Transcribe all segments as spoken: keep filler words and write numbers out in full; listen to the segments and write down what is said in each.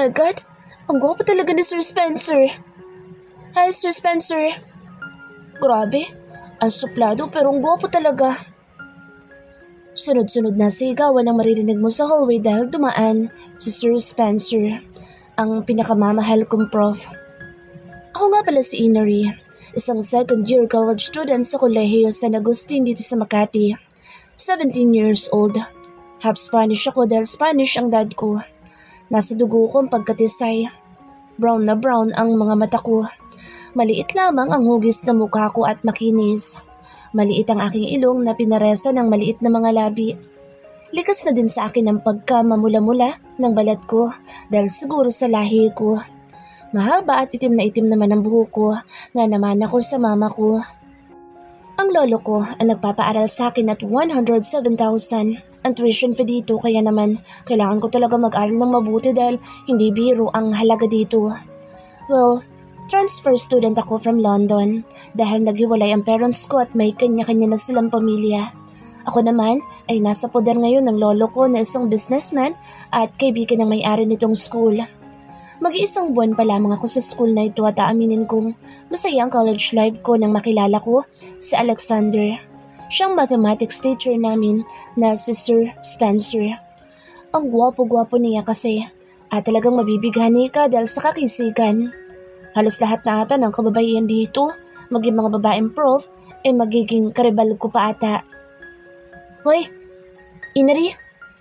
my God! Ang gwapo talaga ni Sir Spencer. Hi, Sir Spencer. Grabe, ang suplado pero ang gwapo talaga. Sunod-sunod na sigawan ang maririnig mo sa hallway dahil dumaan si Sir Spencer, ang pinakamamahal kong prof. Ako nga pala si Inari, isang second year college student sa Kolehiyo San Agustin dito sa Makati. seventeen years old. Half Spanish ako dahil Spanish ang dad ko. Nasa dugo ko ang pagkatisay. Brown na brown ang mga mata ko. Maliit lamang ang hugis na mukha ko at makinis. Maliit ang aking ilong na pinaresa ng maliit na mga labi. Likas na din sa akin ang pagkamamula-mula ng balat ko dahil siguro sa lahi ko. Mahaba at itim na itim naman ang buhok ko na naman ako sa mama ko. Ang lolo ko ang nagpapaaral sa akin at one hundred seven thousand ang tuition fee dito kaya naman kailangan ko talaga mag-aral ng mabuti dahil hindi biro ang halaga dito. Well, transfer student ako from London dahil naghiwalay ang parents ko at may kanya-kanya na silang pamilya. Ako naman ay nasa poder ngayon ng lolo ko na isang businessman at kaibigan ng may-ari nitong school. Mag-iisang buwan pa lamang ako sa school na ito at aaminin kong masaya ang college life ko nang makilala ko si Alexander. Siyang mathematics teacher namin na si Sir Spencer. Ang gwapo-gwapo niya kasi at talagang mabibighani ka dahil sa kakisigan. Halos lahat na ata ng kababaihan dito, maging mga babaeng prof, ay eh magiging karibal ko pa ata. Hoy, Inari!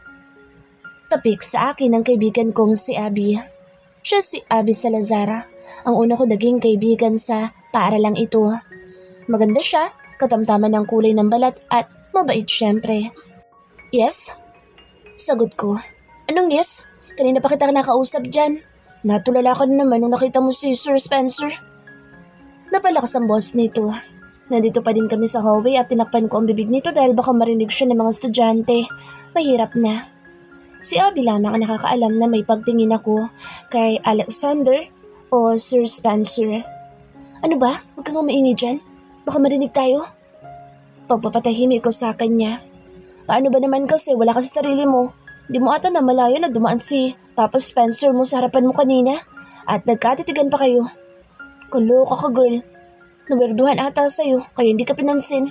Tapik sa akin ang kaibigan kong si Abby. Siya si Abby Salazar, ang una ko naging kaibigan sa paaralang ito. Maganda siya, katamtaman ng kulay ng balat at mabait syempre. Yes? Sagot ko. Anong yes? Kanina pa kita nakausap dyan. Natulala ka na naman nung nakita mo si Sir Spencer. Napalakas ang boss nito. Nandito pa din kami sa hallway at tinakpan ko ang bibig nito dahil baka marinig siya ng mga estudyante. Mahirap na. Si Abby lamang ang nakakaalam na may pagtingin ako kay Alexander o Sir Spencer. Ano ba? Huwag kang maingay dyan. Baka marinig tayo. Pagpapatahimik ko sa kanya. Paano ba naman kasi wala ka sa sarili mo? Di mo ata na malayo na dumaan si Papa Spencer mo sa harapan mo kanina at nagkatitigan pa kayo. Kaloka ka girl. Nawerduhan ata sa'yo kaya hindi ka pinansin.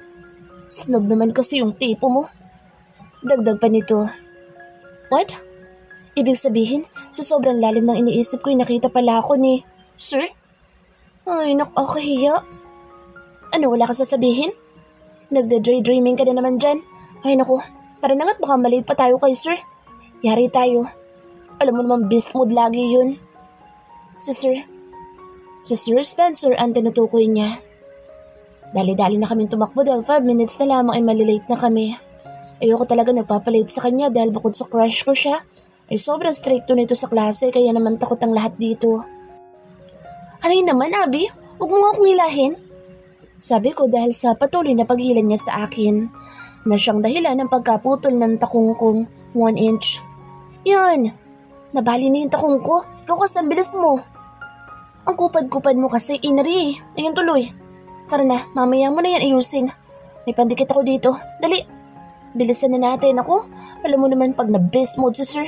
Snob naman kasi yung tipo mo. Dagdag pa nito. What? Ibig sabihin, sa sobrang lalim ng iniisip ko'y nakita pala ako ni Sir? Ay nakakahiya. Ano wala ka sasabihin? Nagda-daydreaming ka na naman dyan. Ay naku. Tara na nga't baka maliit pa tayo kay Sir. Yari tayo. Alam mo naman beast mood lagi yun. Si Sir. Si Sir Spencer ang tinutukoy niya. Dali-dali na kaming tumakbo dahil five minutes na lamang ay malilate na kami. Ayoko talaga nagpapalate sa kanya dahil bukod sa crush ko siya, ay sobrang stricto nito sa klase kaya naman takot ang lahat dito. Halay naman Abby, huwag mo nga akong hilahin. Sabi ko dahil sa patuloy na pag-ilan niya sa akin. Na siyang dahilan ng pagkaputol ng takong kong one inch. Yan! Nabali na yung takong ko. Ikaw kasi ang bilis mo. Ang kupad-kupad mo kasi, Inari. Ayun tuloy. Tara na, mamaya mo na yan ayusin. May pandikit ako dito. Dali! Bilisan na natin ako. Alam mo naman pag na-best mode si Sir.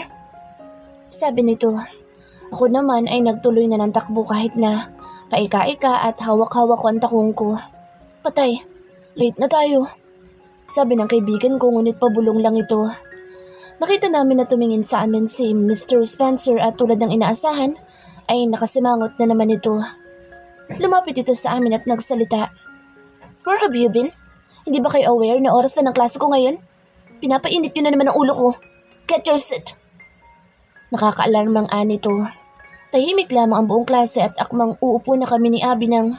Sabi nito. Ako naman ay nagtuloy na ng takbo kahit na paika-ika at hawak-hawak ko ang takong ko. Patay, late na tayo. Sabi ng kaibigan ko ngunit pabulong lang ito. Nakita namin na tumingin sa amin si Mister Spencer at tulad ng inaasahan ay nakasimangot na naman ito. Lumapit ito sa amin at nagsalita. Where have you been? Hindi ba kayo aware na oras na ng klase ko ngayon? Pinapainit nyo na naman ang ulo ko. Get your seat. Nakaka-alarmang anito. Tahimik lamang ang buong klase at akmang uupo na kami ni Abby ng...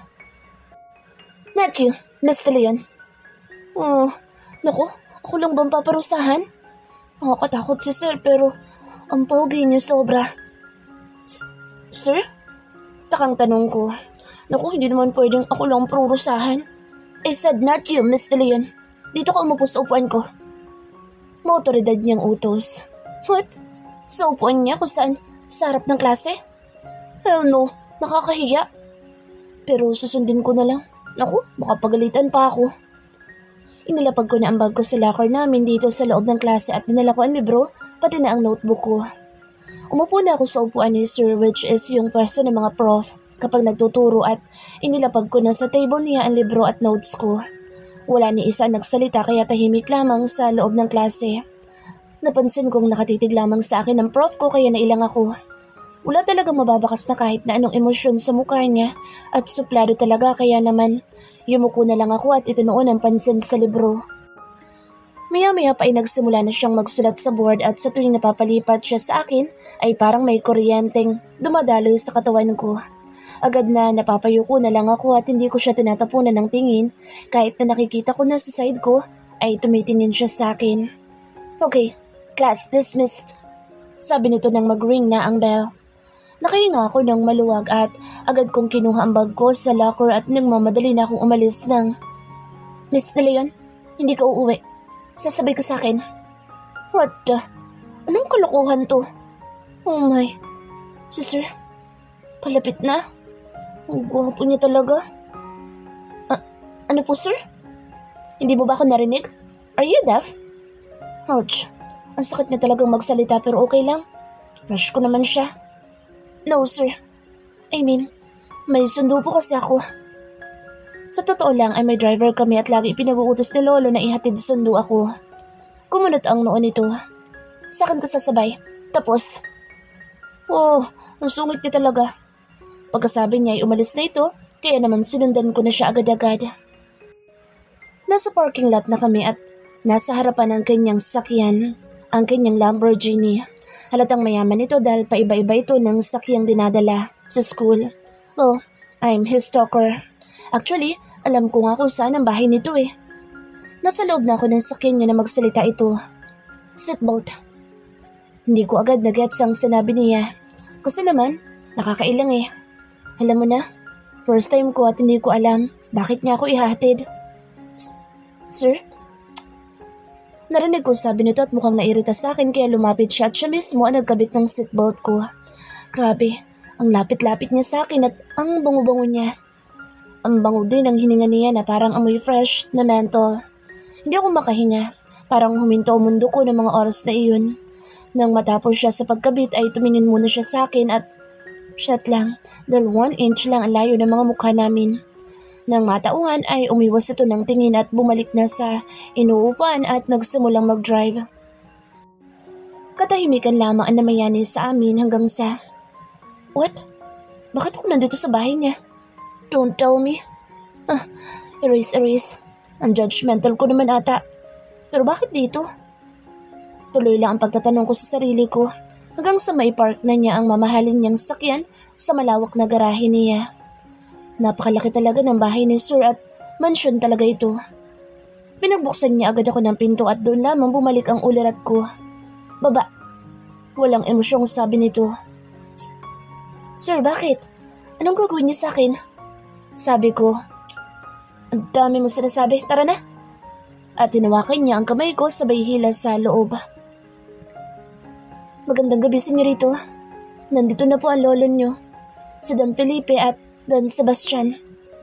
Not you, Miss De Leon. Oh... Naku, ako lang bang paparusahan? Nakakatakot si Sir pero ang pogi niya sobra. S- Sir? Takang tanong ko. Naku, hindi naman pwedeng ako lang parurusahan. I said not you, Miss De Leon. Dito ka umupo sa upuan ko. Maotoridad niyang utos. What? Sa upuan niya kung saan? Sa harap ng klase? Hell no, nakakahiya. Pero susundin ko na lang. Naku, baka pagalitan pa ako. Inilapag ko na ang bag ko sa locker namin dito sa loob ng klase at dinala ko ang libro, pati na ang notebook ko. Umupo na ako sa upuan ni Sir, which is yung pwesto ng mga prof kapag nagtuturo, at inilapag ko na sa table niya ang libro at notes ko. Wala ni isa nagsalita kaya tahimik lamang sa loob ng klase. Napansin kong nakatitig lamang sa akin ang prof ko kaya nailang ako. Wala talagang mababakas na kahit na anong emosyon sa mukha niya at suplado talaga, kaya naman yumuko na lang ako at itinuon ang pansin sa libro. Maya-maya pa ay nagsimula na siyang magsulat sa board at sa tuwing napapalipat siya sa akin ay parang may kuryenteng dumadaloy sa katawan ko. Agad na napapayuko na lang ako at hindi ko siya tinatapunan ng tingin, kahit na nakikita ko na sa side ko ay tumitingin siya sa akin. Okay, class dismissed. Sabi nito nang mag-ring na ang bell. Nakahinga ako ng maluwag at agad kong kinuha ang bag ko sa locker at nang mamadali na akong umalis ng, Miss De Leon, hindi ka uuwi. Sasabay ka sa akin. What the? Anong kalokohan to? Oh my. Si Sir, palapit na. Ang gwapo niya talaga. Ah, ano po, Sir? Hindi mo ba ako narinig? Are you deaf? Ouch. Ang sakit niya talagang magsalita pero okay lang. Crush ko naman siya. No, Sir. I mean, may sundo po kasi ako. Sa totoo lang ay may driver kami at lagi pinag-uutos ni Lolo na ihatid sundo ako. Kumunot ang noon nito. Sa akin ka sasabay. Tapos, oh, ang sungit niya talaga. Pagkasabi niya ay umalis na ito, kaya naman sinundan ko na siya agad-agad. Nasa parking lot na kami at nasa harapan ng kanyang sasakyan, ang kanyang Lamborghini. Halatang mayaman ito dahil paiba-iba ito ng sakyang dinadala sa school. Oh, I'm his stalker. Actually, alam ko nga kung saan ang bahay nito eh. Nasa loob na ako ng sakyan niya na magsalita ito. Seatbelt. Hindi ko agad na-gets ang sinabi niya. Kasi naman, nakakailang eh. Alam mo na, first time ko at hindi ko alam bakit niya ako ihahatid. Sir? Narinig ko sabi nito at mukhang nairita sa akin kaya lumapit siya at siya mismo ang nagkabit ng seatbelt ko. Grabe, ang lapit-lapit niya sa akin at ang bango-bango niya. Ang bango din ang hininga niya na parang amoy fresh na menthol. Hindi ako makahinga, parang huminto ang mundo ko ng mga oras na iyon. Nang matapos siya sa pagkabit ay tumingin muna siya sa akin at shot lang dahil one inch lang ang layo ng mga mukha namin. Nang matauhan ay umiwas ito ng tingin at bumalik na sa inuupuan at nagsimulang mag-drive. Katahimikan lamang ang namayani sa amin hanggang sa, What? Bakit ako nandito sa bahay niya? Don't tell me. Ah, erase, erase. Ang judgmental ko naman ata. Pero bakit dito? Tuloy lang ang pagtatanong ko sa sarili ko hanggang sa maipark na niya ang mamahalin niyang sakyan sa malawak na garahe niya. Napakalaki talaga ng bahay ni Sir at mansyon talaga ito. Pinagbuksan niya agad ako ng pinto at doon lamang bumalik ang ulirat ko. Baba. Walang emosyong sabi nito. Sir, bakit? Anong gagawin niyo sa akin? Sabi ko, ang dami mo sinasabi, tara na. At tinawakan niya ang kamay ko sabay hila sa loob. Magandang gabi, senyorito. Nandito na po ang lolo niyo, si Don Felipe at Don Sebastian.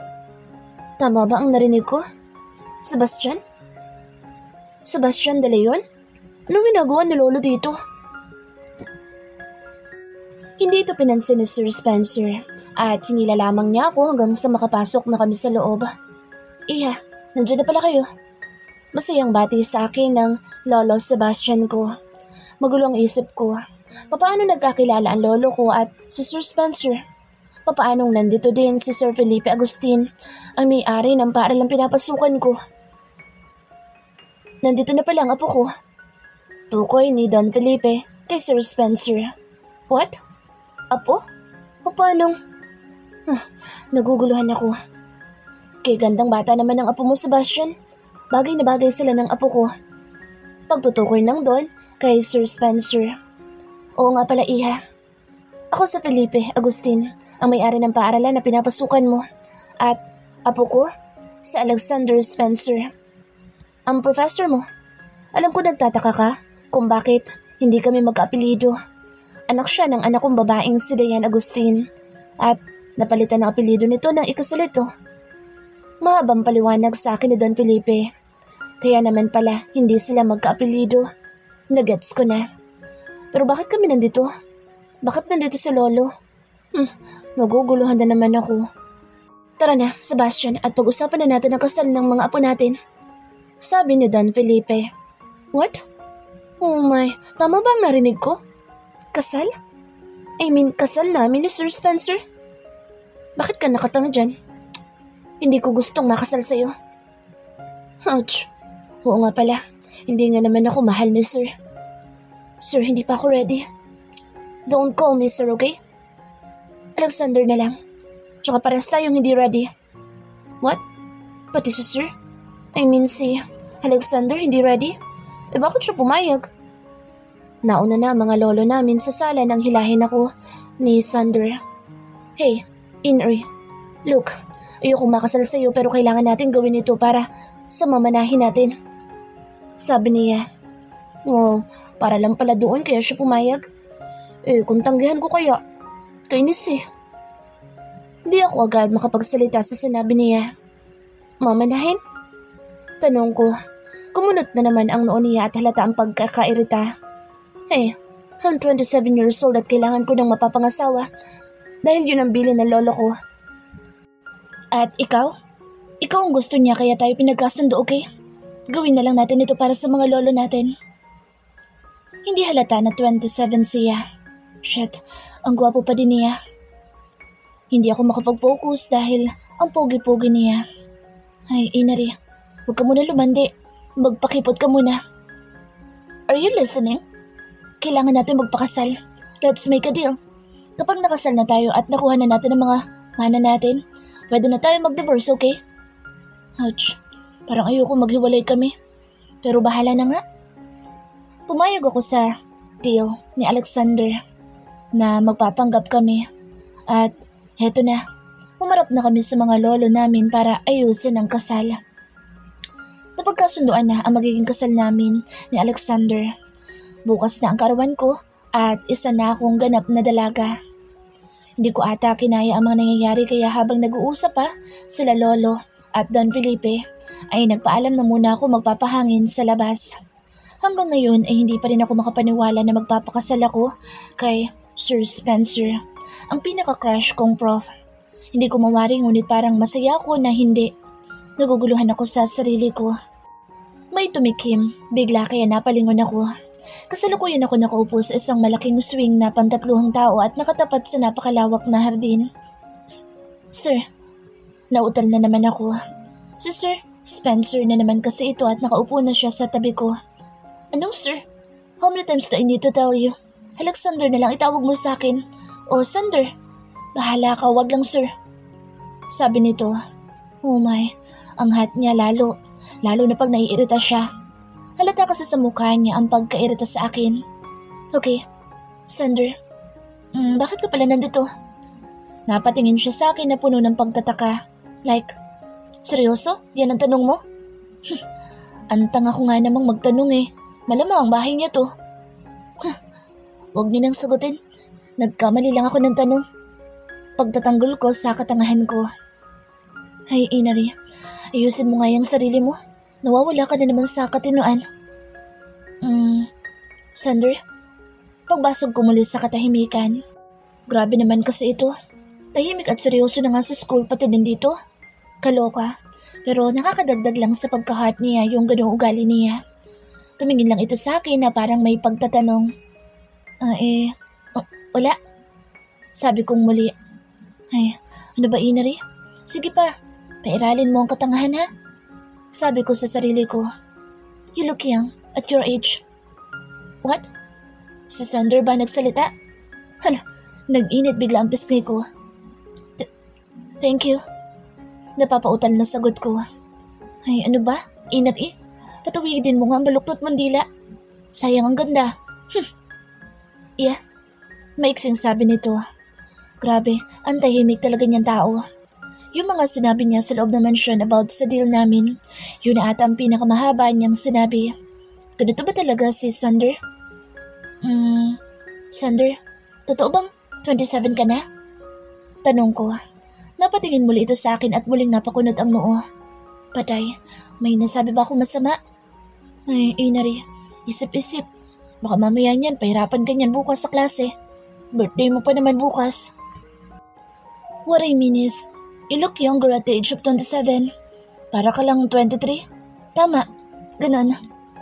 Tama ba ang narinig ko? Sebastian? Sebastian de Leon? Anong ginagawa ni lolo dito? Hindi ito pinansin ni Sir Spencer at hinila lamang niya ako hanggang sa makapasok na kami sa loob. Iha, nandiyan na pala kayo. Masayang bati sa akin ng lolo Sebastian ko. Magulo ang isip ko. Papaano nagkakilala ang lolo ko at si Sir Spencer? Papaanong nandito din si Sir Felipe Agustin, ang may-ari ng paaralang pinapasukan ko? Nandito na pala ang apo ko. Tukoy ni Don Felipe kay Sir Spencer. What? Apo? Papanong? Huh, naguguluhan ako. Kay gandang bata naman ang apo mo, Sebastian. Bagay na bagay sila ng apo ko. Pagtutukoy ng Don kay Sir Spencer. Oo nga pala, iha. Ako sa Felipe Agustin, ang may-ari ng paaralan na pinapasukan mo. At apo ko, si Alexander Spencer. Ang professor mo. Alam ko nagtataka ka kung bakit hindi kami magka-apelido. Anak siya ng anak kong babaeng si Diane Agustin at napalitan ang apelido nito ng ikasalito. Mahabang paliwanag sa akin ni Don Felipe. Kaya naman pala hindi sila magka-apelido. Nagets ko na. Pero bakit kami nandito? Bakit nandito si Lolo? Hmm, naguguluhan na naman ako. Tara na, Sebastian, at pag-usapan na natin ang kasal ng mga apo natin. Sabi ni Don Felipe. What? Oh my, tama ba ang narinig ko? Kasal? I mean, kasal namin ni Sir Spencer? Bakit ka nakatanga dyan? Hindi ko gustong makasal sa'yo. Ouch. Oo nga pala, hindi nga naman ako mahal ni Sir. Sir, hindi pa ako ready. Don't call me Sir, okay? Alexander na lang. Tsaka pares tayong hindi ready. What? Pati si Sir? I mean si Alexander hindi ready? Eh bakit siya pumayag? Nauna na mga lolo namin sa sala nang hilahin ako ni Sander. Hey, Inri. Look, ayokong makasal sa'yo pero kailangan natin gawin ito para sa mamanahin natin. Sabi niya. Wow, para lang pala doon kaya siya pumayag. Eh, kung tanggihan ko kaya, kainis eh. Di ako agad makapagsalita sa sinabi niya. Mamanahin? Tanong ko. Kumunot na naman ang noo niya at halata ang pagkakairita. Hey, I'm twenty-seven years old at kailangan ko ng mapapangasawa dahil yun ang bilin ng lolo ko. At ikaw? Ikaw ang gusto niya kaya tayo pinagkasundo, okay? Gawin na lang natin ito para sa mga lolo natin. Hindi halata na twenty-seven siya. Shit, ang gwapo pa din niya. Hindi ako makapag-focus dahil ang pogi-pogi niya. Ay, Inari, huwag ka muna lumandi. Magpakipot ka muna. Are you listening? Kailangan natin magpakasal. Let's make a deal. Kapag nakasal na tayo at nakuha na natin ang mga mana natin, pwede na tayo mag-divorce, okay? Ouch, parang ayoko maghiwalay kami. Pero bahala na nga. Pumayag ako sa deal ni Alexander na magpapanggap kami. At heto na, umarap na kami sa mga lolo namin para ayusin ang kasal. Napagkasunduan na ang magiging kasal namin ni Alexander. Bukas na ang karawan ko at isa na akong ganap na dalaga. Hindi ko ata kinaya ang mga nangyayari kaya habang nag-uusap pa sila Lolo at Don Felipe ay nagpaalam na muna ako magpapahangin sa labas. Hanggang ngayon ay hindi pa rin ako makapaniwala na magpapakasal ako kay Sir Spencer, ang pinaka-crush kong prof. Hindi ko mawari ngunit parang masaya ako na hindi. Naguguluhan ako sa sarili ko. May tumikim, bigla kaya napalingon ako. Kasalukuyan ako nakaupo sa isang malaking swing na pantatluhang tao at nakatapat sa napakalawak na hardin. Sir, nautal na naman ako. Si Sir Spencer na naman kasi ito at nakaupo na siya sa tabi ko. Anong sir? How many times do I need to tell you? Alexander na lang itawag mo sa akin. O Sander, bahala ka, wag lang sir. Sabi nito. Oh my, ang hat niya lalo. Lalo na pag naiirita siya. Halata kasi sa mukha niya ang pagkairita sa akin. Okay, Sander, mm, bakit ka pala nandito? Napatingin siya sa akin na puno ng pagtataka. Like, seryoso? Yan ang tanong mo? Ang tanga ko nga namang magtanong eh. Malamang ang bahay niya to. Huwag niyo nang sagutin. Nagkamali lang ako ng tanong. Pagtatanggol ko sa katangahan ko. Ay, Inari, ayusin mo nga yung sarili mo. Nawawala ka na naman sa katinuan. Hmm, Sander, pagbasog ko muli sa katahimikan. Grabe naman kasi ito. Tahimik at seryoso na nga sa school pati din dito. Kaloka, pero nakakadagdag lang sa pagka-heart niya yung ganung ugali niya. Tumingin lang ito sa akin na parang may pagtatanong. Ah eh, oh, wala. Sabi kong muli. Ay, ano ba Inari? Sige pa, pairalin mo ang katangahan ha. Sabi ko sa sarili ko. You look young at your age. What? Si Sander ba nagsalita? Hala, nag-init bigla ang pisngi ko. Th- Thank you. Napapautal na sagot ko. Ay, ano ba? Inari? Patuwidin mo nga ang baluktot mong dila. Sayang ang ganda. Hm. Yeah, maiksing sabi nito. Grabe, ang tahimik talaga niyang tao. Yung mga sinabi niya sa loob ng mansyon about sa deal namin, yun na ata ang pinakamahaba niyang sinabi. Ganito ba talaga si Sander? Hmm, Sander, totoo bang twenty-seven ka na? Tanong ko. Napatingin muli ito sa akin at muling napakunot ang noo. Patay, may nasabi ba akong masama? Ay, Inari, isip-isip. Baka mamaya niyan, pahirapan ka niyan bukas sa klase. Birthday mo pa naman bukas. What I mean is, you look younger at the age of twenty-seven. Para ka lang twenty-three. Tama, ganon.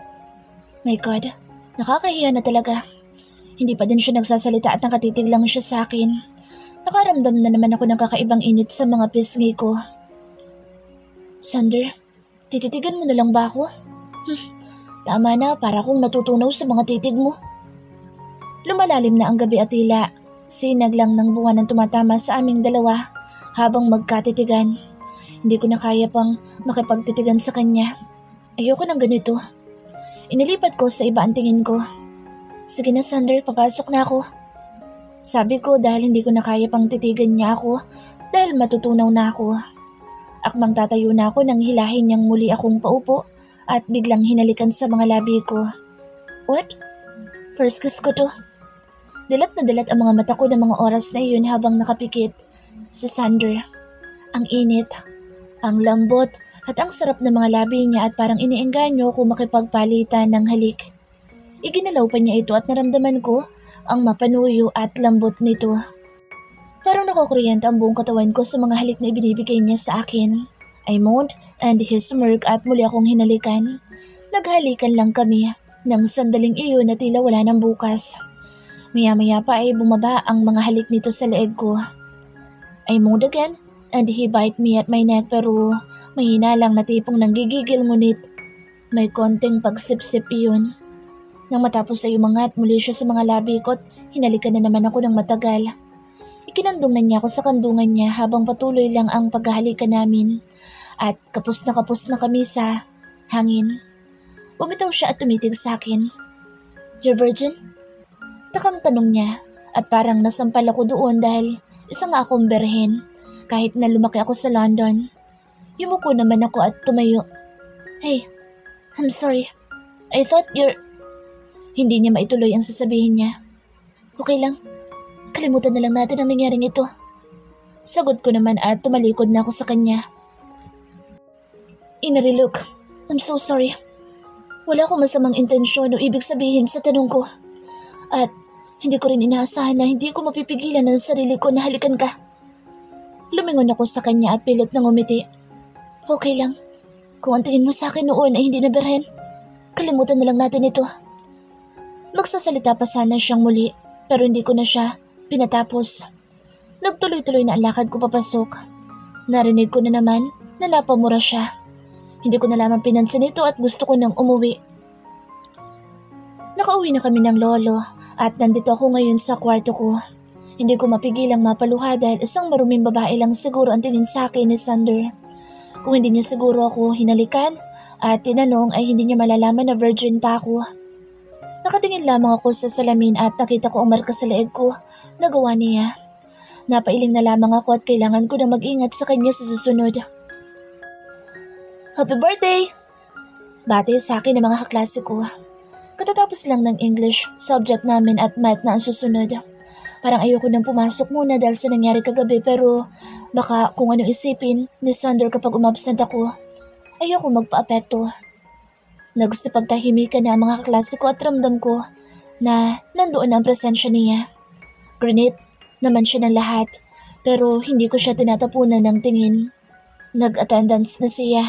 My God, nakakahiya na talaga. Hindi pa din siya nagsasalita at nakatitig lang siya sa akin. Nakaramdam na naman ako ng kakaibang init sa mga pisngi ko. Sander, tititigan mo na lang ba ako? Hm, tama na, para akong natutunaw sa mga titig mo. Lumalalim na ang gabi at tila sinag lang ng buwan ang tumatama sa aming dalawa habang magkatitigan. Hindi ko na kaya pang makipagtitigan sa kanya. Ayoko ng ganito. Inilipat ko sa iba ang tingin ko. Sige na Sander, papasok na ako. Sabi ko dahil hindi ko na kaya pang titigan niya ako dahil matutunaw na ako. Akmang tatayo na ako nang hilahin niyang muli akong paupo at biglang hinalikan sa mga labi ko. What? First kiss ko to. Dilat na dilat ang mga mata ko ng mga oras na iyon habang nakapikit si Sander. Ang init, ang lambot at ang sarap ng mga labi niya at parang iniengganyo kung makipagpalitan ng halik. Iginalaw pa niya ito at naramdaman ko ang mapanuyo at lambot nito. Parang nakukuryente ang buong katawan ko sa mga halik na ibinibigay niya sa akin. I moaned and he smirked at muli akong hinalikan. Naghalikan lang kami nang sandaling iyon na tila wala ng bukas. Maya-maya pa ay bumaba ang mga halik nito sa leeg ko. I moaned again and he bite me at my neck pero mahina lang na tipong nanggigigil ngunit may konting pagsipsip iyon. Nang matapos ay umangat muli siya sa mga labi ko at hinalikan na naman ako ng matagal. Ikinandong na niya ako sa kandungan niya habang patuloy lang ang paghahalikan namin at kapos na kapos na kami sa hangin. Bumitaw siya at tumitig sa akin. You're virgin? Takang tanong niya at parang nasampal ako doon dahil isang akong berhen kahit na lumaki ako sa London. Yumuko naman ako at tumayo. Hey, I'm sorry. I thought you're... Hindi niya maituloy ang sasabihin niya. Okay lang. Kalimutan na lang natin ang nangyaring ito. Sagot ko naman at tumalikod na ako sa kanya. Inari, look, I'm so sorry. Wala akong masamang intensyon o ibig sabihin sa tanong ko. At hindi ko rin inaasahan na hindi ko mapipigilan ang sarili ko na halikan ka. Lumingon ako sa kanya at pilit na ngumiti. Okay lang. Kung ang tingin mo sa akin noon ay hindi na berhen, kalimutan na lang natin ito. Magsasalita pa sana siyang muli pero hindi ko na siya pinatapos. Nagtuloy-tuloy na ang lakad ko papasok. Narinig ko na naman na napamura siya. Hindi ko na lamang pinansin ito at gusto ko nang umuwi. Nakauwi na kami ng lolo at nandito ako ngayon sa kwarto ko. Hindi ko mapigilang mapaluha dahil isang maruming babae lang siguro ang tingin sa akin ni Sander. Kung hindi niya siguro ako hinalikan at tinanong ay hindi niya malalaman na virgin pa ako. Nakatingin lamang ako sa salamin at nakita ko ang marka sa leeg ko na gawa niya. Napailing na lamang ako at kailangan ko na mag-ingat sa kanya sa susunod. Happy birthday! Bati sa akin ng mga kaklase ko. Katatapos lang ng English subject namin at math na ang susunod. Parang ayoko nang pumasok muna dahil sa nangyari kagabi pero baka kung anong isipin ni Sander kapag umabsent ako. Ayoko magpa-apekto. Nagsipagtahimikan na ang mga kaklase ko at ramdam ko na nandoon ang presensya niya. Granite naman siya ng lahat pero hindi ko siya tinatapunan ng tingin. Nag-attendance na siya.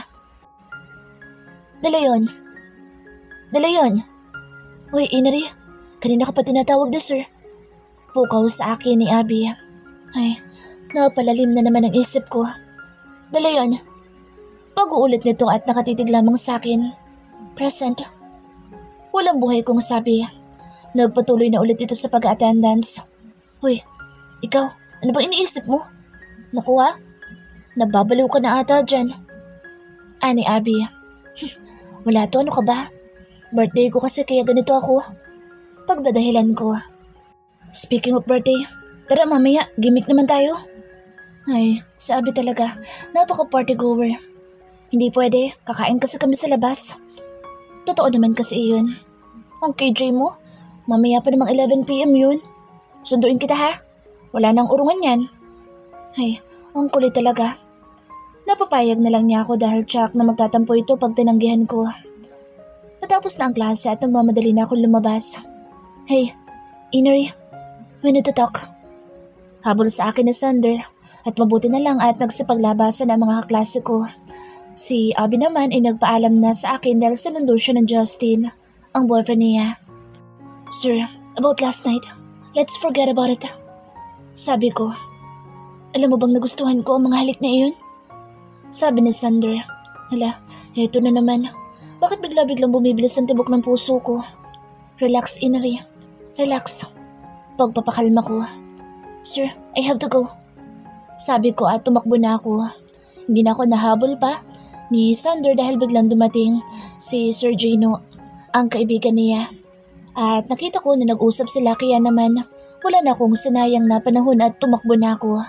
Dala yun. Dala yun. Uy, Inari, kanina ka pa tinatawag na sir. Pukaw sa akin ni Abby. Ay, napalalim na naman ang isip ko. Dala yun. Pag-uulit nito at nakatitig lamang sa akin. Present. Walang buhay kong sabi. Nagpatuloy na ulit ito sa pag-attendance. Uy, ikaw, ano bang iniisip mo? Naku ha? Nababaliw ka na ata dyan. Ani Abby. Wala to, ano ka ba? Birthday ko kasi kaya ganito ako. Pagdadahilan ko. Speaking of birthday, tara mamaya, gimmick naman tayo. Ay, sabi talaga, napaka-party goer. Hindi pwede, kakain kasi kami sa labas. Totoo naman kasi yun. Ang K J mo, mamaya pa namang eleven p m yun. Sunduin kita ha, wala nang urungan yan. Ay, ang kulit talaga. Napapayag na lang niya ako dahil tsak na magtatampo ito pag tinanggihan ko. Natapos na ang klase at nagmamadali na akong lumabas. Hey, Inari, We need to talk. Habol sa akin ni Sander at mabuti na lang at nagsipaglabasan ang mga kaklase ko. Si Abby naman ay nagpaalam na sa akin dahil sinundo siya ng Justin, ang boyfriend niya. Sir, about last night, let's forget about it. Sabi ko. Alam mo bang nagustuhan ko ang mga halik na iyon? Sabi ni Sander. Hala, eto na naman. Bakit bigla-biglang bumibilis ang tibok ng puso ko? Relax, Inari. Relax. Pagpapakalma ko. Sir, I have to go. Sabi ko at tumakbo na ako. Hindi na ako nahabol pa ni Sander dahil biglang dumating si Sir Gino, ang kaibigan niya. At nakita ko na nag-usap sila kaya naman wala na akong sinayang na panahon at tumakbo na ako.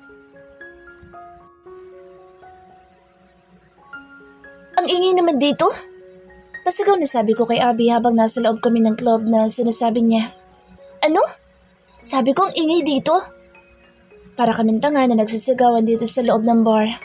Ang ingay naman dito? Pasigaw na sabi ko kay Abby habang nasa loob kami ng club na sinasabi niya. Ano? Sabi ko ang ingay dito? Para kaming tanga na nagsisigawan dito sa loob ng bar.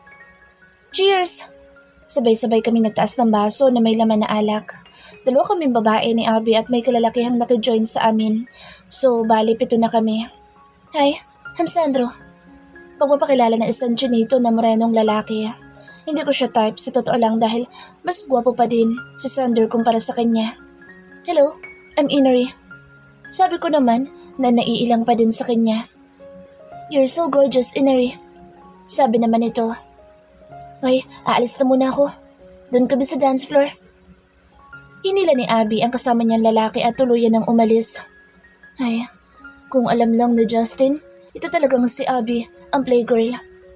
Cheers! Sabay-sabay kaming nagtaas ng baso na may laman na alak. Dalawa kaming babae ni Abby at may kalalakihang naka-join sa amin. So, bali pito na kami. Hi, I'm Sandro. Pagpapakilala ng isang chinito na morenong lalaki. Hindi ko siya type sa totoo lang dahil mas gwapo pa din si Sander kumpara sa kanya. Hello, I'm Inari. Sabi ko naman na naiilang pa din sa kanya. You're so gorgeous, Inari. Sabi naman ito. Ay, aalis na muna ako. Doon kami sa dance floor. Hinila ni Abby ang kasama niyang lalaki at tuluyan ng umalis. Ay, kung alam lang ni Justin, ito talagang si Abby, ang playgirl.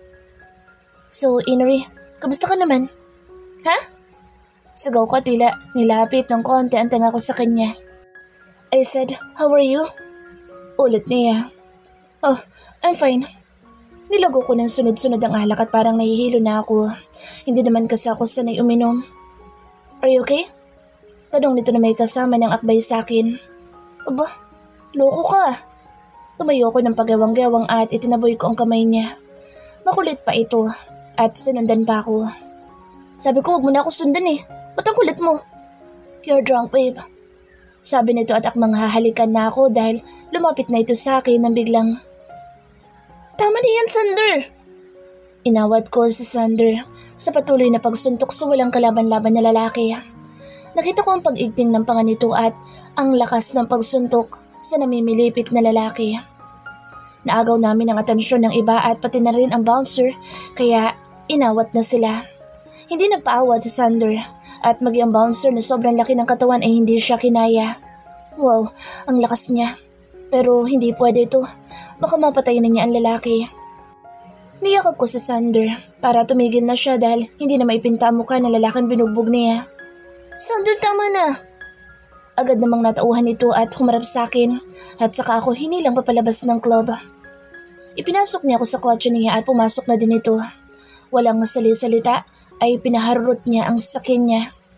So, Inari, kamusta ka naman? Ha? Sigaw ko tila nilapit ng konti ang tanga ko sa kanya. I said, how are you? Ulit niya. Oh, I'm fine. Nilago ko ng sunod-sunod ang alak at parang nahihilo na ako. Hindi naman kasi ako sanay uminom. Are you okay? Tanong nito na may kasama ng akbay sa akin. Aba, loko ka. Tumayo ko ng pagawang-gawang at itinaboy ko ang kamay niya. Makulit pa ito at sinundan pa ako. Sabi ko huwag mo na ako sundan eh. Ba't ang kulit mo? You're drunk, babe. Sabi nito at akmang hahalikan na ako dahil lumapit na ito sa akin nang biglang. Tama na yan, Sander! Inawat ko si Sander sa patuloy na pagsuntok sa walang kalaban-laban na lalaki. Nakita ko ang pag-igting ng panga nito at ang lakas ng pagsuntok sa namimilipit na lalaki. Naagaw namin ang atensyon ng iba at pati na rin ang bouncer kaya inawat na sila. Hindi nagpaawat si Sander at maging ang bouncer na sobrang laki ng katawan ay hindi siya kinaya. Wow, ang lakas niya. Pero hindi pwede ito. Baka mapatay na niya ang lalaki. Niyakap ko si Sander para tumigil na siya dahil hindi na maipinta ang mukha ng lalaking binugbog niya. Sander, tama na! Agad namang natauhan ito at humarap sa akin at saka ako hinilang papalabas ng club. Ipinasok niya ako sa kotse niya at pumasok na din ito. Walang sali-salita ay pinaharurot niya ang sasakyan niya.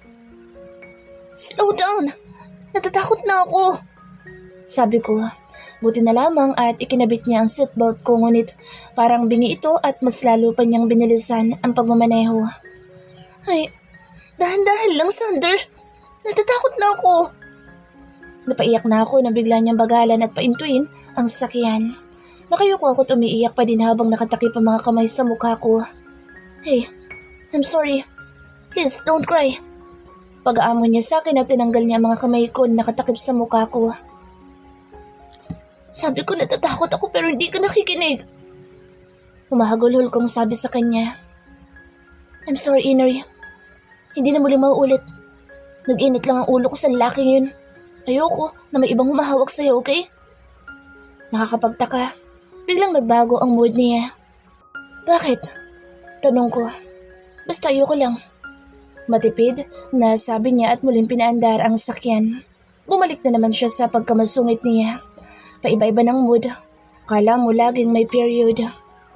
Slow down! Natatakot na ako! Sabi ko, buti na lamang at ikinabit niya ang seatbelt ko ngunit parang bingi ito at mas lalo pa niyang binilisan ang pagmamaneho. Ay, dahan-dahan lang, Sander! Natatakot na ako! Napaiyak na ako na bigla niyang bagalan at paintuin ang sasakyan. Nakayuko ako at umiiyak pa din habang nakatakip ang mga kamay sa mukha ko. Hey, I'm sorry. Please, don't cry. Pag-aamon niya sa akin at tinanggal niya ang mga kamay ko na nakatakip sa mukha ko. Sabi ko natatakot ako pero hindi ka nakikinig. Humahagulhol kong sabi sa kanya. I'm sorry, Inari. Hindi na muli mauulit. Nag-init lang ang ulo ko sa lalaking yun. Ayoko na may ibang humahawak sa'yo, okay? Nakakapagtaka. Biglang nagbago ang mood niya. Bakit? Tanong ko. Basta ayoko lang. Matipid na sabi niya at muling pinaandar ang sakyan. Bumalik na naman siya sa pagkamasungit niya. Paiba-iba ng mood. Akala mo laging may period.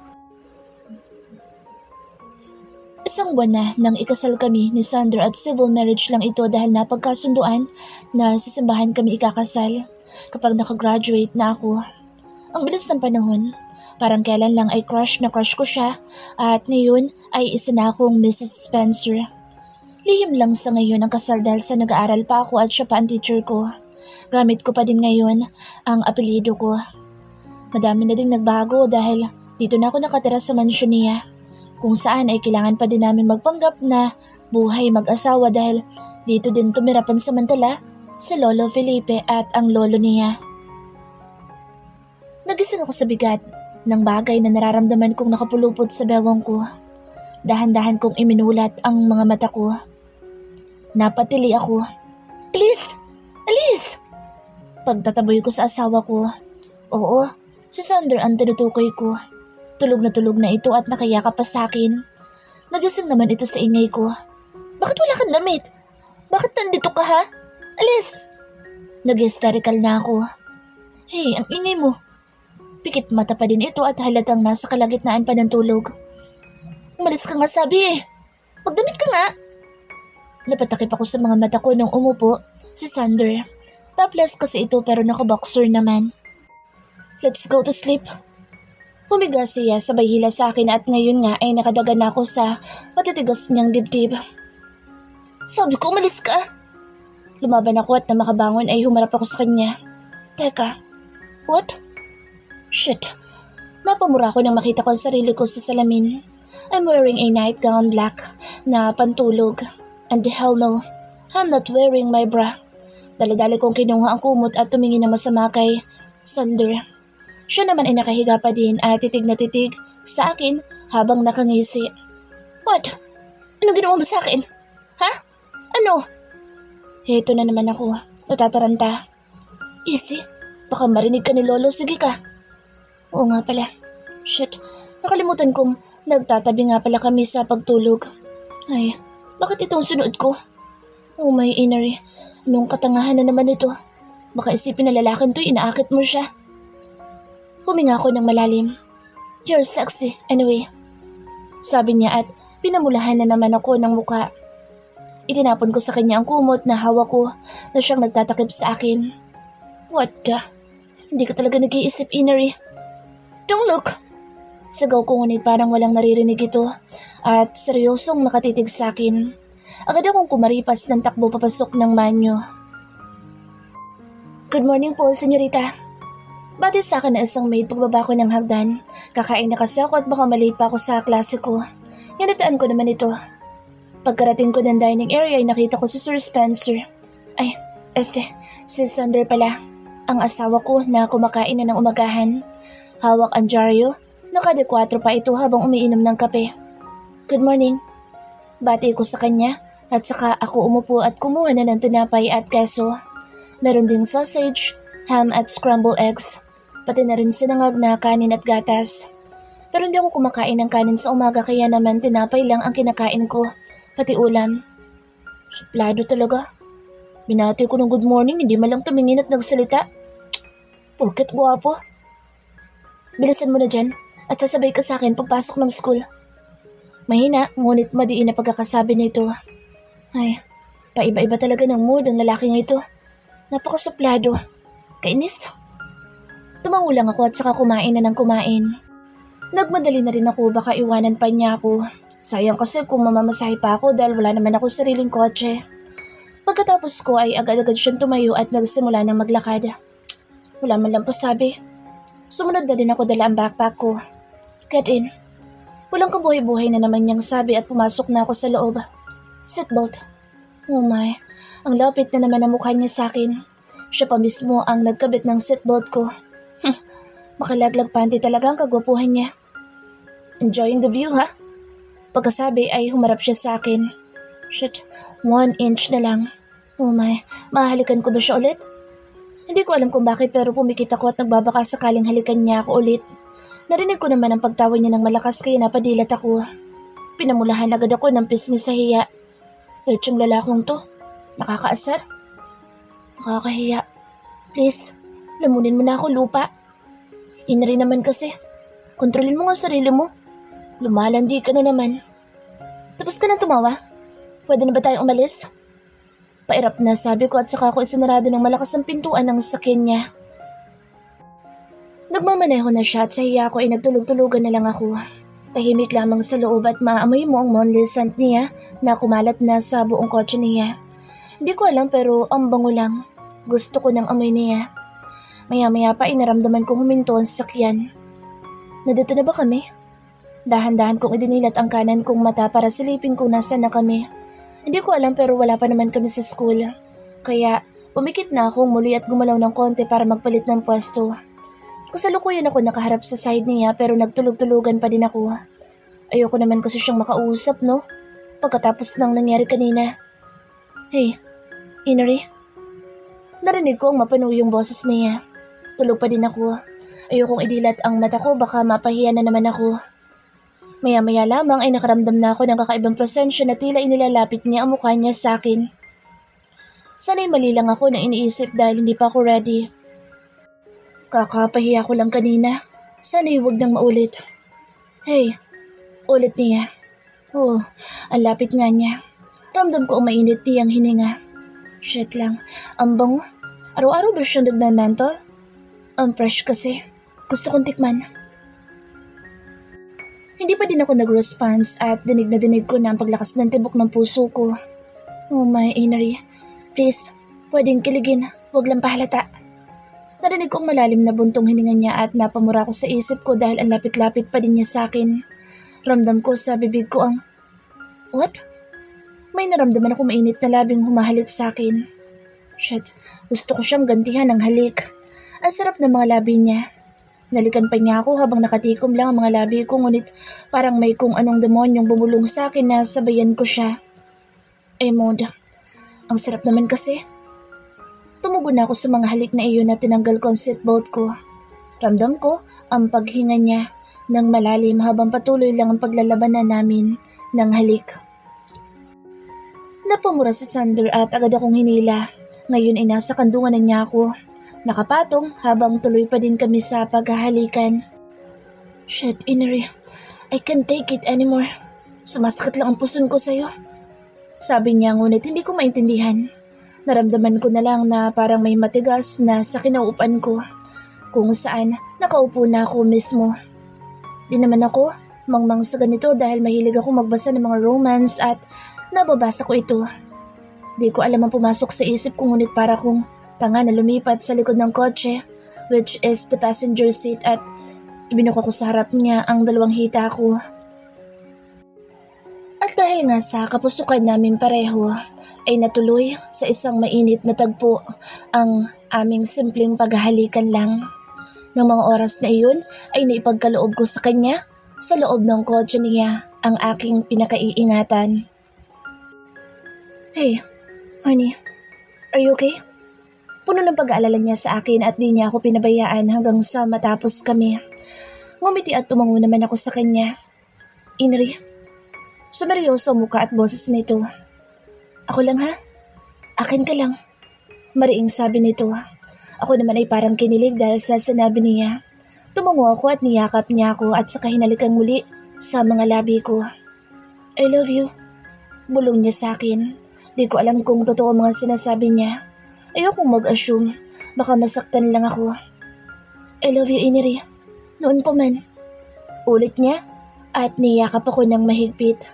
Isang buwan na nang ikasal kami ni Sander at civil marriage lang ito dahil napagkasunduan na sa simbahan kami ikakasal kapag nakagraduate na ako. Ang bilis ng panahon. Parang kailan lang ay crush na crush ko siya at ngayon ay isa na akong Missus Spencer. Lihim lang sa ngayon ang kasal dahil sa nag-aaral pa ako at siya pa ang teacher ko. Gamit ko pa din ngayon ang apelyido ko. Madami na ding nagbago dahil dito na ako nakatira sa mansyon niya, kung saan ay kailangan pa din namin magpanggap na buhay mag-asawa dahil dito din tumira pansamantala si Lolo Felipe at ang lolo niya. Nagising ako sa bigat ng bagay na nararamdaman kong nakapulupot sa bewang ko. Dahan-dahan kong iminulat ang mga mata ko. Napatili ako. Elise! Elise! Pagtataboy ko sa asawa ko. Oo, si Sander ang tinutukoy ko. Tulog na tulog na ito at nakayakap pa sa akin. Nagising naman ito sa ingay ko. Bakit wala kang damit? Bakit nandito ka ha? Elise! Nag-hysterical na ako. Hey, ang ingay mo. Pikit mata pa din ito at halatang nasa kalagitnaan pa ng tulog. Umalis ka nga sabi eh. Magdamit ka nga. Napatakip ako sa mga mata ko nung umupo si Sander. Topless kasi ito pero naka-boxer naman. Let's go to sleep. Humiga siya sabay hila sa akin at ngayon nga ay nakadaga na ako sa matitigas niyang dibdib. Sabi ko umalis ka. Lumaban ako at na makabangon ay humarap ako sa kanya. Teka, what? Shit. Napamura ko nang makita ko ang sarili ko sa salamin. I'm wearing a nightgown black na pantulog. And the hell no, I'm not wearing my bra. Dali-dali kong kinuha ang kumot at tumingin na masama kay Sander. Siya naman ay nakahiga pa din at titig na titig sa akin habang nakangisi. What? Anong ginawa mo sa akin? Ha? Ano? Heto na naman ako, natataranta. Easy, baka marinig ka ni Lolo, sige ka. Oo nga pala. Shit. Nakalimutan kong nagtatabi nga pala kami sa pagtulog. Ay, bakit itong sunod ko? Oh my inner, anong katangahan na naman ito? Baka isipin na lalaking to'y inaakit mo siya. Huminga ako ng malalim. You're sexy anyway. Sabi niya at pinamulahan na naman ako ng muka. Itinapon ko sa kanya ang kumot na hawak ko na siyang nagtatakip sa akin. What the? Hindi ka talaga nag-iisip, Inery. Don't look! Sagaw ko ngunit parang walang naririnig ito at seryosong nakatitig sa akin. Agad akong kumaripas ng takbo papasok ng banyo. Good morning po, senyorita. Bati sa akin na isang maid pagbaba ko ng hagdan. Kakain na kasi ako at baka malate pa ako sa klase ko. Yanitaan ko naman ito. Pagkarating ko ng dining area ay nakita ko si Sir Spencer. Ay, este, si Sander pala. Ang asawa ko na kumakain na ng umagahan. Hawak ang dyaryo. Nakadekwatro pa ito habang umiinom ng kape. Good morning. Bati ko sa kanya at saka ako umupo at kumuha na ng tinapay at keso. Meron ding sausage, ham at scrambled eggs. Pati na rin sinangag na kanin at gatas. Pero hindi ako kumakain ng kanin sa umaga kaya naman tinapay lang ang kinakain ko. Pati ulam. Suplado talaga. Binati ko ng good morning, hindi malang tumingin at nagsalita. Porket guwapo. Bilisan mo na dyan. At sasabay ka sa akin pagpasok ng school. Mahina, ngunit madiin na pagkakasabi nito. Ay, paiba-iba talaga ng mood ang lalaking ito. Napakasuplado. Kainis. Tumango lang ako at saka kumain na ng kumain. Nagmadali na rin ako, baka iwanan pa niya ako. Sayang kasi kung mamamasahe pa ako dahil wala naman ako sariling kotse. Pagkatapos ko ay agad-agad siyang tumayo at nagsimula ng maglakad. Wala man lang pasabi. Sumunod na din ako dala ang backpack ko. Get in. Walang kabuhay-buhay na naman niyang sabi at pumasok na ako sa loob. Seatbelt. Oh my, ang lapit na naman ang mukha niya sa akin. Siya pa mismo ang nagkabit ng seatbelt ko. Hm, makalaglag panty talaga ang kagwapuhan niya. Enjoying the view, ha? Pagkasabi ay humarap siya sa akin. Shit, one inch na lang. Oh my, mahalikan ko ba siya ulit? Hindi ko alam kung bakit pero pumikit ako at nagbabaka sakaling halikan niya ako ulit. Narinig ko naman ang pagtawa niya ng malakas kaya napadilat ako. Pinamulahan agad ako ng pisngi sa hiya. Kahit yung lalakong to, nakakaasar. Nakakahiya. Please, lamunin mo na ako lupa. Ina rin naman kasi. Kontrolin mo nga sarili mo. Lumalandi ka na naman. Tapos ka na tumawa? Pwede na ba tayong umalis? Pairap na sabi ko at saka ako isinarado ng malakas ang pintuan ng sasakyan niya. Nagmamaneho na siya at sa hiya ko ay nagtulog-tulugan na lang ako. Tahimik lamang sa loob at maamoy mo ang monle scent niya na kumalat na sa buong kotse niya. Hindi ko alam pero ang bango lang. Gusto ko ng amoy niya. Maya-maya pa inaramdaman kong huminto ang sasakyan. Nandito na ba kami? Dahan-dahan kong idinilat ang kanan kong mata para silipin kung nasaan na kami. Hindi ko alam pero wala pa naman kami sa school. Kaya pumikit na akong muli at gumalaw ng konti para magpalit ng pwesto. Kasalukuyan ako nakaharap sa side niya pero nagtulog-tulugan pa din ako. Ayoko naman kasi siyang makausap, no? Pagkatapos ng nangyari kanina. Hey, Inari? Narinig ko ang mapano yung boses niya. Tulog pa din ako. Ayokong idilat ang mata ko, baka mapahiya na naman ako. Maya-maya lamang ay nakaramdam na ako ng kakaibang presensya na tila inilalapit niya ang mukha niya sa akin. Sana'y mali lang ako na iniisip dahil hindi pa ako ready. Kakapahiya ko lang kanina. Sana'y huwag nang maulit. Hey, ulit niya. Oh, ang lapit nga niya. Ramdam ko ang mainit niyang hininga. Shit lang, ang bango. Araw-araw ba siyang nagmamantle? Ang fresh kasi. Gusto kong tikman. Hindi pa din ako nag-response at dinig na dinig ko na ang paglakas ng tibok ng puso ko. Oh my Inari, please, pwedeng kiligin, wag lang pahalata. Narinig ko ang malalim na buntong hininga niya at napamura ko sa isip ko dahil ang lapit-lapit pa din niya sa akin. Ramdam ko sa bibig ko ang, what? May naramdaman ako mainit na labing humahalik sa akin. Shit, gusto ko siyang gantihan ng halik. Ang sarap ng mga labi niya. Nalikan pa niya ako habang nakatikom lang ang mga labi ko ngunit parang may kung anong demonyong bumulong sa akin na sabayan ko siya. Eh Maud, ang sarap naman kasi. Tumugon ako sa mga halik na iyon at tinanggal ko ang seatbelt ko. Ramdam ko ang paghinga niya ng malalim habang patuloy lang ang paglalabanan namin ng halik. Napamura si Sander at agad akong hinila. Ngayon ay nasa kandungan na niya ako. Nakapatong habang tuloy pa din kami sa paghahalikan. Shit, Inari. I can't take it anymore. Sumasakit lang ang puson ko sa'yo. Sabi niya ngunit hindi ko maintindihan. Naramdaman ko na lang na parang may matigas na sa kinauupan ko. Kung saan nakaupo na ako mismo. Di naman ako mangmang sa ganito dahil mahilig ako magbasa ng mga romance at nababasa ko ito. Di ko alam ang pumasok sa isip ko ngunit para kong tanga na lumipat sa likod ng kotse, which is the passenger seat, at ibinuka ko sa harap niya ang dalawang hita ko. At dahil nga sa kapusukan namin pareho, ay natuloy sa isang mainit na tagpo ang aming simpleng paghahalikan lang. Nang mga oras na iyon ay naipagkaloob ko sa kanya sa loob ng kotse niya ang aking pinakaiingatan. Hey, honey, are you okay? Puno ng pag-aalala niya sa akin at di niya ako pinabayaan hanggang sa matapos kami. Ngumiti at tumango naman ako sa kanya. Inri, sumeryoso ang muka at boses nito. Ako lang ha? Akin ka lang. Mariing sabi nito. Ako naman ay parang kinilig dahil sa sinabi niya. Tumango ako at niyakap niya ako at saka hinalikan muli sa mga labi ko. I love you. Bulong niya sa akin. Di ko alam kung totoo mga sinasabi niya. Ayokong mag-assume. Baka masaktan lang ako. I love you, Iniri. Noon pa man. Ulit niya at niyakap ako ng mahigpit.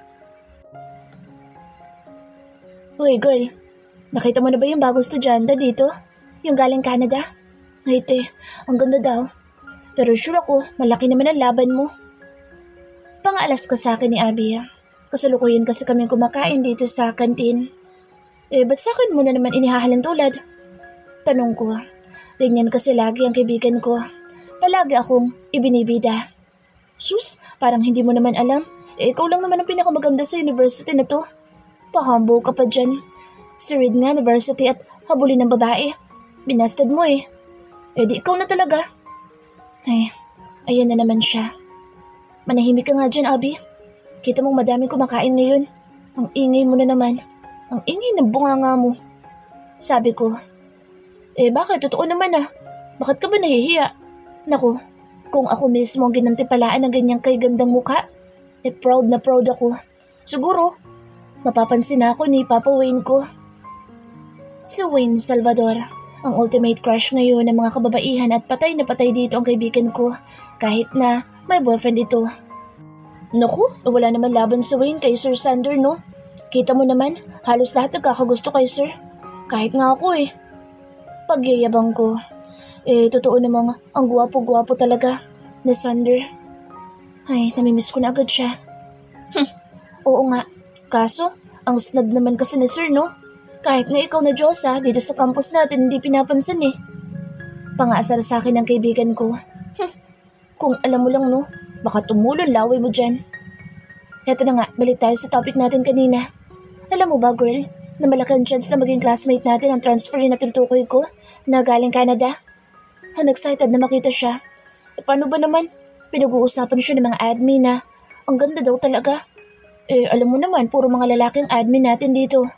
Uy, girl. Nakita mo na ba yung bagong estudyante dito? Yung galing Canada? Ay, te. Ang ganda daw. Pero sure ako, malaki naman ang laban mo. Pang-alas ka sa akin ni Abby. Kasalukuyan kasi kaming kumakain dito sa kantin. Eh, ba't sa akin mo na naman inihahalang tulad? Tanong ko. Ganyan kasi lagi ang kaibigan ko. Palagi akong ibinibida. Sus, parang hindi mo naman alam. Eh, ikaw lang naman ang pinakamaganda sa university na to. Pahambo ka pa dyan. Si Reed nga university at habulin ng babae. Binastad mo eh. Eh di ikaw na talaga. Ay, ayan na naman siya. Manahimik ka nga dyan, Abby. Kita mong madaming kumakain ngayon. Ang ingay mo na naman. Ang ingay ng bunganga mo. Sabi ko. Eh bakit? Totoo naman ah. Bakit ka ba nahihiya? Naku, kung ako mismo ang ginantipalaan ng ganyang kay gandang mukha, eh proud na proud ako. Siguro, mapapansin ako ni Papa Wayne ko. Si Wayne Salvador, ang ultimate crush ngayon ng mga kababaihan at patay na patay dito ang kaibigan ko kahit na may boyfriend ito. Naku, wala naman laban si Wayne kay Sir Sander, no? Kita mo naman, halos lahat nagkakagusto kay Sir. Kahit nga ako eh. pagyayabang ko. Eh, totoo namang ang gwapo-gwapo talaga ni Sander. Ay, namimiss ko na agad siya. Hm, oo nga. Kaso, ang snub naman kasi ni Sir, no? Kahit nga ikaw na Diyosa, dito sa campus natin hindi pinapansin eh. Pangaasar sa akin ng kaibigan ko. Hm, kung alam mo lang, no? Baka tumulong laway mo dyan. Eto na nga, balik tayo sa topic natin kanina. Alam mo ba, girl, na malaki ang chance na maging classmate natin ang transfer na tinutukoy ko na galing Canada? I'm excited na makita siya. E paano ba naman? Pinag-uusapan siya ng mga admin na ang ganda daw talaga. Eh, alam mo naman, puro mga lalaking admin natin dito.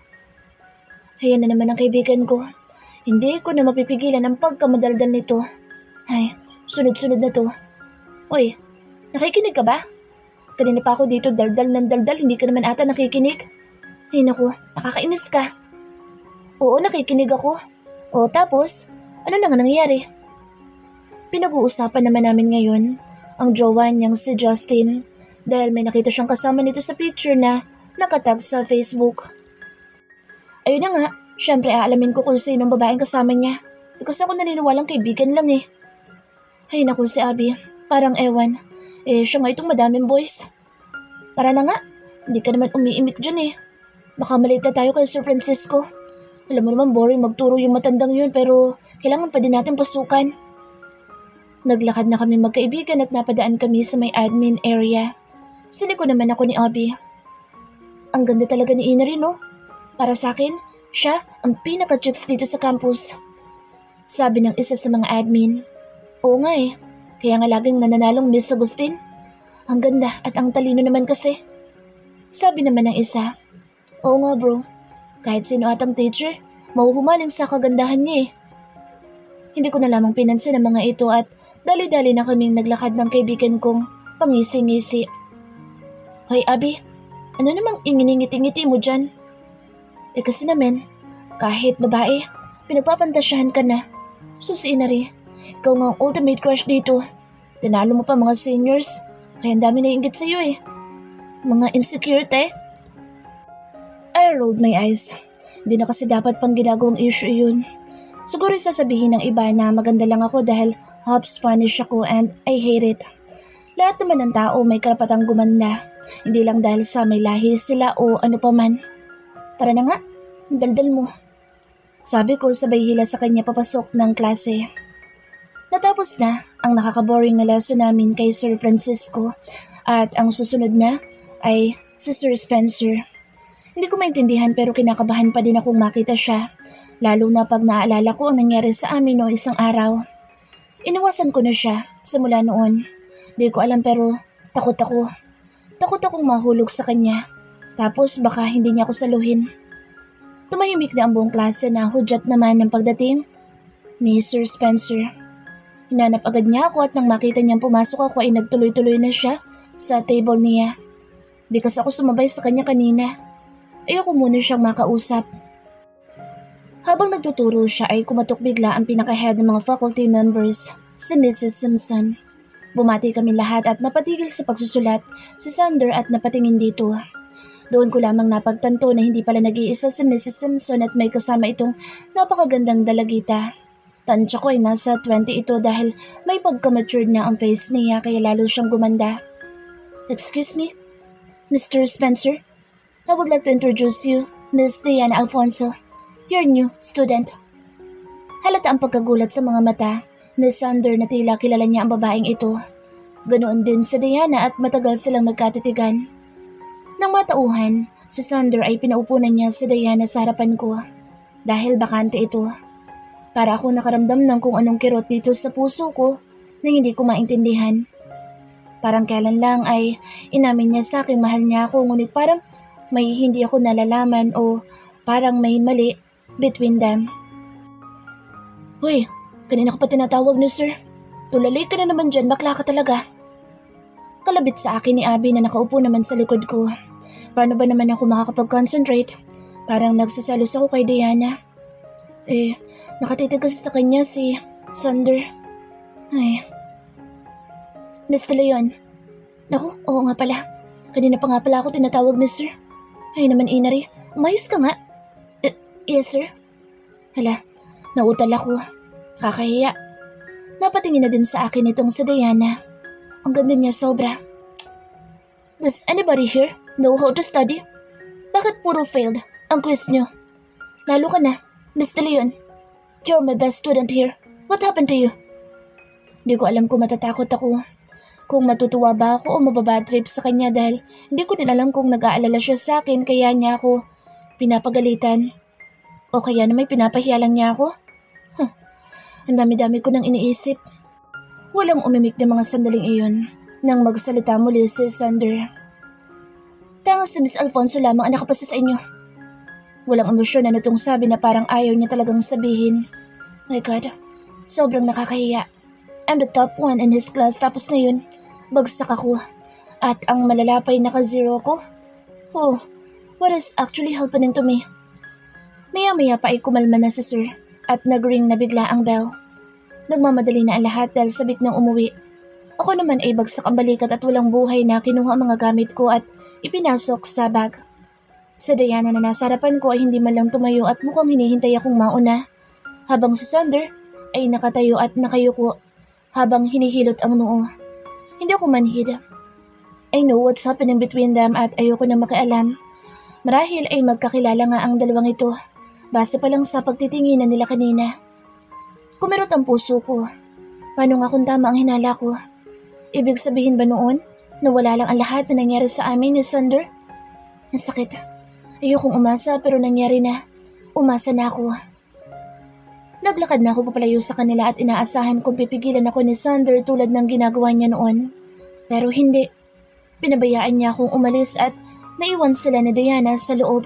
Ayan na naman ang kaibigan ko. Hindi ko na mapipigilan ang pagkamadaldal nito. Ay, sunod-sunod na to. Uy, nakikinig ka ba? Kanina pa ako dito daldal ng daldal, hindi ka naman ata nakikinig. Ay naku, nakakainis ka. Oo, nakikinig ako. O tapos, ano na nga nangyari? Pinag-uusapan naman namin ngayon ang jowa niyang si Justin dahil may nakita siyang kasama nito sa picture na nakatag sa Facebook. Ayun na nga, syempre aalamin ko kung sino ang babaeng kasama niya. Kasi ako naniniwalang kaibigan lang eh. Ay naku si Abby, parang ewan. Eh siya nga itong madaming boys. Tara na nga, hindi ka naman umiimik dyan eh. Baka malate na tayo kay Sir Francisco. Alam mo naman boring magturo yung matandang yun pero kailangan pa din natin pasukan. Naglakad na kami magkaibigan at napadaan kami sa may admin area. Siniko naman ako ni Abby. Ang ganda talaga ni Ina rin, no? Para sa akin, siya ang pinaka-chicks dito sa campus. Sabi ng isa sa mga admin. Oo nga eh, kaya nga laging nananalong Miss Agustin. Ang ganda at ang talino naman kasi. Sabi naman ng isa. Oo nga bro, kahit sino atang teacher, mahuhumaling sa kagandahan niya eh. Hindi ko na lamang pinansin ang mga ito at dali-dali na kaming naglakad ng kaibigan kong pangisi-ngisi. Hoy Abby, ano namang inginingiti-ngiti mo dyan? Eh kasi naman, kahit babae, pinagpapantasyahan ka na. Susi na rin, ikaw nga ang ultimate crush dito. Tinalo mo pa mga seniors, kaya ang dami naiinggit sa'yo eh. Mga insecure te. I rolled my eyes. Hindi na kasi dapat pang ginagawang issue yun. Siguro sasabihin ng iba na maganda lang ako dahil half Spanish ako and I hate it. Lahat naman ng tao may karapatang gumanda. Hindi lang dahil sa may lahi sila o ano pa man. Tara na nga, daldal mo. Sabi ko sabay hila sa kanya papasok ng klase. Natapos na ang nakakaboring na lesson namin kay Sir Francisco at ang susunod na ay si Sir Spencer. Hindi ko maintindihan pero kinakabahan pa din akong makita siya, lalo na pag naaalala ko ang nangyari sa amin noong isang araw. Iniwasan ko na siya simula noon. Di ko alam pero takot ako. Takot akong mahulog sa kanya. Tapos baka hindi niya ako saluhin. Tumahimik na ang buong klase na hudyat naman ng pagdating ni Sir Spencer. Hinanap agad niya ako at nang makita niyang pumasok ako ay nagtuloy-tuloy na siya sa table niya. Di kasi ako sumabay sa kanya kanina. Ayoko muna siyang makausap. Habang nagtuturo siya ay kumatok bigla ang pinaka-head ng mga faculty members, si Missus Simpson. Bumati kami lahat at napatigil sa pagsusulat si Sander at napatingin dito. Doon ko lamang napagtanto na hindi pala nag-iisa si Missus Simpson at may kasama itong napakagandang dalagita. Tansya ko ay nasa twenty ito dahil may pagka-matured na ang face niya kaya lalo siyang gumanda. Excuse me, Mister Spencer? I would like to introduce you, Miss Diana Alfonso, your new student. Halata ang pagkagulat sa mga mata ni Sander na tila kilala niya ang babaeng ito. Ganoon din si Diana at matagal silang nagkatitigan. Nang matauhan, si Sander ay pinaupunan niya si Diana sa harapan ko dahil bakante ito. Para ako nakaramdam ng kung anong kirot dito sa puso ko nang hindi ko maintindihan. Parang kailan lang ay inamin niya sa akin mahal niya ako ngunit parang may hindi ako nalalaman o parang may mali between them. Hoy, kanina ka pa tinatawag ni sir. Tulalay ka na naman dyan, bakla ka talaga. Kalabit sa akin ni Abby na nakaupo naman sa likod ko. Paano ba naman ako makakapag-concentrate? Parang nagsaselos ako kay Diana. Eh, nakatitig kasi sa kanya si Sander. Ay. Miss De Leon. Naku, oo nga pala. Kanina pa nga pala ako tinatawag ni sir. Ay naman Inari, umayos ka nga. Uh, yes sir. Hala, Nautal ako. Kakahiya. Napatingin na din sa akin itong si Diana. Ang ganda niya sobra. Does anybody here know how to study? Bakit puro failed ang quiz niyo? Lalo ka na, Miss De Leon. You're my best student here. What happened to you? Di ko alam kung matatakot ako. Kung matutuwa ba ako o mababad trip sa kanya dahil hindi ko din alam kung nag-aalala siya sa akin kaya niya ako pinapagalitan. O kaya na may pinapahiya lang niya ako? Huh. Ang dami-dami ko nang iniisip. Walang umimik ng mga sandaling iyon nang magsalita muli si Sander. Tangos si Miss Alfonso lamang ang nakapasa sa inyo. Walang emosyon na nitong sabi na parang ayaw niya talagang sabihin. My God, sobrang nakakahiya. I'm the top one in his class tapos ngayon, bagsak ako. At ang malalapay naka-zero ko. Oh, what is actually happening to me? Maya-maya pa ay kumalma na si Sir at nag-ring na bigla ang bell. Nagmamadali na ang lahat dahil sabik ng umuwi. Ako naman ay bagsak ang balikat at walang buhay na kinuha ang mga gamit ko at ipinasok sa bag. Sa Diana na nasa harapan ko ay hindi man lang tumayo at mukhang hinihintay akong mauna. Habang si Sander ay nakatayo at nakayuko habang hinihilot ang noo. Hindi ako manhid. I know what's happening between them at ayoko na makialam. Marahil ay magkakilala nga ang dalawang ito base pa lang sa pagtitinginan nila kanina. Kumirot ang puso ko. Paano nga kung tama ang hinala ko? Ibig sabihin ba noon na wala lang ang lahat na nangyari sa amin ni Sander? Ang sakit. Ayokong umasa pero nangyari na. Umasa na ako. Naglakad na ako papalayo sa kanila at inaasahan kung pipigilan ako ni Sander tulad ng ginagawa niya noon. Pero hindi. Pinabayaan niya akong umalis at naiwan sila ni Diana sa loob.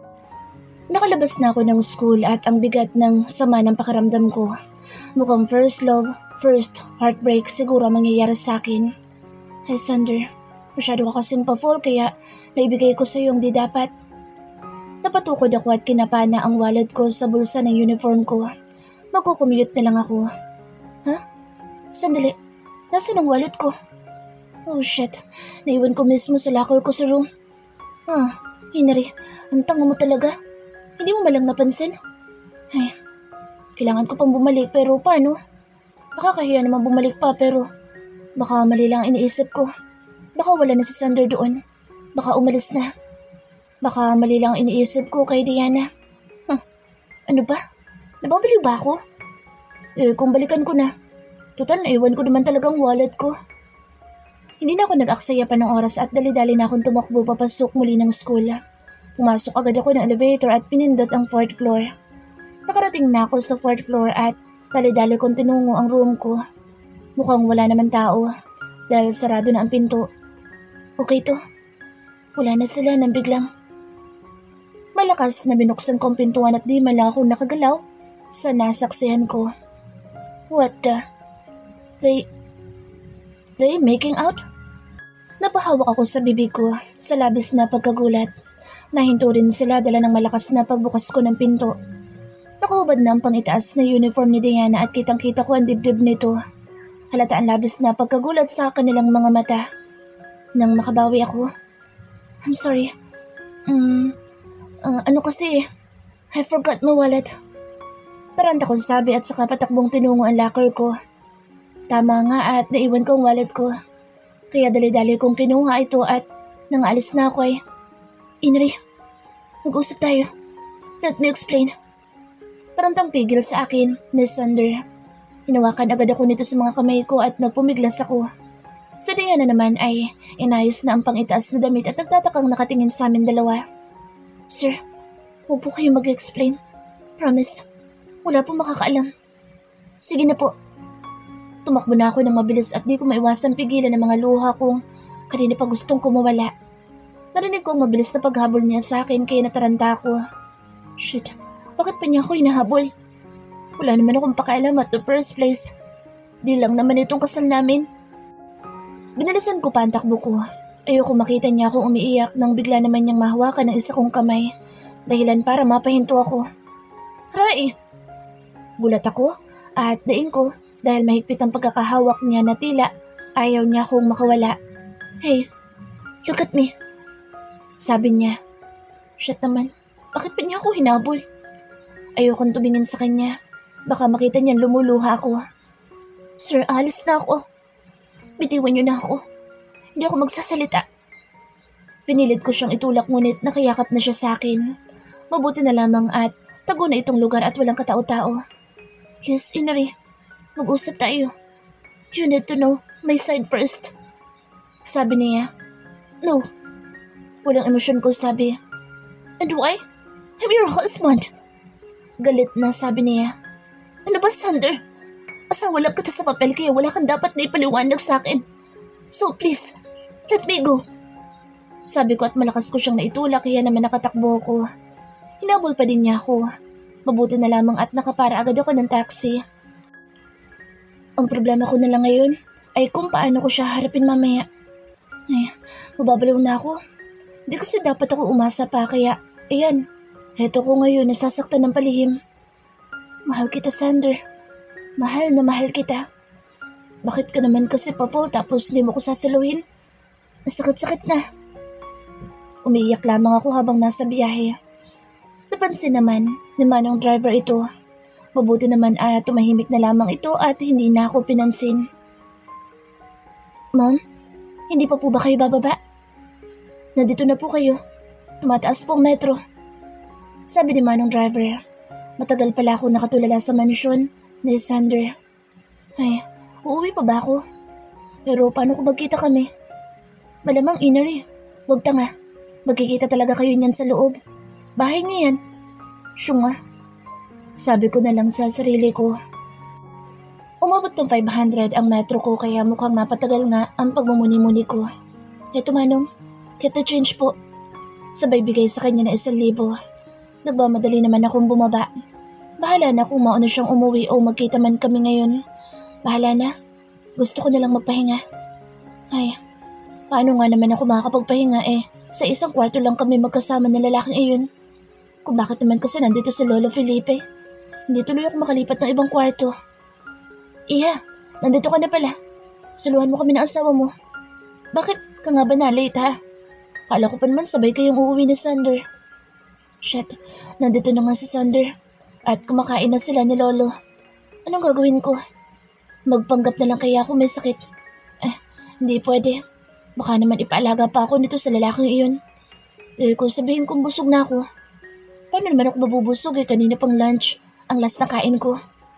Nakalabas na ako ng school at ang bigat ng sama ng pakiramdam ko. Mukhang first love, first heartbreak siguro mangyayari sa akin. Hey Sander, masyado ka kasing pa-fall kaya naibigay ko sa iyo ang di dapat. Napatukod ako at kinapana ang wallet ko sa bulsa ng uniform ko. Magkukumute na lang ako. Ha? Sandali, nasaan ang wallet ko? Oh shit, naiwan ko mismo sa locker ko sa room. Ah, Hinari, ang tanga mo talaga. Hindi mo malang napansin? Ay, kailangan ko pang bumalik pero paano? Nakakahiya naman bumalik pa pero baka mali lang iniisip ko. Baka wala na si Sander doon. Baka umalis na. Baka mali lang iniisip ko kay Diana. Huh, ano ba? Nababaliw ba ako? Eh kung balikan ko na. Total naiwan ko naman talagang wallet ko. Hindi na ako nag-aksaya pa ng oras at dali-dali na akong tumakbo papasok muli ng school. Pumasok agad ako ng elevator at pinindot ang fourth floor. Nakarating na ako sa fourth floor at dali-dali kong tinungo ang room ko. Mukhang wala naman tao dahil sarado na ang pinto. Okay to. Wala na sila nang biglang. Malakas na binuksan ko ang pintuan at di man lang akong nakagalaw sa nasaksihan ko. What the? They... They making out? Napahawak ako sa bibig ko sa labis na pagkagulat. Nahinto rin sila dala ng malakas na pagbukas ko ng pinto. Nakahubad na ang pangitaas na uniform ni Diana at kitang-kita ko ang dibdib nito. Halata ang labis na pagkagulat sa kanilang mga mata. Nang makabawi ako, I'm sorry. Mm, uh, ano kasi, I forgot my wallet. Taranta ko sabi at saka patakbong tinungo ang locker ko. Tama nga at naiwan ko ang wallet ko. Kaya dali-dali kong kinuha ito at nang alis na ako ay, Inri, mag-usap tayo. Let me explain. Tarantang pigil sa akin ni Sander. Hinawakan agad ako nito sa mga kamay ko at nagpumiglas ako. Sa Diana naman ay inayos na ang pangitaas na damit at nagtatakang nakatingin sa amin dalawa. Sir, huwag po kayo mag-explain. Promise, wala po makakaalam. Sige na po. Tumakbo na ako ng mabilis at di ko maiwasang pigilan ng mga luha kong kanina pa gustong kumawala. Narinig ko ang mabilis na paghabol niya sa akin kaya nataranta ako. Shit, bakit pa niya ako hinahabol? Wala naman akong pakialam at the first place. Di lang naman itong kasal namin. Binalisan ko pa ang takbo ko. Ayoko makita niya akong umiiyak nang bigla naman niyang mahawakan ng isa kong kamay. Dahilan para mapahinto ako. Aray! Bulat ako at daing ko dahil mahigpit ang pagkakahawak niya na tila ayaw niya akong makawala. Hey, look at me. Sabi niya. Shit naman, bakit pa niya ako hinabol? Ayokong tumingin sa kanya. Baka makita niyan lumuluha ako. Sir, alis na ako. Bitiwan niyo na ako. Hindi ako magsasalita. Pinilit ko siyang itulak ngunit nakayakap na siya sa akin. Mabuti na lamang at tago na itong lugar at walang katao-tao. Yes, Inari. Mag-usap tayo. You need to know my side first. Sabi niya. No. Walang emosyon ko sabi. And why? I'm your husband. Galit na sabi niya. Ano ba, Sander? Asawa lang kita sa papel kaya wala kang dapat na ipaliwanag sa akin. So please, let me go. Sabi ko at malakas ko siyang naitulak kaya naman nakatakbo ko. Hinabol pa din niya ako. Mabuti na lamang at nakapara agad ako ng taxi. Ang problema ko na lang ngayon ay kung paano ko siya harapin mamaya. Ay, mababalaw na ako. Hindi kasi dapat ako umasa pa kaya, ayan, heto ko ngayon nasasaktan ng palihim. Mahal kita, Sander. Mahal na mahal kita. Bakit ka naman kasi pa-fall tapos hindi mo ko sasaluhin? Ang sakit-sakit na. Umiiyak lamang ako habang nasa biyahe. Napansin naman ni manang driver ito. Mabuti naman at tumahimik na lamang ito at hindi na ako pinansin. Ma'am, hindi pa po ba kayo bababa? Nandito na po kayo. Tumataas po ang metro. Sabi ni manang driver. Matagal pala ako nakatulala sa mansyon ni Sander. Ay, uuwi pa ba ako? Pero paano kung magkita kami? Malamang Inari. Huwag tanga. Magkikita talaga kayo niyan sa loob. Bahay niyo yan. Syunga. Sabi ko na lang sa sarili ko. Umabot ng five hundred ang metro ko kaya mukhang napatagal nga ang pagmumuni-muni ko. Eto manong, get the change po. Sabay bigay sa kanya na isang libo. Nagmamadali naman akong bumaba. Bahala na kung mauna siyang umuwi o magkita man kami ngayon. Bahala na. Gusto ko na lang magpahinga. Ay, paano nga naman ako makakapagpahinga eh? Sa isang kwarto lang kami magkasama na lalaking iyon. Kung bakit naman kasi nandito si Lolo Felipe. Hindi tuloy ako makalipat ng ibang kwarto. Iha, nandito ka na pala. Saluhan mo kami ng asawa mo. Bakit ka nga ba na late ha? Kala ko pa naman sabay kayong uuwi ni Sander. Shit, nandito na nga si Sander. At kumakain na sila ni Lolo. Anong gagawin ko? Magpanggap na lang kaya ako may sakit. Eh, hindi pwede. Baka naman ipaalaga pa ako nito sa lalaking iyon. Eh, kung sabihin kong busog na ako. Paano naman ako mabubusog eh? Kanina pang lunch. Ang last na kain ko.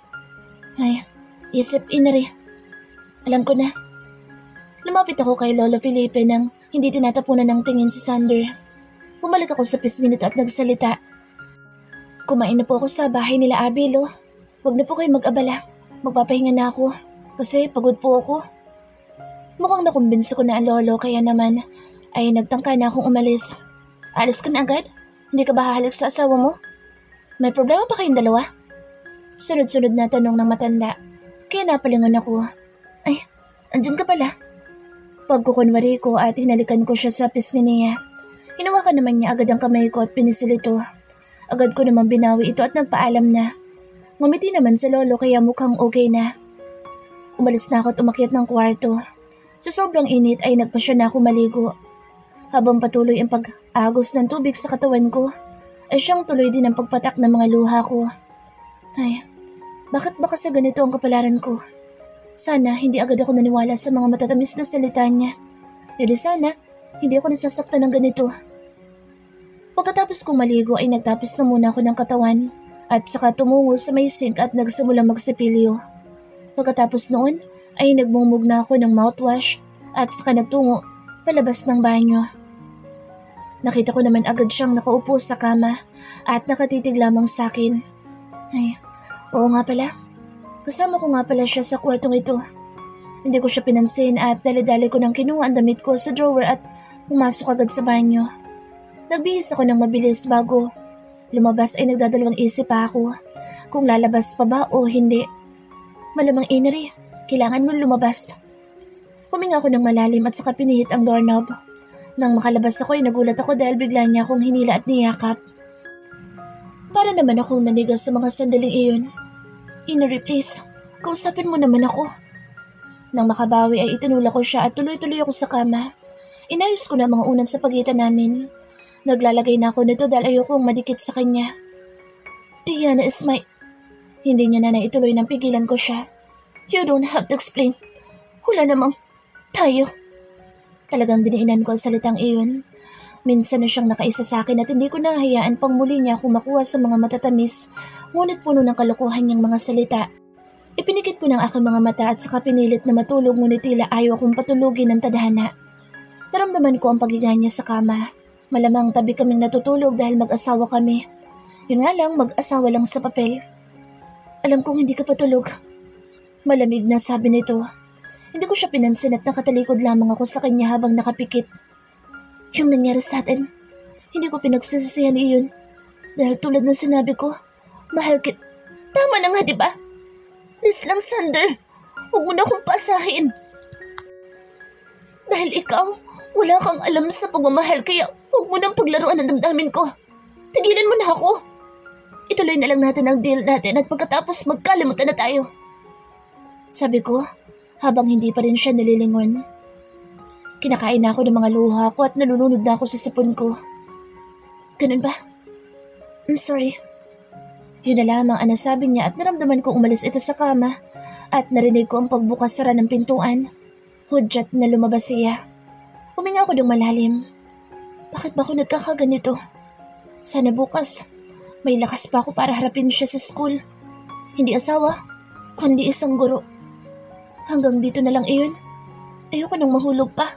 Ay, isip Inari. Alam ko na. Lumapit ako kay Lolo Felipe nang hindi tinatapunan ng tingin si Sander. Bumalik ako sa pisngi nito at nagsalita. Kumain na po ako sa bahay nila Abelo. Huwag na po kayo mag-abala. Magpapahinga na ako. Kasi pagod po ako. Mukhang nakumbinso ko na ang lolo kaya naman ay nagtangka na akong umalis. Alis ka na agad? Hindi ka ba hahalik sa asawa mo? May problema pa kayong dalawa? Sunod-sunod na tanong ng matanda. Kaya napalingon ako. Ay, andyan ka pala. Pagkukunwari ko at hinalikan ko siya sa pisngi niya. Hinawakan naman niya agad ang kamay ko at pinisil ito. Agad ko naman binawi ito at nagpaalam na. Ngumiti naman sa lolo kaya mukhang okay na. Umalis na ako at umakyat ng kwarto. Sa sobrang init ay nagpasya na ako maligo. Habang patuloy ang pag-agos ng tubig sa katawan ko, ay siyang tuloy din ang pagpatak ng mga luha ko. Ay, bakit ba kasi ganito ang kapalaran ko? Sana hindi agad ako naniwala sa mga matatamis na salita niya. E di sana, hindi ako nasasaktan ng ganito. Pagkatapos kong maligo ay nagtapis na muna ako ng katawan at saka tumungo sa may sink at nagsimula magsipilyo. Pagkatapos noon ay nagmumug na ako ng mouthwash at saka nagtungo palabas ng banyo. Nakita ko naman agad siyang nakaupo sa kama at nakatitig lamang sa akin. Ay, oo nga pala. Kasama ko nga pala siya sa kwartong ito. Hindi ko siya pinansin at dali-dali ko nang kinuha ang damit ko sa drawer at pumasok agad sa banyo. Nagbihis ako ng mabilis bago lumabas ay nagdadalawang isip pa ako kung lalabas pa ba o hindi. Malamang Inari, kailangan mo lumabas. Huminga ako ng malalim at saka pinihit ang doorknob. Nang makalabas ako ay nagulat ako dahil bigla niya akong hinila at niyakap. Para naman akong nanigas sa mga sandaling iyon. Inari, please, kausapin mo naman ako. Nang makabawi ay itinulak ko siya at tuloy-tuloy ako sa kama. Inayos ko na mga unan sa pagitan namin. Naglalagay na ako nito dahil ayokong madikit sa kanya. Diana is my... Hindi niya na naituloy ng pigilan ko siya. You don't have to explain. Wala namang tayo. Talagang diniinan ko ang salitang iyon. Minsan na siyang nakaisa sa akin at hindi ko nahayaan pang muli niya ako makuha sa mga matatamis, ngunit puno ng kalokohan niyang mga salita. Ipinikit ko ng aking mga mata at saka pinilit na matulog, ngunit tila ayaw akong patulugin ng tadhana. Naramdaman ko ang pagiga niya sa kama. Malamang tabi kaming natutulog dahil mag-asawa kami. Yun nga lang, mag-asawa lang sa papel. Alam kong hindi ka patulog. Malamig na sabi nito. Hindi ko siya pinansin at nakatalikod lamang ako sa kanya habang nakapikit. Yung nangyari sa atin, hindi ko pinagsisisihan iyon. Dahil tulad ng sinabi ko, mahal kit. Tama na nga, di ba? Please lang, Sander. Huwag mo na akong pasahin. Dahil ikaw, wala kang alam sa pagmamahal, kaya huwag mo nang paglaruan ang damdamin ko. Tigilan mo na ako. Ituloy na lang natin ang deal natin at pagkatapos magkalimutan na tayo. Sabi ko, habang hindi pa rin siya nalilingon. Kinakain na ako ng mga luha ko at nalulunod na ako sa sipon ko. Ganun ba? I'm sorry. Yun na lamang ang nasabi niya at naramdaman kong umalis ito sa kama at narinig ko ang pagbukas-sara ng pintuan. Hudyat na lumabas siya. Huminga ako ng malalim. Bakit ba ako nagkakaganito? Sana bukas, may lakas pa ako para harapin siya sa school. Hindi asawa, kundi isang guro. Hanggang dito na lang iyon. Ayoko nang mahulog pa.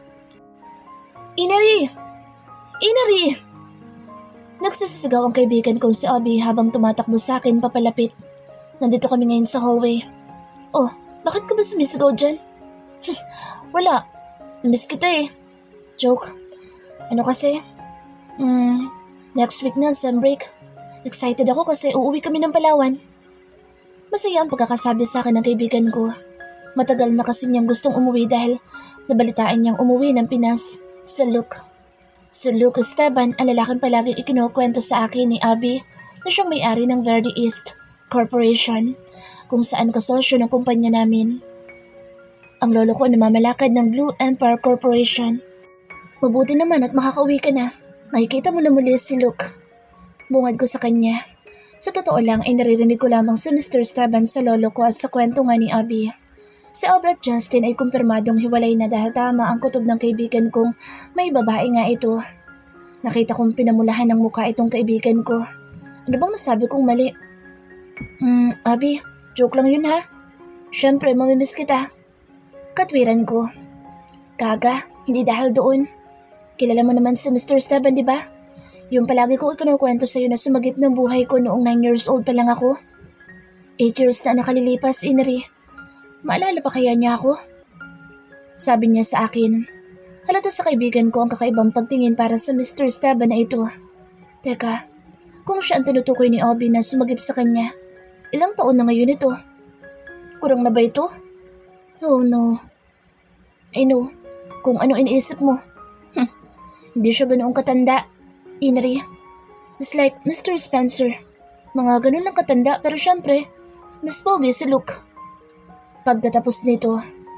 Inari! Inari! Nagsasasigaw ang kaibigan kong si Abby habang tumatakbo sa akin papalapit. Nandito kami ngayon sa hallway. Oh, bakit ka ba sumisigaw dyan? Wala. Namiss kita eh. Joke. Ano kasi? Hmm, next week na, sem break. Excited ako kasi uuwi kami ng Palawan. Masaya ang pagkakasabi sa akin ng kaibigan ko. Matagal na kasi niyang gustong umuwi dahil nabalitaan niyang umuwi ng Pinas sa Luke. Si Luke Esteban, ang lalaking palaging ikinukwento sa akin ni Abby na siyang may-ari ng Verde East Corporation kung saan kasosyo ng kumpanya namin. Ang lolo ko namamalakad ng Blue Empire Corporation. Mabuti naman at makakauwi ka na. Makikita mo na muli si Luke. Bungad ko sa kanya. Sa totoo lang ay naririnig ko lamang si Mister Esteban sa lolo ko at sa kwento nga ni Abby. Si Abby at Justin ay kumpirmadong hiwalay na dahil tama ang kutob ng kaibigan kong may babae nga ito. Nakita kong pinamulahan ng mukha itong kaibigan ko. Ano bang nasabi kong mali? Hmm, Abby, joke lang yun ha. Siyempre, mamimiss kita. Katwiran ko. Kaga, hindi dahil doon. Kilala mo naman si Mister Esteban, di ba? Yung palagi kong ikinukwento sa'yo na sumagip ng buhay ko noong nine years old pa lang ako. eight years na nakalilipas, Inari. Maalala pa kaya niya ako? Sabi niya sa akin. Halata sa kaibigan ko ang kakaibang pagtingin para sa Mister Esteban na ito. Teka, kung siya ang tinutukoy ni Abby na sumagip sa kanya, ilang taon na ngayon ito? Kurang na ba ito? Oh no. I know, kung ano iniisip mo. Hm, hindi siya ganoong katanda, Inari. It's like Mister Spencer. Mga ganun lang katanda pero syempre, mas pogi si Luke. Pagtatapos nito,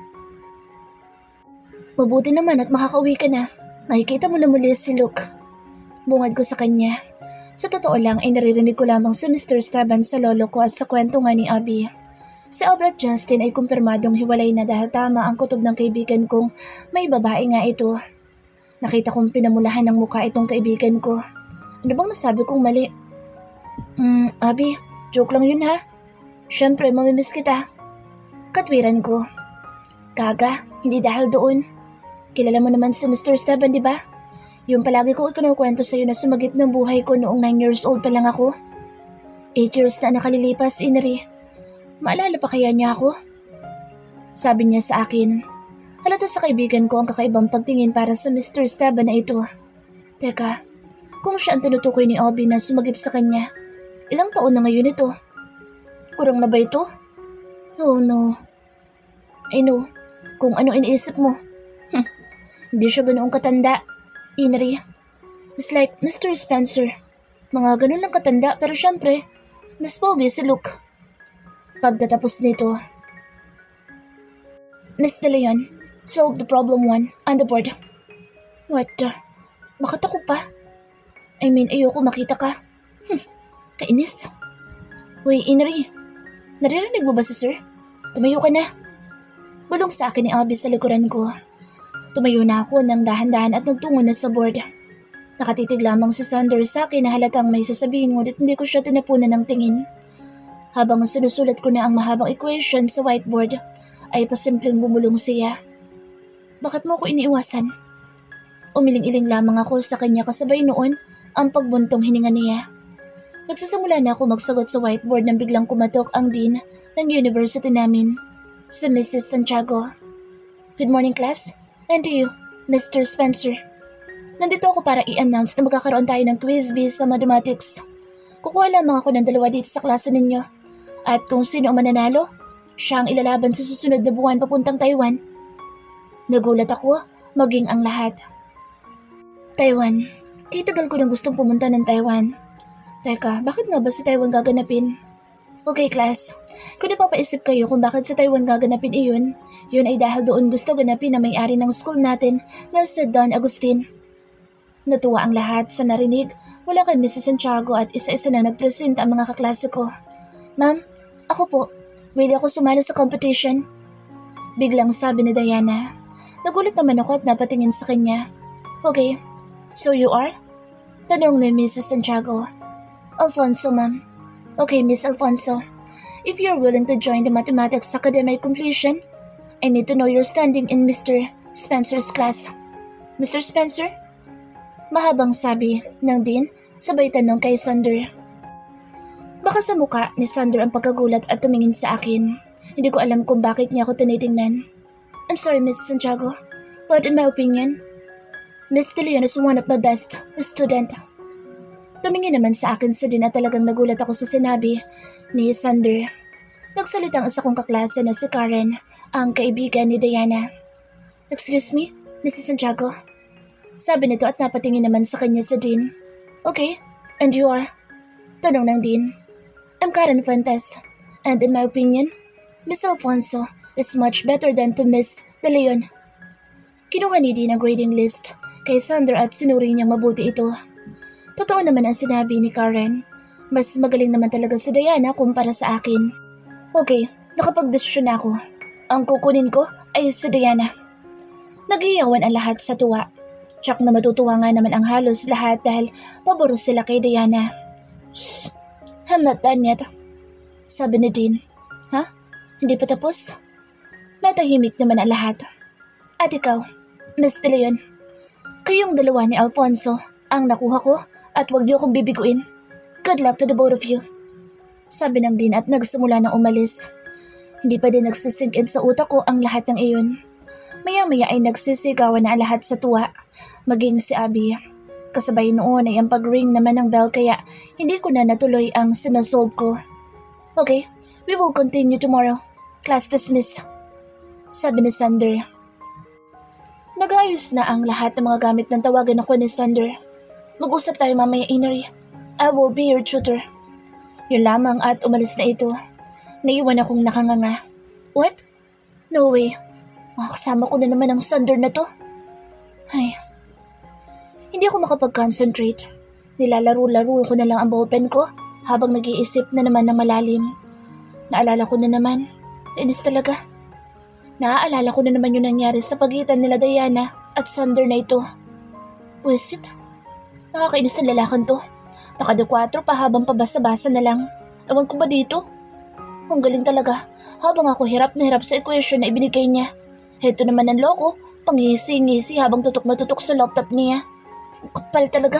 mabuti naman at makakauwi ka na. Makikita mo na muli si Luke. Bungad ko sa kanya. Sa totoo lang ay naririnig ko lamang si Mister Esteban sa lolo ko at sa kwento nga ni Abby. Si Abby at Justin ay kumpirmadong hiwalay na dahil tama ang kutob ng kaibigan kong may babae nga ito. Nakita kong pinamulahan ng mukha itong kaibigan ko. Ano bang nasabi kong mali? Hmm, Abby, joke lang yun ha. Siyempre, mamimiss kita. Katwiran ko. Kaga, hindi dahil doon. Kilala mo naman si Mister Esteban, di ba? Yung palagi kong ikinukwento sa'yo na sumagip ng buhay ko noong nine years old pa lang ako. eight years na nakalilipas, Inari. Maalala pa kaya niya ako? Sabi niya sa akin. Halata sa kaibigan ko ang kakaibang pagtingin para sa Mister Esteban na ito. Teka, kung siya ang tinutukoy ni Abby na sumagip sa kanya, ilang taon na ngayon ito? Kurang na ba ito? Oh no. I know, kung ano iniisip mo. Hm, hindi siya ganoong katanda, Inari. It's like Mister Spencer. Mga ganun lang katanda pero syempre, mas pogi si Luke. Pagtatapos nito, Miss De Leon, solve the problem one on the board. What the? Bakit ako pa? I mean, ayoko makita ka. Hm, kainis. Uy, Inari. Naririnig mo ba si sir? Tumayo ka na. Bulong sa akin ni Abby sa likuran ko. Tumayo na ako ng dahan-dahan at nagtungo na sa board. Nakatitig lamang si Sander sa akin na halatang may sasabihin ngunit hindi ko siya tinapunan ng tingin. Habang sinusulat ko na ang mahabang equation sa whiteboard, ay pasimpleng bumulong siya. Bakit mo ko iniiwasan? Umiling-iling lamang ako sa kanya kasabay noon ang pagbuntong hininga niya. Nagsisimula na ako magsagot sa whiteboard nang biglang kumatok ang dean ng university namin, si Missus Santiago. Good morning class, and to you, Mister Spencer. Nandito ako para i-announce na magkakaroon tayo ng quiz bee sa mathematics. Kukuha lamang ako ng dalawa dito sa klase ninyo. At kung sino ang mananalo, siya ang ilalaban sa susunod na buwan papuntang Taiwan. Nagulat ako, maging ang lahat. Taiwan. Kaya tagal ko nang gustong pumunta ng Taiwan. Teka, bakit nga ba sa Taiwan gaganapin? Okay class, kung napapaisip kayo kung bakit sa Taiwan gaganapin iyon, yun ay dahil doon gusto ganapin na may-ari ng school natin na si Don Agustin. Natuwa ang lahat sa narinig mula kay Missus Santiago at isa-isa na nagpresenta ang mga kaklase ko. Ma'am, ako po, willing ako sumali sa competition. Biglang sabi ni Diana. Nagulat naman ako at napatingin sa kanya. Okay, so you are? Tanong ni Missus Santiago. Alfonso, ma'am. Okay, Miss Alfonso. If you're willing to join the Mathematics Academy completion, I need to know your standing in Mister Spencer's class. Mister Spencer? Mahabang sabi ng Dean sabay tanong kay Sander. Baka sa muka ni Sander ang pagkagulat at tumingin sa akin. Hindi ko alam kung bakit niya ako tinitingnan. I'm sorry, Miss Santiago, but in my opinion, Miss De Leon is one of my best student. Tumingin naman sa akin sa din at talagang nagulat ako sa sinabi ni Sander. Nagsalita ang isa kong kaklase na si Karen, ang kaibigan ni Diana. Excuse me, Missus Santiago? Sabi nito at napatingin naman sa kanya sa Dean. Okay, and you are? Tanong ng Dean. I'm Karen Fuentes, and in my opinion, Miss Alfonso is much better than to Miss De Leon. Kinuha ni Dean ang grading list kay Sander at sinuri niyang mabuti ito. Totoo naman ang sinabi ni Karen. Mas magaling naman talaga si Diana kumpara sa akin. Okay, nakapag-desisyon na ako. Ang kukunin ko ay si Diana. Nag-iyawan ang lahat sa tuwa. Tsak na matutuwa nga naman ang halos lahat dahil paboro sila kay Diana. Shh, I'm not done yet. Sabi ni Dean. Ha? Hindi pa tapos? Natahimik naman ang lahat. At ikaw, Miss De Leon, kayong dalawa ni Alfonso ang nakuha ko at huwag niyo akong bibiguin. Good luck to the both of you. Sabi ng Dean at nagsimula na umalis. Hindi pa din nagsisink in sa utak ko ang lahat ng iyon. Maya-maya ay nagsisigawan na ang lahat sa tuwa, maging si Abby. Kasabay noon ay ang pag-ring naman ng bell kaya hindi ko na natuloy ang sinasolve ko. Okay, we will continue tomorrow. Class dismissed. Sabi ni Sander. Nag-ayos na ang lahat ng mga gamit ng tawagan ako ni Sander. Mag-usap tayo mamaya, Inery. I will be your tutor. Yun lamang at umalis na ito. Naiwan akong nakanganga. What? No way. Makakasama ko na naman ang Sander na to. Ay. Hindi ako makapag-concentrate. Nilalaro-laro ko na lang ang ballpen ko habang nag-iisip na naman ng malalim. Naalala ko na naman. Kainis talaga. Naaalala ko na naman yung nangyari sa pagitan nila Diana at Sander na ito. Pwisit. Nakakainis ang lalakan to. Nakadakwatro pa habang pabasa-basa na lang. Ewan ko ba dito? Ang galing talaga. Habang ako hirap na hirap sa equation na ibinigay niya. Heto naman ang loko, pangisi-ngisi habang tutok na tutok sa laptop niya. Ang kapal talaga.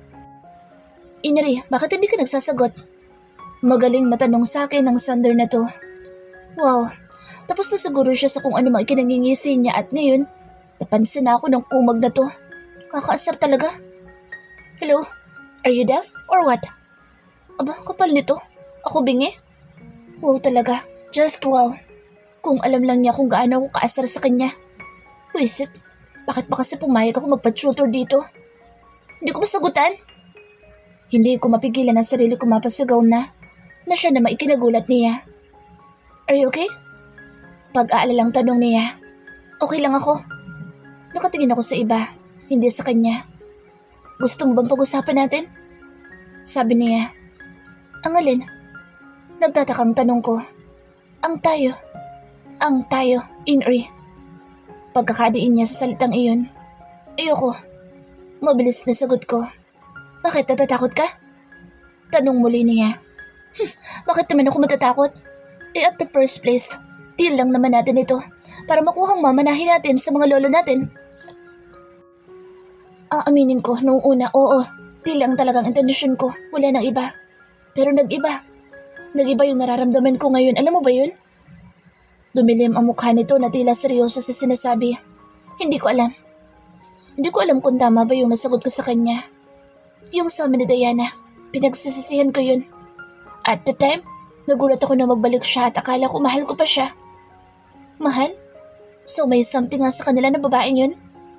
Inery, bakit hindi ka nagsasagot? Magaling na tanong sa akin ng Sander na to. Wow, tapos na siguro siya sa kung ano mang ikinangingisi niya at ngayon, napansin na ako ng kumag na to. Kakaasar talaga. Hello? Are you deaf or what? Aba, kapal nito. Ako bingi? Wow talaga. Just wow. Kung alam lang niya kung gaano ako kaasar sa kanya. Wisit, bakit ba kasi pumayag ako magpa-tutor dito? Hindi ko masagutan? Hindi ko mapigilan ang sarili ko mapasigaw na na siya naman ikinagulat niya. Are you okay? Pag-aalalang tanong niya. Okay lang ako. Nakatingin ako sa iba, hindi sa kanya. Gusto mo bang pag-usapan natin? Sabi niya. Ang alin? Nagtatakang tanong ko. Ang tayo. Ang tayo, Inri. Pagkakadiin niya sa salitang iyon. Ayoko. Mabilis na sagot ko. Bakit natatakot ka? Tanong muli niya. Hm, bakit naman ako matatakot? Eh at the first place, deal lang naman natin ito para makuhang mamanahin natin sa mga lolo natin. Aaminin ko noong una, oo, deal lang talagang intensyon ko, wala nang iba. Pero nag-iba. Nag-iba yung nararamdaman ko ngayon, alam mo ba yun? Dumilim ang mukha nito na tila seryoso sa sinasabi. Hindi ko alam. Hindi ko alam kung tama ba yung nasagot ko sa kanya. Yung sa amin ni Diana, pinagsisisihan ko yun. At the time, nagulat ako na magbalik siya at akala ko mahal ko pa siya. Mahal? So may something nga sa kanila na babaeng yun?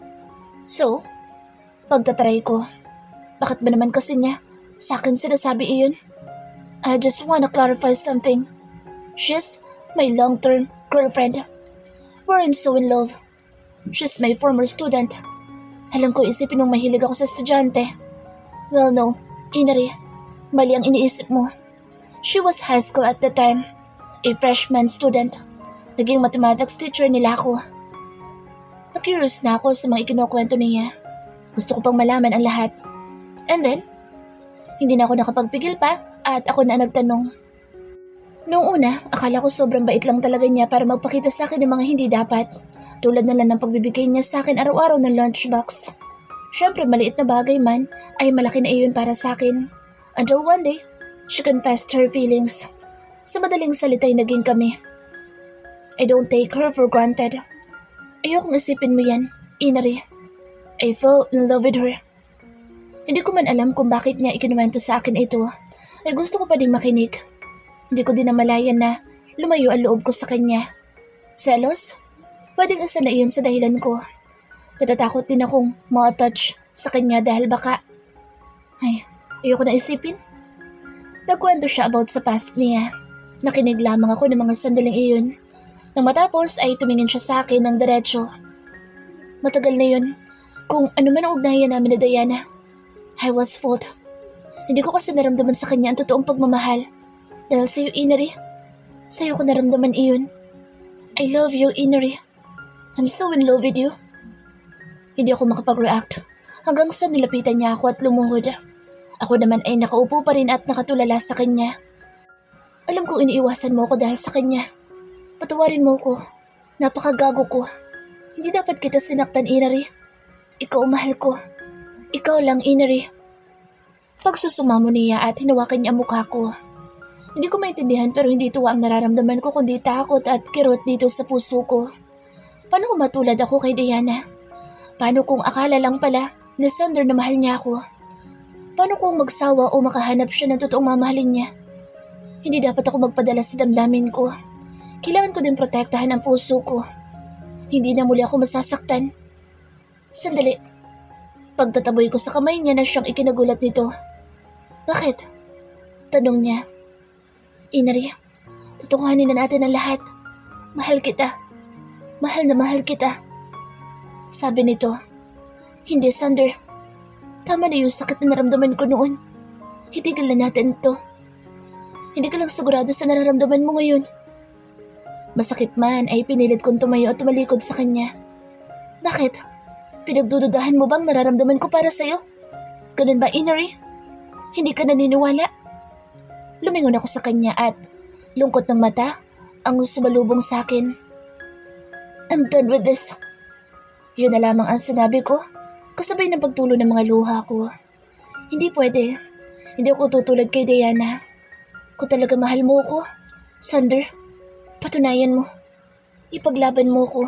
So, pagtatry ko, bakit ba naman kasi niya sa akin sinasabi iyon? I just wanna clarify something. She's my long-term girlfriend. We're in so in love. She's my former student. Alam ko isipin nung mahilig ako sa estudyante. Well no, Inari, mali ang iniisip mo. She was high school at the time, a freshman student. Naging mathematics teacher nila ako. Na-curious na ako sa mga ikinukwento niya. Gusto ko pang malaman ang lahat. And then, hindi na ako nakapagpigil pa at ako na nagtanong. Noong una, akala ko sobrang bait lang talaga niya para magpakita sa akin ng mga hindi dapat. Tulad na lang ng pagbibigay niya sa akin araw-araw ng lunchbox. Siyempre maliit na bagay man ay malaki na iyon para sa akin. Until one day, she confessed her feelings. Sa madaling salita'y naging kami. I don't take her for granted. Ayokong isipin mo yan, Inari. I fell in love with her. Hindi ko man alam kung bakit niya ikinuwento sa akin ito. Ay gusto ko pa ding makinig. Hindi ko din namalayan na lumayo ang loob ko sa kanya. Selos? Pwedeng isa na iyon sa dahilan ko. Natatakot din akong ma-touch sa kanya dahil baka... Ay, ayoko na isipin. Nagkwento siya about sa past niya. Nakinig lamang ako ng mga sandaling iyon. Nang matapos ay tumingin siya sa akin ng diretso. Matagal na yun. Kung ano man ang ugnayan namin na Diana, I was fault. Hindi ko kasi naramdaman sa kanya ang totoong pagmamahal. Dahil sa'yo, Inari. Sa'yo ko naramdaman iyon. I love you, Inari. I'm so in love with you. Hindi ako makapag-react hanggang sa nilapitan niya ako at lumuhod. Ako naman ay nakaupo pa rin at nakatulala sa kanya. Alam kong iniiwasan mo ako dahil sa kanya. Patawarin mo ko. Napakagago ko. Hindi dapat kita sinaktan, Inari. Ikaw mahal ko. Ikaw lang, Inari. Pagsusumamo niya at hinawakan niya ang mukha ko. Hindi ko maintindihan pero hindi tuwa ang nararamdaman ko kundi takot at kirot dito sa puso ko. Paano kung matulad ako kay Diana? Paano kung akala lang pala na Sander na mahal niya ako? Paano kung magsawa o makahanap siya ng totoong mamahalin niya? Hindi dapat ako magpadala sa damdamin ko. Kailangan ko din protektahan ang puso ko. Hindi na muli ako masasaktan. Sandali. Pagtataboy ko sa kamay niya na siyang ikinagulat nito. Bakit? Tanong niya. Inari, tutukuhanin na natin ang lahat. Mahal kita. Mahal na mahal kita. Sabi nito. Hindi, Sander. Tama na yung sakit na naramdaman ko noon. Hitigil na natin ito. Hindi ka lang sigurado sa nararamdaman mo ngayon. Masakit man ay pinilit kong tumayo at tumalikod sa kanya. Bakit? Pinagdududahan mo bang nararamdaman ko para sa'yo? Ganun ba, Inari? Hindi ka naniniwala? Lumingon ako sa kanya at lungkot ng mata ang sumalubong sa akin. I'm done with this. Yun na lamang ang sinabi ko, kasabay ng pagtulo ng mga luha ko. Hindi pwede. Hindi ako tutulad kay Diana. Kung talaga mahal mo ko, Sander, patunayan mo. Ipaglaban mo ko.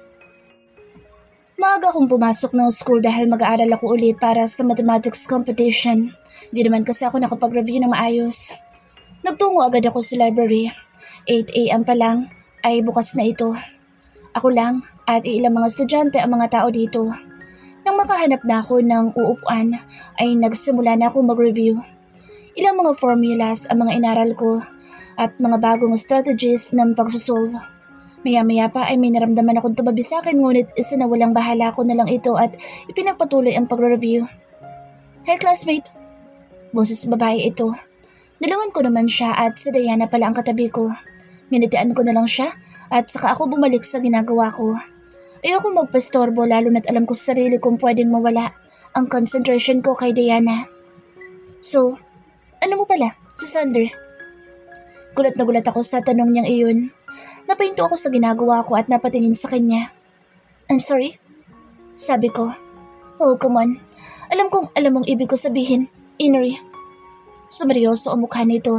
Maaga akong pumasok ng school dahil mag-aaral ako ulit para sa mathematics competition. Hindi naman kasi ako nakapag-review na maayos. Nagtungo agad ako sa library. eight a.m. pa lang ay bukas na ito. Ako lang at ilang mga estudyante ang mga tao dito. Nang makahanap na ako ng uupuan ay nagsimula na ako mag-review. Ilang mga formulas ang mga inaral ko at mga bagong strategies ng pagsusolve. Maya-maya pa ay may naramdaman akong tumabi sa akin ngunit isinawalang bahala ko na lang ito at ipinagpatuloy ang pag-review. Hey classmate! Boses babae ito. Nilangan ko naman siya at si Diana pala ang katabi ko. Nginitian ko na lang siya at saka ako bumalik sa ginagawa ko. Ayoko magpastorbo lalo na't alam ko sa sarili kong pwedeng mawala ang concentration ko kay Diana. So, ano mo pala, si Sander? Gulat na gulat ako sa tanong niyang iyon. Napahinto ako sa ginagawa ko at napatingin sa kanya. I'm sorry? Sabi ko. Oh, come on. Alam kong alam mong ibig ko sabihin, Inori. Sumeryoso ang mukha nito.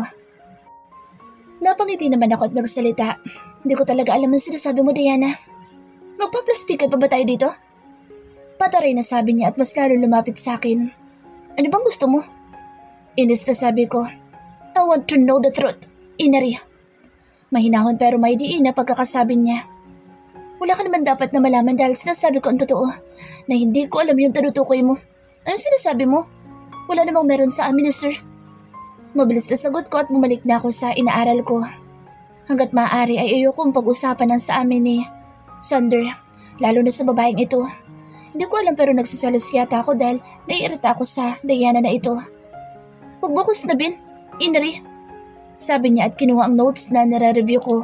Napangiti naman ako at nagsalita. Hindi ko talaga alam ang sinasabi mo, Diana. Magpa-plastikan pa ba tayo dito? Pataray na sabi niya at mas lalo lumapit sa akin. Ano bang gusto mo? Inis na sabi ko. I want to know the truth, Inari. Mahinahon pero may diin na pagkakasabi niya. Wala ka naman dapat na malaman dahil sinasabi ko ang totoo na hindi ko alam yung tinutukoy mo. Ano sinasabi mo? Wala namang meron sa amin, sir. Mabilis na sagot ko at bumalik na ako sa inaaral ko. Hanggat maaari ay ayokong pag-usapan ng sa amin ni Sander, lalo na sa babaeng ito. Hindi ko alam pero nagsiselos yata ako dahil naiirita ako sa Diana na ito. Huwag mo ko snabin, Inari. Sabi niya at kinuha ang notes na nare-review ko.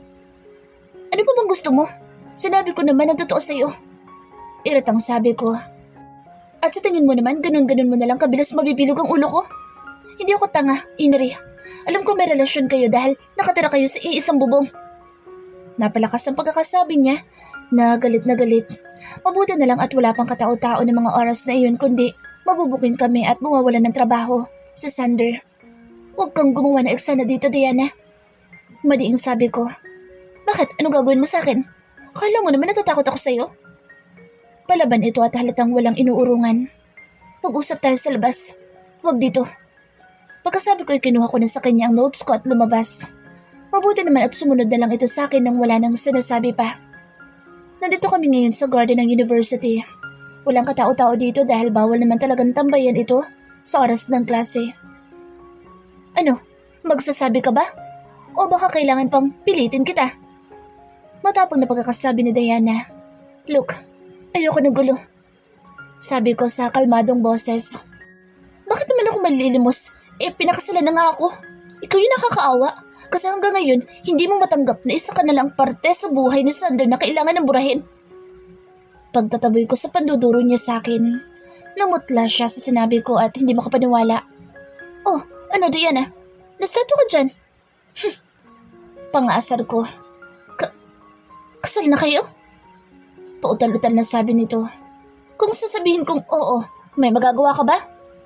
Ano pa bang gusto mo? Sinabi ko naman ang totoo sa'yo. Iritang sabi ko. At sa tingin mo naman, ganun-ganun mo na lang kabilis mabibilog ang ulo ko? Hindi ako tanga, Inari. Alam ko may relasyon kayo dahil nakatira kayo sa iisang bubong. Napalakas ang pagkakasabi niya na galit na galit. Mabuti na lang at wala pang katao-tao ng mga oras na iyon kundi mabubukin kami at mawawalan ng trabaho si Sander. Huwag kang gumawa na eksena dito, Diana. Madiing sabi ko. Bakit? Ano gagawin mo sa akin? Akala mo naman natatakot ako sa'yo? Palaban ito at halatang walang inuurungan. Mag-usap tayo sa labas. Huwag dito. Pagkasabi ko ay kinuha ko na sa kanya ang notes ko at lumabas. Mabuti naman at sumunod na lang ito sa akin nang wala nang sinasabi pa. Nandito kami ngayon sa garden ng university. Walang katao-tao dito dahil bawal naman talagang tambayan ito sa oras ng klase. Ano? Magsasabi ka ba? O baka kailangan pang pilitin kita? Matapang na pagkakasabi ni Diana. Look, ayoko ng gulo. Sabi ko sa kalmadong boses. Bakit naman ako malilimos? Eh pinakasalan na nga ako. Ikaw yung nakakaawa. Kasi hanggang ngayon, hindi mo matanggap na isa ka na lang parte sa buhay ni Sander na kailangan ng burahin. Pagtataboy ko sa panduduro niya sa akin, namutla siya sa sinabi ko at hindi makapaniwala. Oh, ano Diana? Nastato ka dyan? Pangaasar ko. Ka- kasal na kayo? Pautal-utal na sabi nito. Kung sasabihin kong oo, may magagawa ka ba?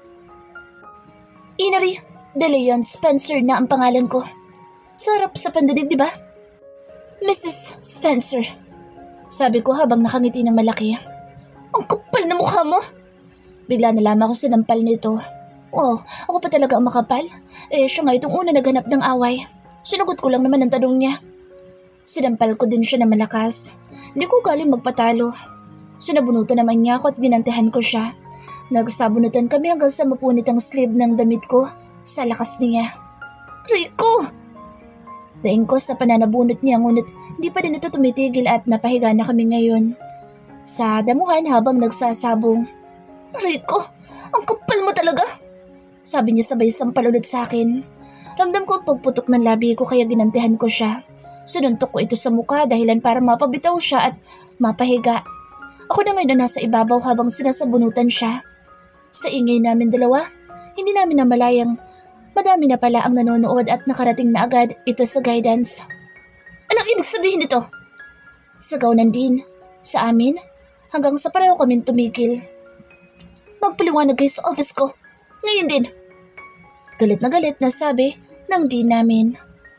Inari, De Leon Spencer na ang pangalan ko. Sarap sa pandinig, di ba? Missus Spencer. Sabi ko habang nakangiti ng malaki. Ang kapal na mukha mo! Bigla na lamang ako sinampal nito. Wow, ako pa talaga ang makapal? Eh, siya nga itong una naghanap ng away. Sinagot ko lang naman ang tanong niya. Sinampal ko din siya na malakas. Hindi ko galing magpatalo. Sinabunutan naman niya ako at ginantihan ko siya. Nagsabunutan kami hanggang sa mapunit ang sleeve ng damit ko sa lakas niya. Rico! Daing ko sa pananabunot niya ngunit hindi pa din ito tumitigil at napahiga na kami ngayon. Sa damuhan habang nagsasabong. Rico, ang kapal mo talaga! Sabi niya sabay sampal ulit sa akin. Ramdam ko ang pagputok ng labi ko kaya ginantihan ko siya. Sinuntok ko ito sa mukha dahilan para mapabitaw siya at mapahiga. Ako na ngayon na nasa ibabaw habang sinasabunutan siya. Sa ingay namin dalawa, hindi namin namalayang madami na pala ang nanonood at nakarating na agad ito sa guidance. Anong ibig sabihin nito? Sagaw ng Dean. Sa amin, hanggang sa pareho kaming tumigil. Magpaliwanag kayo sa office ko. Ngayon din. Galit na galit na sabi ng Dean namin.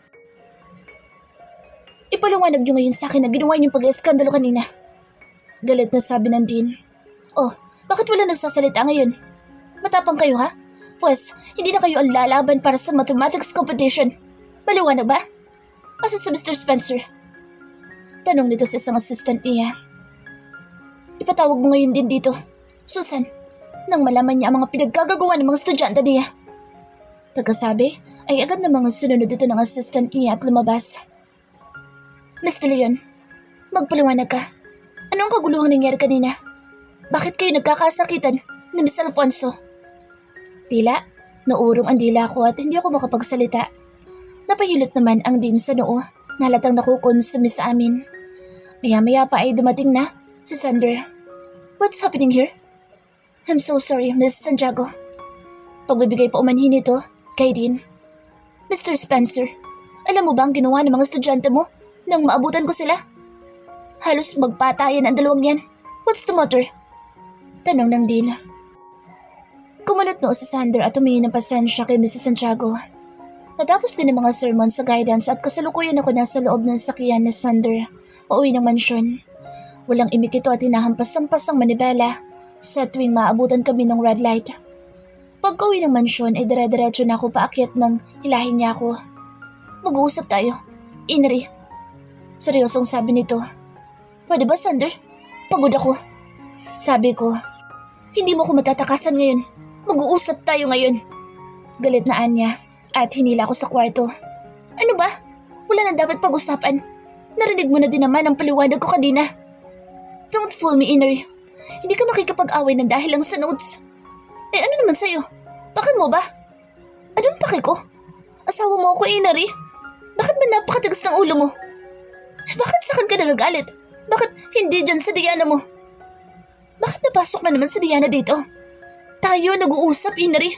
Ipaliwanag niyo ngayon sa akin na ginawa niyong pag-eskandalo kanina. Galit na sabi ng Dean. Oh, bakit wala nagsasalita ngayon? Matapang kayo ha? Pues, hindi na kayo ang lalaban para sa mathematics competition. Maliwanag ba? Asa si Mister Spencer? Tanong nito sa isang assistant niya. Ipatawag mo ngayon din dito, Susan, nang malaman niya ang mga pinaggagawa ng mga estudyante niya. Pagkasabi, ay agad namang sununod ito ng assistant niya at lumabas. Miss De Leon, magpaliwanag ka. Ano ang kaguluhang nangyari kanina? Bakit kayo nagkakasakitan ni Miss Alfonso? Tila, naurong ang dila ko at hindi ako makapagsalita. Napahilot naman ang Dean sa noo Nalatang nakukonsumi sa amin. Maya-maya pa ay dumating na si Sander. What's happening here? I'm so sorry, Miss Santiago. Pagbibigay pa umanhin ito kay Dean. Mister Spencer, alam mo ba ang ginawa ng mga estudyante mo nang maabutan ko sila? Halos magpatayan ang dalawang yan. What's the matter? Tanong ng Dean. Kumunot noo si Sander at humingi ng pasensya kay Missus Santiago. Natapos din ang mga sermon sa guidance at kasalukuyan ako nasa loob ng sakyan ni Sander, pauwi ng mansyon. Walang imik ito at hinahampas-hampas ang manibela sa tuwing maabutan kami ng red light. Pagka-uwi ng mansyon ay dire-diretso na ako paakyat ng hilahin niya ako. Mag-uusap tayo, Inri. Seryosong sabi nito. Pwede ba, Sander? Pagod ako. Sabi ko, hindi mo ko matatakasan ngayon. Mag-uusap tayo ngayon. Galit na Anya at hinila ako sa kwarto. Ano ba? Wala na dapat pag-usapan. Narinig mo na din naman ang paliwanag ko kanina. Don't fool me, Inri. Hindi ka makikipag-away ng dahil lang sa notes. Eh ano naman sa'yo? Bakit mo ba? Anong paki ko? Asawa mo ako, Inri. Bakit ba napakatigas ng ulo mo? Bakit sa akin ka nagagalit? Bakit hindi dyan sa Diana mo? Bakit napasok na naman si Diana dito? Tayo nag-uusap, Inri.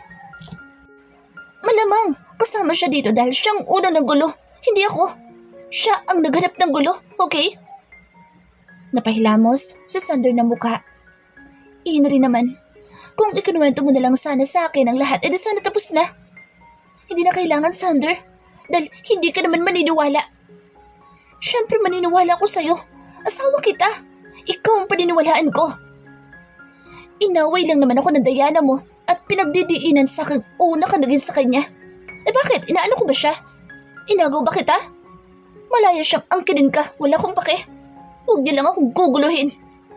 Malamang kasama siya dito dahil siyang una ng gulo, hindi ako. Siya ang naghanap ng gulo, okay? Napahilamos sa Sander na mukha. Inri naman, kung ikinuwento mo na lang sana sa akin ang lahat, edi sana tapos na. Hindi na kailangan, Sander, dahil hindi ka naman maniniwala. Siyempre maniniwala ko sa'yo. Asawa kita. Ikaw ang paniniwalaan ko. Inaway lang naman ako ng Diana mo at pinagdidiinan sa akin una ka naging sa kanya. Eh bakit? Inaano ko ba siya? Inagaw ba kita? Malaya siyang angkinin ka. Wala akong pake. Huwag niya lang akong guguluhin.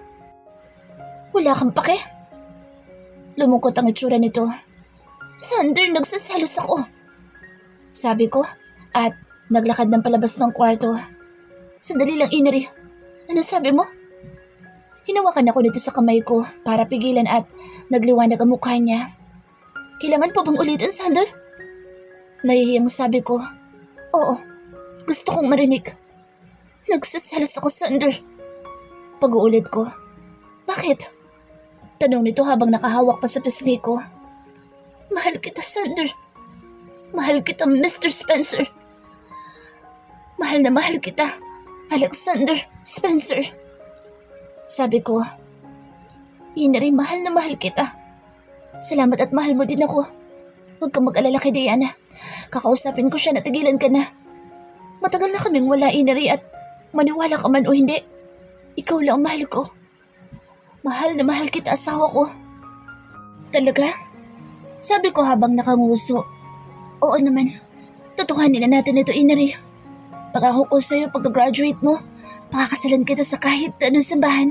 Wala kang pake? Lumungkot ang itsura nito. Sander, nagsaselos ako. Sabi ko at naglakad ng palabas ng kwarto. Sandali lang, Inri. Ano sabi mo? Hinawakan ako nito sa kamay ko para pigilan at nagliwanag ang mukha niya. Kailangan pa bang ulitin, Sander? Nahihiyang sabi ko. Oo, gusto kong marinig. Nagsaselos ako, Sander. Pag-uulit ko. Bakit? Tanong nito habang nakahawak pa sa pisngi ko. Mahal kita, Sander. Mahal kita, Mister Spencer. Mahal na mahal kita, Alexander Spencer. Sabi ko, Inri, mahal na mahal kita. Salamat at mahal mo din ako. Huwag kang mag-alala kay Diana. Kakausapin ko siya na tigilan ka na. Matagal na kaming wala, Inri, at maniwala ka man o hindi, ikaw lang ang mahal ko. Mahal na mahal kita, asawa ko. Talaga? Sabi ko habang nakanguso. Oo naman. Tutuhanin na natin ito, Inri. Pangako ko sa'yo pag-graduate mo, pakakasalan kita sa kahit anong sambahan.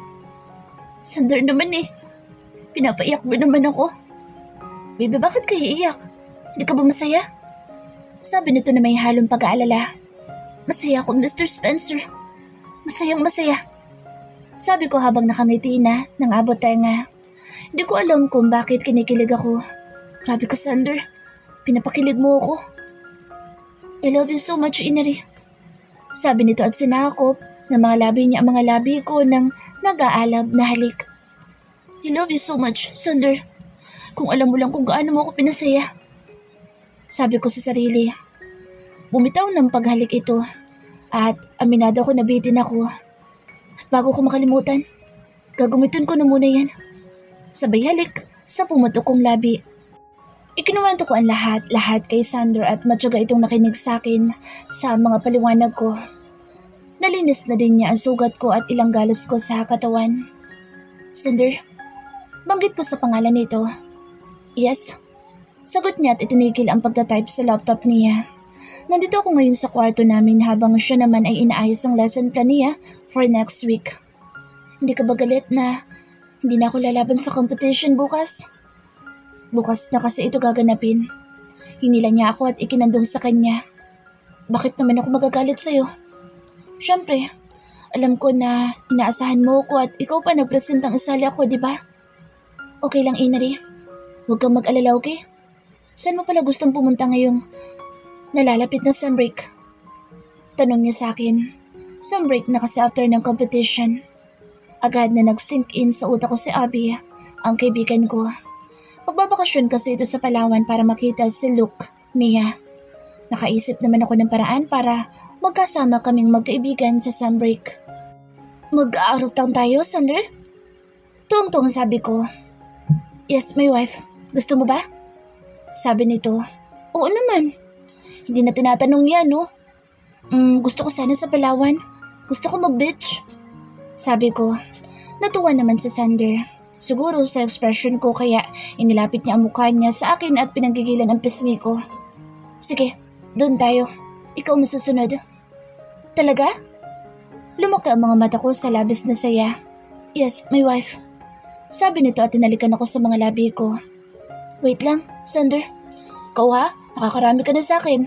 Sander naman eh. Pinapaiyak mo naman ako. Baby, bakit ka iiyak? Hindi ka ba masaya? Sabi nito na may halong pag-aalala. Masaya ako, Mister Spencer. Masayang masaya. Sabi ko habang nakangiti na ng abot tenga. Hindi ko alam kung bakit kinikilig ako. Grabe ka, Sander. Pinapakilig mo ako. I love you so much, Inri. Sabi nito at sinakop ng mga labi niya ang mga labi ko ng nag-aalab na halik. I love you so much, Sander. Kung alam mo lang kung gaano mo ako pinasaya. Sabi ko sa sarili. Bumitaw ng paghalik ito at aminado ako na bitin ako. At bago ko makalimutan, gagumitin ko na muna yan. Sabay halik sa pumutok kong labi. Ikinuwento ko ang lahat-lahat kay Sander at matyaga itong nakinig sa akin sa mga paliwanag ko. Nalinis na din niya ang sugat ko at ilang galos ko sa katawan. Sander, banggit ko sa pangalan nito. Yes. Sagot niya at itinigil ang pagtatype sa laptop niya. Nandito ako ngayon sa kwarto namin habang siya naman ay inaayos ang lesson plan niya for next week. Hindi ka ba galit na hindi na ako lalaban sa competition bukas? Bukas na kasi ito gaganapin. Hinila niya ako at ikinandong sa kanya. Bakit naman ako magagalit sa'yo? Siyempre, alam ko na inaasahan mo ko at ikaw pa nagpresentang isali ako, di ba? Okay lang, Inri. Huwag kang mag-alala, okay? Saan mo pala gustong pumunta ngayong nalalapit na summer break? Tanong niya sa akin. Some break na kasi after ng competition. Agad na nag-sink in sa utak ko si Abby, ang kaibigan ko. Magbabakasyon kasi ito sa Palawan para makita si Luke niya. Nakaisip naman ako ng paraan para magkasama kaming magkaibigan sa summer break. Mag-aaral lang tayo, Sander? Tuwang-tuwang sabi ko. Yes, my wife. Gusto mo ba? Sabi nito. Oo naman. Hindi na tinatanong niya, no? Mm, gusto ko sana sa Palawan. Gusto ko mag-beach. Sabi ko. Natuwa naman si Sander. Siguro sa expression ko kaya inilapit niya ang mukha niya sa akin at pinanggigilan ang pisngi ko. Sige, doon tayo. Ikaw masusunod. Talaga? Lumaki ang mga mata ko sa labis na saya. Yes, my wife. Sabi nito at tinalikan ako sa mga labi ko. Wait lang, Sander. Ikaw ha, nakakarami ka na sa akin.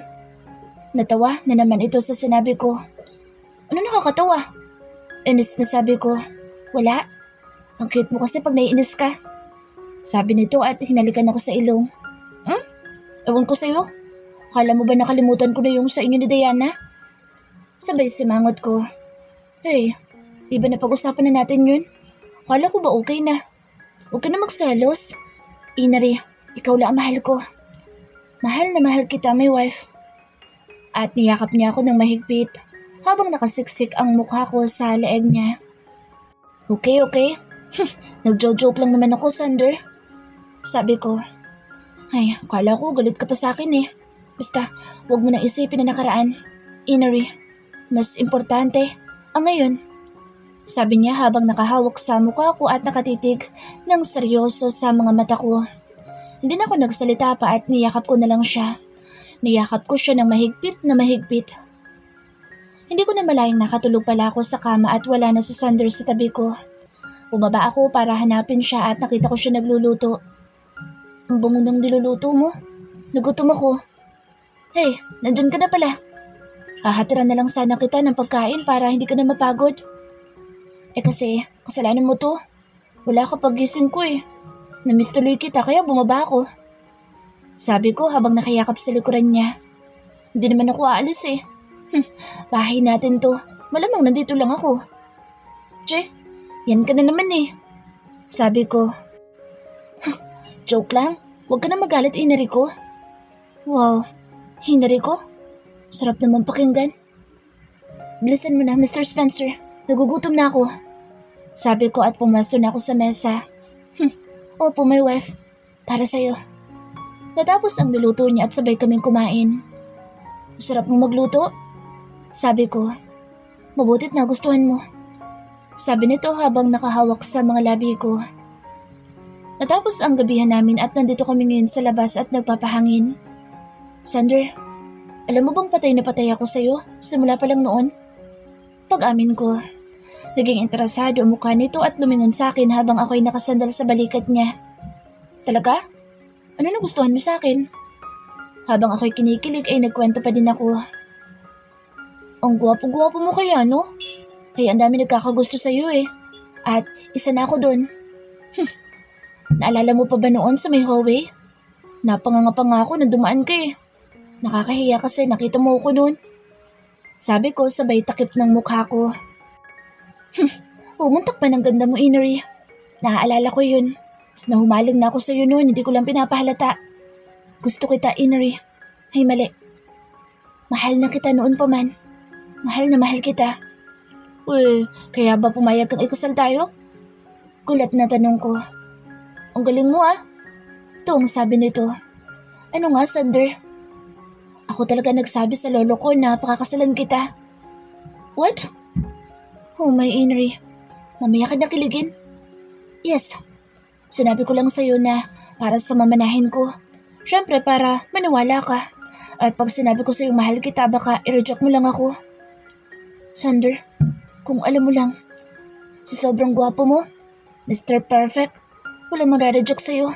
Natawa na naman ito sa sinabi ko. Ano nakakatawa? Inis na sabi ko. Wala. Ang cute mo kasi pag naiinis ka. Sabi nito at hinalikan ako sa ilong. Hmm? Ewan ko sa'yo. Akala mo ba nakalimutan ko na yung sa inyo ni Diana? Sabay simangot ko. Hey, di ba napag-usapan na natin yun? Akala ko ba okay na? Huwag ka na magselos. Inari, ikaw lang ang mahal ko. Mahal na mahal kita, my wife. At niyakap niya ako ng mahigpit habang nakasiksik ang mukha ko sa leeg niya. Okay, okay. Nagjo-joke lang naman ako, Sander. Sabi ko. Ay, akala ko galit ka pa sa akin eh. Basta, huwag mo na isipin na nakaraan. Inari, mas importante ang ngayon. Sabi niya habang nakahawak sa mukha ko at nakatitig ng seryoso sa mga mata ko. Hindi na ako nagsalita pa at niyakap ko na lang siya. Niyakap ko siya ng mahigpit na mahigpit. Hindi ko na malayang nakatulog pala ako sa kama at wala na si Sander sa tabi ko. Bumaba ako para hanapin siya at nakita ko siya nagluluto. Ang bango ng niluluto mo. Nagutom ako. Hey, nandyan ka na pala. Hahatiran na lang sana kita ng pagkain para hindi ka na mapagod. Eh kasi, kasalanan mo to. Wala ka pagising ko eh. Namiss tuloy kita kaya bumaba ako. Sabi ko habang nakayakap sa likuran niya. Hindi naman ako aalis eh. Hm, bahay natin to. Malamang nandito lang ako. Che, yan ka na naman eh. Sabi ko. Joke lang. Huwag ka na magalit, Inari ko. Wow, Inari ko? Sarap naman pakinggan. Bilisan mo na, Mister Spencer. Nagugutom na ako. Sabi ko at pumasok na ako sa mesa. Hm, opo, my wife. Para sa'yo. Natapos ang niluto niya at sabay kaming kumain. Sarap mo magluto? Sabi ko. Mabutit na gustuhan mo. Sabi nito habang nakahawak sa mga labi ko. Natapos ang gabihan namin at nandito kami ngayon sa labas at nagpapahangin. Sander, alam mo bang patay na patay ako sa'yo simula pa lang noon? Pag-amin ko, naging interesado ang mukha nito at lumingon sa akin habang ako'y nakasandal sa balikat niya. Talaga? Ano nagustuhan mo sa akin? Habang ako'y kinikilig ay nagkwento pa din ako. Ang gwapo-gwapo mo kaya, no? Kaya ang dami nagkakagusto sa'yo eh. At isa na ako dun. Naalala mo pa ba noon sa may hallway? Napanganga nga ako na dumaan ka eh. Nakakahiya kasi nakita mo ako noon. Sabi ko sabay takip ng mukha ko. Umuntak pa ng ganda mo, Inari. Naaalala ko yun. Nahumaling na ako sa'yo noon, hindi ko lang pinapahalata. Gusto kita, Inari. Ay mali. Mahal na kita noon pa man. Mahal na mahal kita. Uy, kaya ba pumayag kang ikasal tayo? Gulat na tanong ko. Ang galing mo ah. Ito ang sabi nito. Ano nga, Sander? Ako talaga nagsabi sa lolo ko na pakakasalan kita. What? Oh my Inri. Mamaya ka nakiligin. Yes. Sinabi ko lang sa'yo na para sa mamanahin ko. Siyempre para maniwala ka. At pag sinabi ko sa'yo mahal kita baka i-reject mo lang ako. Sander, kung alam mo lang, si sobrang gwapo mo, Mister Perfect, wala mang re-reject sa'yo.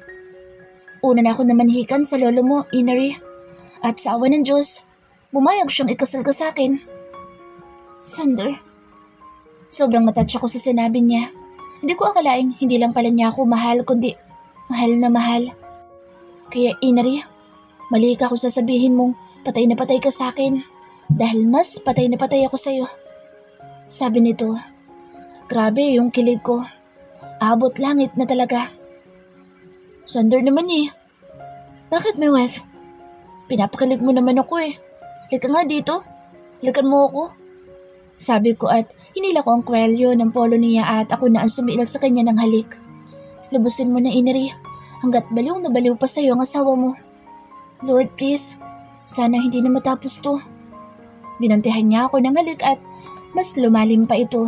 Una na ako namanhikan sa lolo mo, Inari. At sa awa ng Diyos, bumayag siyang ikasal ka sa akin. Sander, sobrang matouch ako sa sinabi niya. Hindi ko akalaing hindi lang pala niya ako mahal kundi mahal na mahal. Kaya Inari, mali ka kung sasabihin mong patay na patay ka sa akin. dahil mas patay na patay ako sa'yo. Sabi nito. Grabe yung kilig ko. Abot langit na talaga. Sander naman eh. Bakit my wife? Pinapakilig mo naman ako eh. Halika nga dito. Halikan mo ako. Sabi ko at hinila ko ang kwelyo ng polo niya at ako na ang sumiil sa kanya ng halik. Lubusin mo na Ineri hanggat baliw na baliw pa sa'yo ang asawa mo. Lord please, sana hindi na matapos to. Dinantihan niya ako ng halik at mas lumalim pa ito.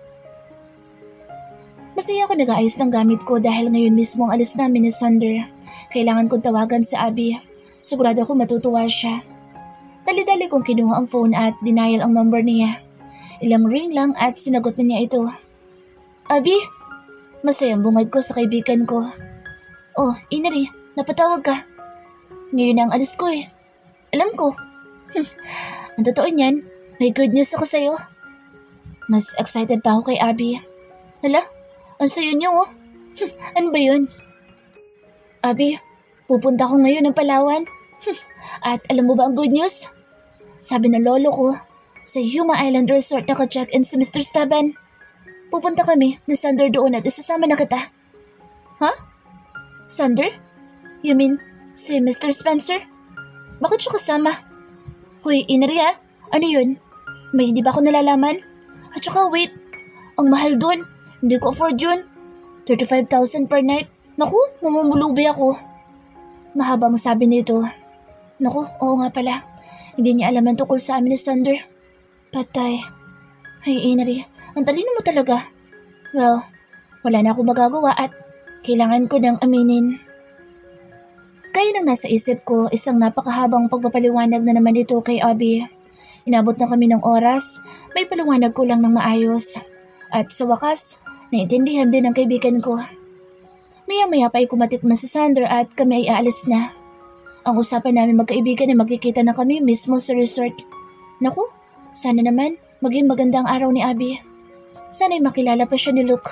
Masaya ako nag-aayos ng gamit ko dahil ngayon mismo ang alis namin ni Sander. Kailangan kong tawagan si Abby. Sigurado ako matutuwa siya. Dali-dali kong kinuha ang phone at denial ang number niya. Ilang ring lang at sinagot na niya ito. Abby? Masayang bungad ko sa kaibigan ko. Oh, Ineri, napatawag ka. Ngayon na ang alis ko eh. Alam ko. Ang totoo niyan, may good news ako sa'yo. Mas excited pa ako kay Abby. Hala, ang sayo niyo oh. Ano ba yun? Abby, pupunta ko ngayon ng Palawan. At alam mo ba ang good news? Sabi ng lolo ko, sa Yuma Island Resort naka-check-in si Mister Staban. Pupunta kami ni Sander doon at isasama na kita. Huh? Sander? You mean si Mister Spencer? Bakit siya kasama? Hoy, Ineri ah, ano yun? May hindi ba ako nalalaman? At saka wait, ang mahal doon. Hindi ko afford yun. thirty-five thousand per night. Naku, mamumulubi ako. Mahabang sabi nito. Naku, oo nga pala. Hindi niya alam ang tungkol sa amin ni Sander. Patay. Ay, Ineri, ang talino mo talaga. Well, wala na akong magagawa at kailangan ko nang aminin. Kaya nang nasa isip ko, isang napakahabang pagpapaliwanag na naman ito kay Abby. Inabot na kami ng oras, may paliwanag ko lang ng maayos. At sa wakas, naintindihan din ng kaibigan ko. Maya-maya pa ay kumatit man si Sander at kami ay aalis na. Ang usapan namin magkaibigan ay magkikita na kami mismo sa resort. Naku, sana naman maging maganda ang araw ni Abby. Sana'y makilala pa siya ni Luke.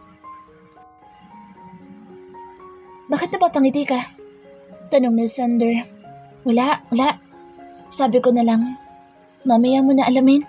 Bakit napapangiti ka? Tanong ni Sander. Wala, wala. Sabi ko na lang, mamaya mo na alamin.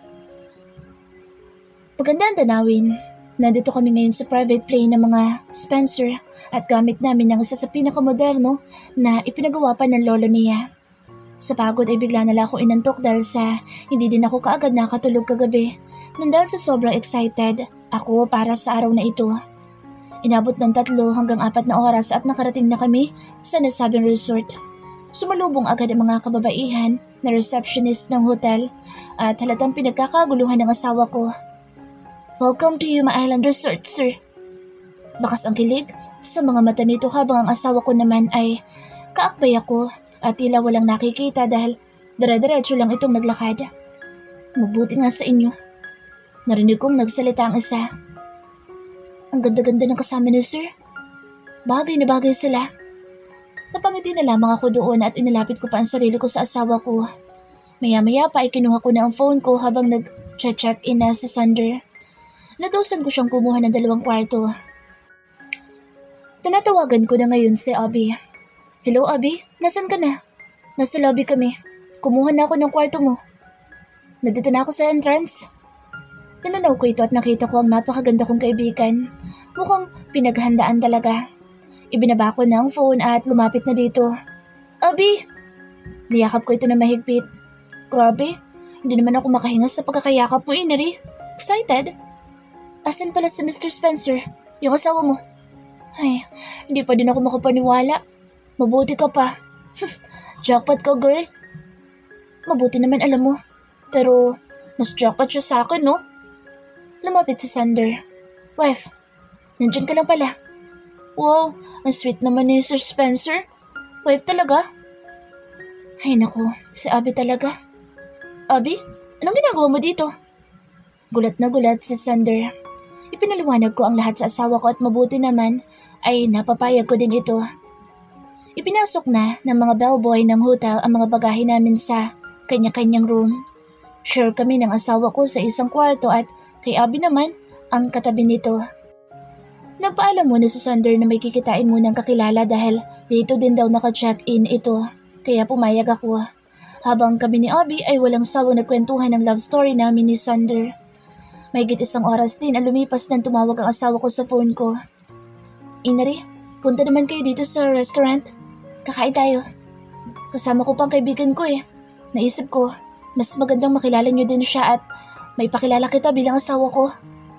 Maganda ang tanawin. Nandito kami ngayon sa private plane ng mga Spencer at gamit namin ang isa sa pinakamoderno na ipinagawa pa ng lolo niya. Sa pagod ay bigla na lang ako inantok dahil sa hindi din ako kaagad nakatulog kagabi nang dahil sa sobrang excited ako para sa araw na ito. Inabot ng tatlo hanggang apat na oras at nakarating na kami sa nasabing resort. Sumalubong agad ang mga kababaihan na receptionist ng hotel at halatang pinagkakaguluhan ng asawa ko. Welcome to Yuma Island Resort, sir. Bakas ang kilig sa mga mata nito habang ang asawa ko naman ay kaakbay ako at tila walang nakikita dahil dire-diretso lang itong naglakad. Mabuti nga sa inyo. Narinig kong nagsalita ang isa. Ang ganda-ganda ng kasama niyo, sir. Bagay na bagay sila. Napangiti na lamang ako doon at inilapit ko pa ang sarili ko sa asawa ko. Maya-maya pa ay kinuha ko na ang phone ko habang nag-check in na si Sander. Natusan ko siyang kumuha ng dalawang kwarto. Tinatawagan ko na ngayon si Abby. Hello Abby, nasan ka na? Nasa lobby kami. Kumuha na ako ng kwarto mo. Nandito na ako sa entrance. Tinanaw ko ito at nakita ko ang napakaganda kong kaibigan. Mukhang pinaghandaan talaga. Ibinaba ko na ang phone at lumapit na dito. Abby! Niyakap ko ito na mahigpit. Grabe, hindi naman ako makahinga sa pagkakayakap mo, Ineri. Excited? Asan pala si Mister Spencer, yung asawa mo? Ay, hindi pa din ako makapaniwala. Mabuti ka pa. Jackpot ka, girl. Mabuti naman alam mo. Pero, mas jackpot siya sa akin, no? Lumapit si Sander. Wife, nandyan ka lang pala. Wow, ang sweet naman ni Sir Spencer. Wife talaga. Ay naku, si Abby talaga. Abby, anong ginagawa mo dito? Gulat na gulat si Sander. Ipinaliwanag ko ang lahat sa asawa ko at mabuti naman ay napapayag ko din ito. Ipinasok na ng mga bellboy ng hotel ang mga bagahe namin sa kanya-kanyang room. Share kami ng asawa ko sa isang kwarto at kay Abby naman ang katabi nito. Nagpaalam muna si Sander na may kikitain munang kakilala dahil dito din daw naka-check-in ito, kaya pumayag ako. habang kami ni Abby ay walang sawang nagkwentuhan ng love story namin ni Sander. Mahigit isang oras din ang lumipas nang tumawag ang asawa ko sa phone ko. Inari, punta naman kayo dito sa restaurant. Kakain tayo. Kasama ko pang kaibigan ko eh. Naisip ko, mas magandang makilala niyo din siya at may pakilala kita bilang asawa ko.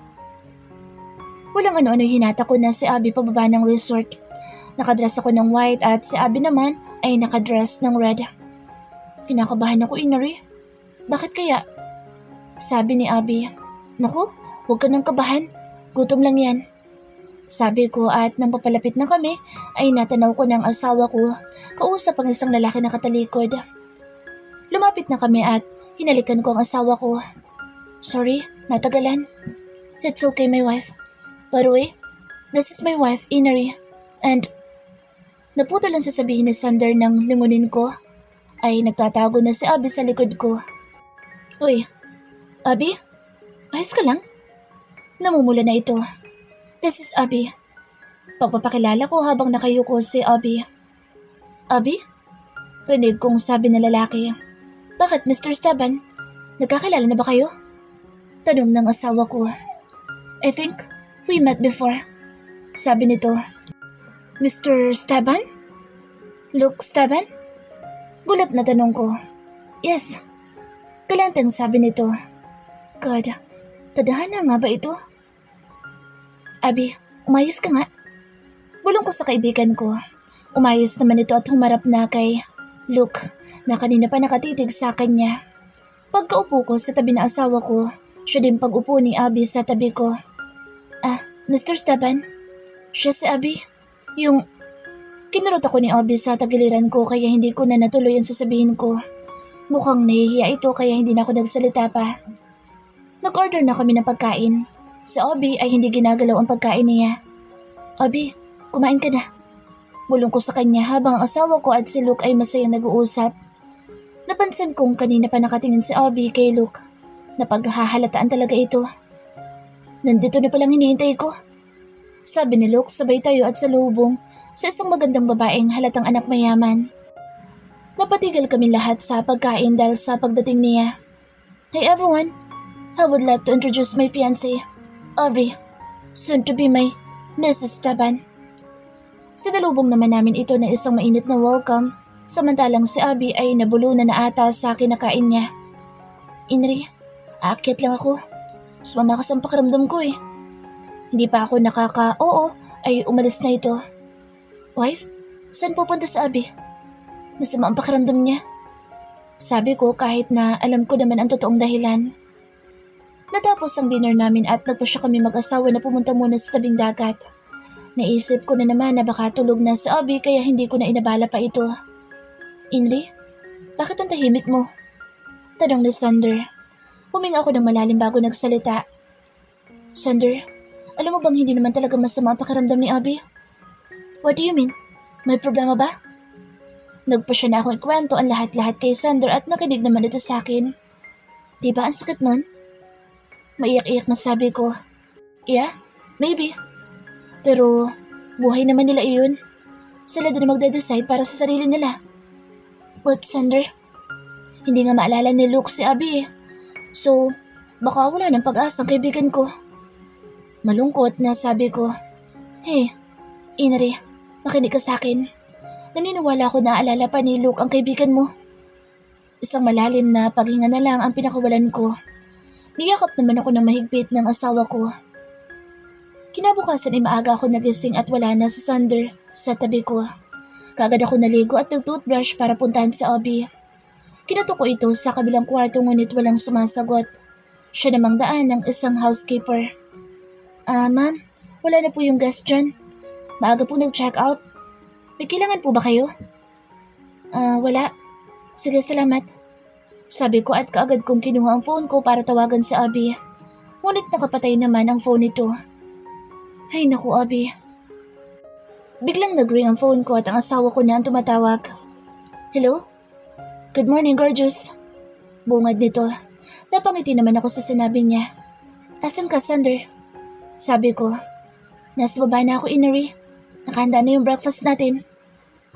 Walang ano-ano hinata ko na si Abby pababa ng resort. Nakadress ako ng white at si Abby naman ay nakadress ng red. Kinakabahan ako, Inari. Bakit kaya? Sabi ni Abby. Naku, huwag ka nang kabahan. Gutom lang yan. Sabi ko at nang papalapit na kami ay natanaw ko ng asawa ko. Kausap ang isang lalaki na katalikod. Lumapit na kami at hinalikan ko ang asawa ko. Sorry, natagalan. It's okay, my wife. By the way, this is my wife, Inari. And naputol lang sasabihin ni Sander ng lingunin ko ay nagtatago na si Abby sa likod ko. Uy, Abby? Ayos ka lang? Namumula na ito. This is Abby. Pagpapakilala ko habang nakayuko si Abby. Abby? Rinig kong sabi ng lalaki. Bakit, Mister Staban? Nagkakilala na ba kayo? Tanong ng asawa ko. I think we met before. Sabi nito. Mister Staban? Luke Staban? Gulat na tanong ko. Yes. Galantang sabi nito. God, tadhana nga ba ito? Abby, umayos ka nga. Bulong ko sa kaibigan ko. Umayos naman ito at humarap na kay Luke na kanina pa nakatitig sa kanya. Pagkaupo ko sa tabi ng asawa ko, siya din pag-upo ni Abby sa tabi ko. Ah, Mister Staban? Siya si Abby? Yung... Kinurot ako ni Abby sa tagiliran ko kaya hindi ko na natuloy ang sasabihin ko. Mukhang nahihiya ito kaya hindi na ako nagsalita pa. Nag-order na kami ng pagkain. Si Abby ay hindi ginagalaw ang pagkain niya. Abby, kumain ka na. Bulong ko sa kanya habang ang asawa ko at si Luke ay masayang nag-uusap. Napansin kong kanina pa nakatingin si Abby kay Luke. Napaghahalataan talaga ito. Nandito na palang hinihintay ko. Sabi ni Luke sabay tayo at salubong sa isang magandang babaeng halatang anak mayaman. Napatigil kami lahat sa pagkain dahil sa pagdating niya. Hey everyone, I would like to introduce my fiancé, Aubrey, soon to be my Missus Staban. Sinalubong naman namin ito na isang mainit na welcome, samantalang si Abby ay nabulunan na ata sa kinakain niya. Inri, aakyat lang ako. Sumamakas ang pakiramdam ko eh. Hindi pa ako nakaka-oo ay umalis na ito. Wife, saan pupunta si Abby? Masama ang pakiramdam niya. Sabi ko kahit na alam ko naman ang totoong dahilan. Natapos ang dinner namin at nagpasya kami mag-asawa na pumunta muna sa tabing dagat. Naisip ko na naman na baka tulog na si Abby kaya hindi ko na inabala pa ito. Inri, bakit ang tahimik mo? Tanong ni Sander. Huminga ako ng malalim bago nagsalita. Sander, alam mo bang hindi naman talaga masama ang pakiramdam ni Abby? What do you mean? May problema ba? Nagpasya na akong ikwento ang lahat-lahat kay Sander at nakinig naman ito sa akin. Di ba ang sakit nun? Maiyak-iyak na sabi ko. Yeah, maybe. Pero buhay naman nila iyon. Sila din magde-decide para sa sarili nila. But Sander, hindi nga maalala ni Luke si Abby eh. So, baka wala ng pag-asa ang kaibigan ko. Malungkot na sabi ko. Hey, Inari, makinig ka sa akin. Naniniwala ako na alala pa ni Luke ang kaibigan mo. Isang malalim na paghinga na lang ang pinakawalan ko. Niyakap naman ako ng mahigpit ng asawa ko. Kinabukasan ay maaga ako nagising at wala na si Sander sa tabi ko. Kaagad ako naligo at nag-toothbrush para puntahan si Abby. Kinatok ko ito sa kabilang kwarto ngunit walang sumasagot. Siya namang daan ng isang housekeeper. Ah, ma'am, wala na po yung guest dyan. Maaga po nag-check out. May kailangan po ba kayo? Ah, wala. Sige, salamat. Sabi ko at kaagad kong kinuha ang phone ko para tawagan si Abby. Ngunit nakapatay naman ang phone nito. Ay naku, Abby. Biglang nag-ring ang phone ko at ang asawa ko na ang tumatawag. Hello? Good morning, gorgeous. Bungad nito. Napangiti naman ako sa sinabi niya. Asan ka, Sander? Sabi ko. Nasa baba na ako, Inari. Nakahanda na yung breakfast natin.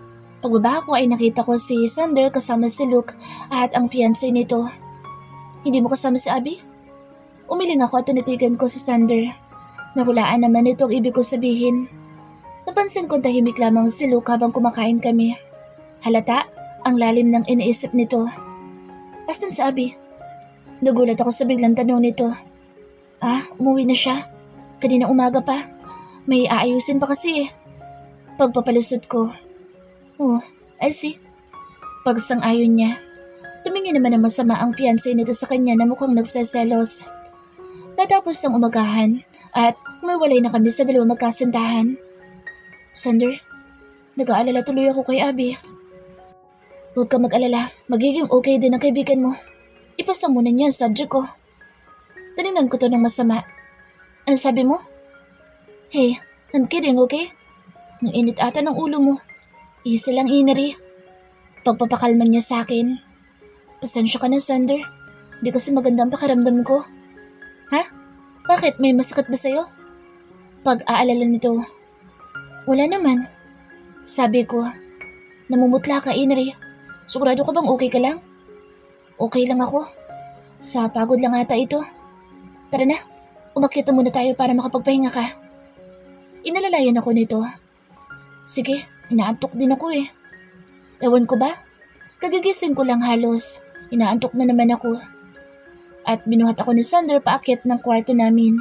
Pagbaba ko ay nakita ko si Sander kasama si Luke at ang fiancé nito. Hindi mo kasama si Abby? Umiling ako at tinitigan ko si Sander. Nahulaan naman ito ang ibig ko sabihin. Napansin kong tahimik lamang si Luke habang kumakain kami. Halata ang lalim ng iniisip nito. Asan si Abby? Nagulat ako sa biglang tanong nito. Ah, umuwi na siya. Kanina umaga pa. May aayusin pa kasi eh. Pagpapalusot ko. Oh, I see. Pagsang-ayon niya. Tumingin naman ang masama ang fiancé nito sa kanya na mukhang nagseselos. Natapos ang umagahan at umiwalay na kami sa dalawang magkasintahan. Sander, nag-aalala tuloy ako kay Abby. Huwag ka mag-alala, magiging okay din ang kaibigan mo. Ipasa muna niya ang subject ko. Tinignan ko to ng masama. Ano sabi mo? Hey, I'm kidding, okay? Ang init ata ng ulo mo. Easy lang, Inari. Pagpapakalman niya sa akin. Pasensya ka na, Sander. Di kasi maganda ang pakiramdam ko. Ha? Bakit? May masakit ba sa'yo? Pag-aalala nito. Wala naman. Sabi ko. Namumutla ka, Inari. Sigurado ka bang okay ka lang? Okay lang ako. Sa pagod lang ata ito. Tara na, umakyat na muna tayo para makapagpahinga ka. Inalalayan ako nito. Sige, inaantok din ako eh. Ewan ko ba? Kagigising ko lang halos. Inaantok na naman ako. At binuhat ako ni Sander paakyat ng kwarto namin.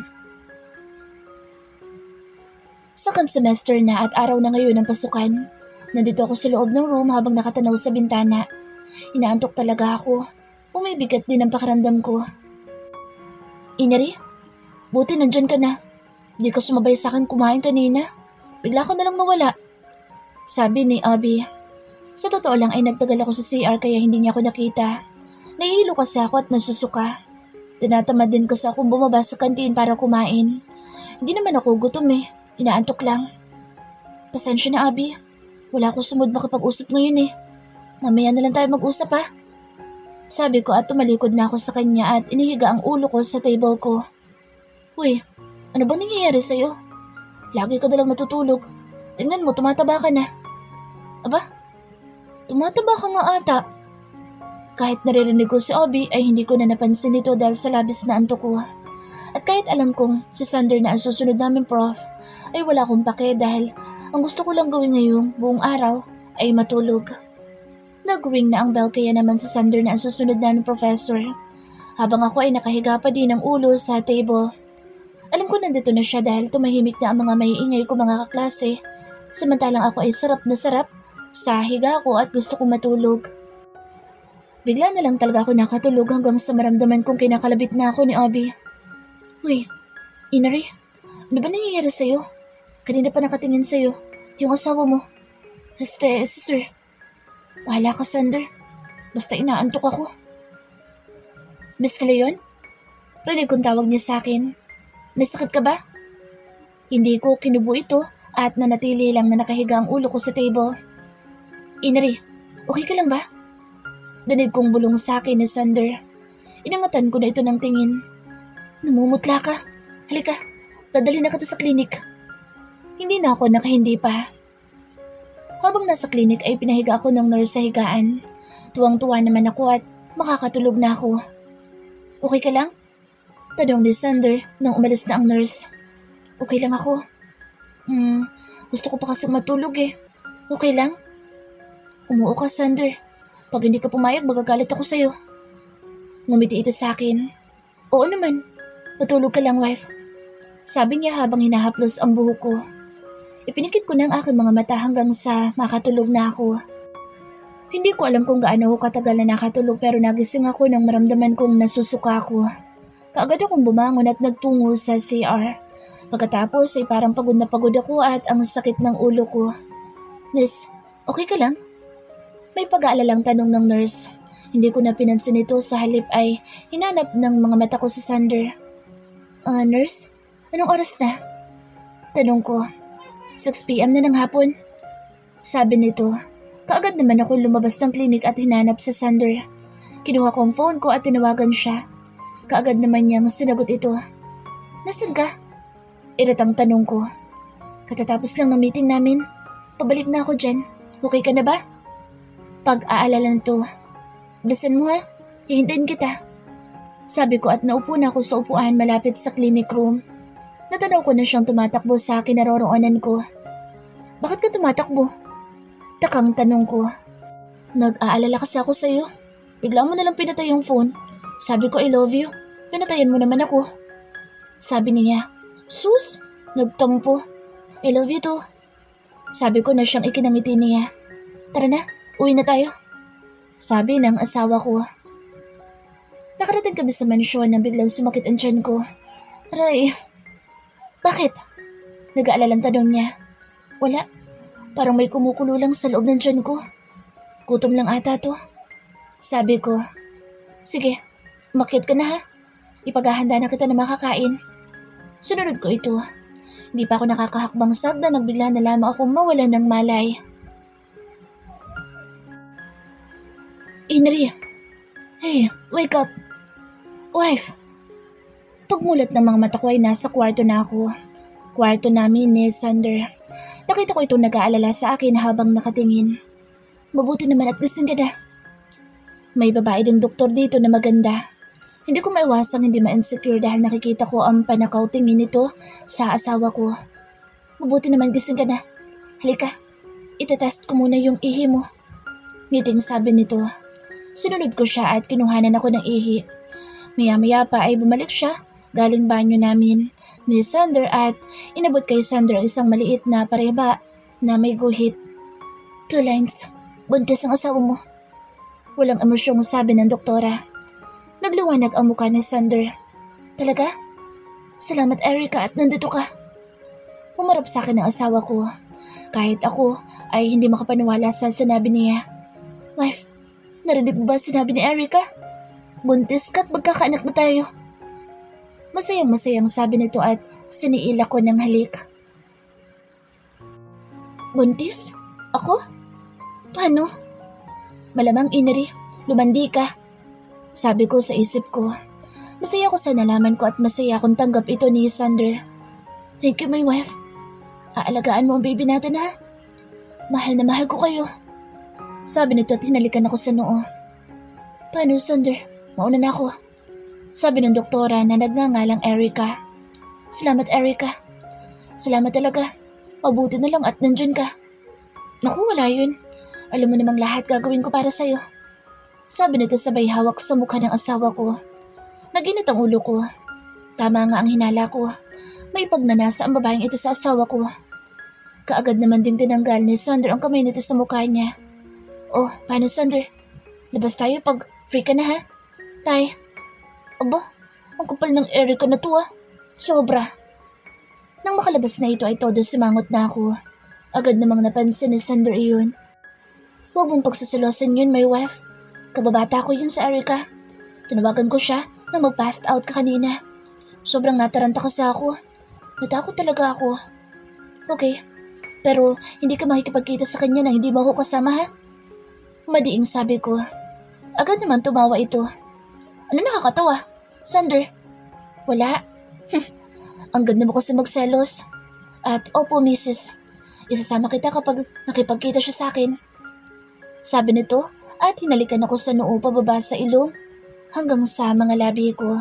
Second semester na at araw na ngayon ng pasukan. Nandito ako sa loob ng room habang nakatanaw sa bintana. Inaantok talaga ako. Umibigat din ang pakiramdam ko. Inari, buti nandyan ka na. Di ka sumabay sa akin kumain kanina. Bigla ka na lang nawala. Sabi ni Abby. Sa totoo lang ay nagtagal ako sa C R kaya hindi niya ako nakita. Nahihilo kasi ako at nasusuka. Tinatamad din kasi akong bumaba sa kantin para kumain. Hindi naman ako gutom eh. Inaantok lang. Pasensya na, Abby. Wala akong sumud makapag-usap ngayon eh. Mamaya na lang tayo mag-usap ha. Sabi ko at tumalikod na ako sa kanya at inihiga ang ulo ko sa table ko. Uy, ano bang nangyayari sa'yo? Lagi ka dalang natutulog. Tingnan mo, tumataba ka na. Aba, tumataba ka nga ata. Kahit naririnig ko si Abby ay hindi ko na napansin ito dahil sa labis na antok ko. At kahit alam kong si Sander na ang susunod namin prof, ay wala akong pake dahil ang gusto ko lang gawin ngayong buong araw ay matulog. Nag-ring na ang bell kaya naman si Sander na ang susunod namin professor. Habang ako ay nakahiga pa din ang ulo sa table. Alam ko nandito na siya dahil tumahimik na ang mga maiingay ko mga kaklase. Samantalang ako ay sarap na sarap sa higa ko at gusto kong matulog. Bigla na lang talaga ako nakatulog hanggang sa maramdaman kong kinakalabit na ako ni Abby. Uy, Inari, ano ba nangyayari sa'yo? Kanina pa nakatingin sa'yo, yung asawa mo. Este, sir. Bahala ka, Sander. Basta inaantok ako. Miss Leon? Rinig kong tawag niya sa akin. May sakit ka ba? Hindi ko kinubo ito at nanatili lang na nakahiga ang ulo ko sa table. Inari, okay ka lang ba? Danig kong bulong sa akin ni Sander. Inangatan ko na ito ng tingin. Namumutla ka. Halika, dadali na kita sa klinik. Hindi na ako nakahindi pa. Habang nasa klinik ay pinahiga ako ng nurse sa higaan. Tuwang-tuwa naman ako at makakatulog na ako. Okay ka lang? Tanong ni Sander nang umalis na ang nurse. Okay lang ako. Hmm, gusto ko pa kasi matulog eh. Okay lang? Umuo ka, Sander. Pag hindi ka pumayag, magagalit ako sa'yo. Ngumiti ito sa akin. Oo naman. Matulog ka lang, wife. Sabi niya habang hinahaplos ang buhok ko. Ipinikit ko na ang aking mga mata hanggang sa makatulog na ako. Hindi ko alam kung gaano ako katagal na nakatulog pero nagising ako nang maramdaman kong nasusuka ako. Kaagad akong bumangon at nagtungo sa C R. Pagkatapos ay parang pagod na pagod ako at ang sakit ng ulo ko. Miss, okay ka lang? May pag-aalalang tanong ng nurse. Hindi ko na pinansin ito sa halip ay hinanap ng mga mata ko si Sander. Ah, uh, nurse? Anong oras na? Tanong ko. six p m na ng hapon. Sabi nito. Kaagad naman ako lumabas ng klinik at hinanap si Sander. Kinuha ko ang phone ko at tinawagan siya. Kaagad naman niyang sinagot ito. Nasaan ka? Iratang tanong ko. Katatapos lang ng meeting namin. Pabalik na ako dyan. Okay ka na ba? pag-aalala nito. Bilisan mo ha, hihintayin kita. Sabi ko at naupo na ako sa upuan malapit sa clinic room. Natanaw ko na siyang tumatakbo sa kinaroroonan ko. Bakit ka tumatakbo? Takang tanong ko. Nag-aalala kasi ako sa'yo. Bigla mo nalang pinatay yung phone. Sabi ko I love you. Pinatayan mo naman ako. Sabi niya, sus, nagtampo. I love you too. Sabi ko na siyang ikinangiti niya. Tara na, uwi na tayo. Sabi ng asawa ko. Nakarating kami sa mansyon nang biglang sumakit ang tiyan ko. Aray, bakit? Nag-aalalang tanong niya. Wala, parang may kumukulo lang sa loob ng tiyan ko. Gutom lang ata to. Sabi ko, sige, umakyat ka na ha. Ipaghahanda na kita na makakain. Sunod ko ito. Hindi pa ako nakakahakbang sagda nang bigla na lamang ako mawala ng malay. Inri, hey, wake up. Wife. Pagmulat ng mga mata ko ay nasa kwarto na ako. Kwarto namin ni Sander. Nakita ko itong nag-aalala sa akin habang nakatingin. Mabuti naman at gising ka na. May babae ding doktor dito na maganda. Hindi ko maiwasang hindi ma-insecure dahil nakikita ko ang panakaw tingin nito sa asawa ko. Mabuti naman gising ka na. Halika, itetest ko muna yung ihi mo. Ngiting sabi nito. Sinunod ko siya at kinuhanan ako ng ihi. Maya-maya pa ay bumalik siya galing banyo namin ni Sander at inabot kay Sander isang maliit na pareba na may guhit. Two lines. Buntis ang asawa mo. Walang emosyong sabi ng doktora. Nagliwanag ang mukha ni Sander. Talaga? Salamat Erica at nandito ka. Humarap sa akin ang asawa ko. Kahit ako ay hindi makapaniwala sa sinabi niya. Wife, narinig mo ba sinabi ni Erica? Buntis ka at magkakaanak na tayo. Masayang masayang sabi nito at siniila ko ng halik. Buntis? Ako? Paano? Malamang Inari, lumandi ka. Sabi ko sa isip ko. Masaya ko sa nalaman ko at masaya akong tanggap ito ni Sander. Thank you my wife. Aalagaan mo ang baby natin ha. Mahal na mahal ko kayo. Sabi nito at hinalikan ako sa noo. Paano Sander? Mauna na ako. Sabi ng doktora na nagngangalang Erica. Salamat Erica. Salamat talaga. Mabuti na lang at nandyan ka. Naku wala yun. Alam mo namang lahat gagawin ko para sa'yo. Sabi nito sabay hawak sa mukha ng asawa ko. Naginit ang ulo ko. Tama nga ang hinala ko. May pagnanasa ang babaeng ito sa asawa ko. Kaagad naman din tinanggal ni Sander ang kamay nito sa mukha niya. Oh, paano Sander? Labas tayo pag free ka na ha? Tay. Aba, ang kapal ng Erica na to ah. Sobra. Nang makalabas na ito ay todo simangot na ako. Agad namang napansin ni Sander iyon. Huwag mong pagsasilosan yun, my wife. Kababata ko yun sa Erica. Tinawagan ko siya nang mag-passed out ka kanina. Sobrang nataranta kasi ako. Natakot talaga ako. Okay, pero hindi ka makikipagkita sa kanya na hindi mo ako kasama ha? Madiing sabi ko. Agad naman tumawa ito. Ano nakakatawa? Sander? Wala. Ang ganda mo kasi magselos. At opo, missus. Isasama kita kapag nakipagkita siya sa akin. Sabi nito at hinalikan ako sa noo pababa sa ilong hanggang sa mga labi ko.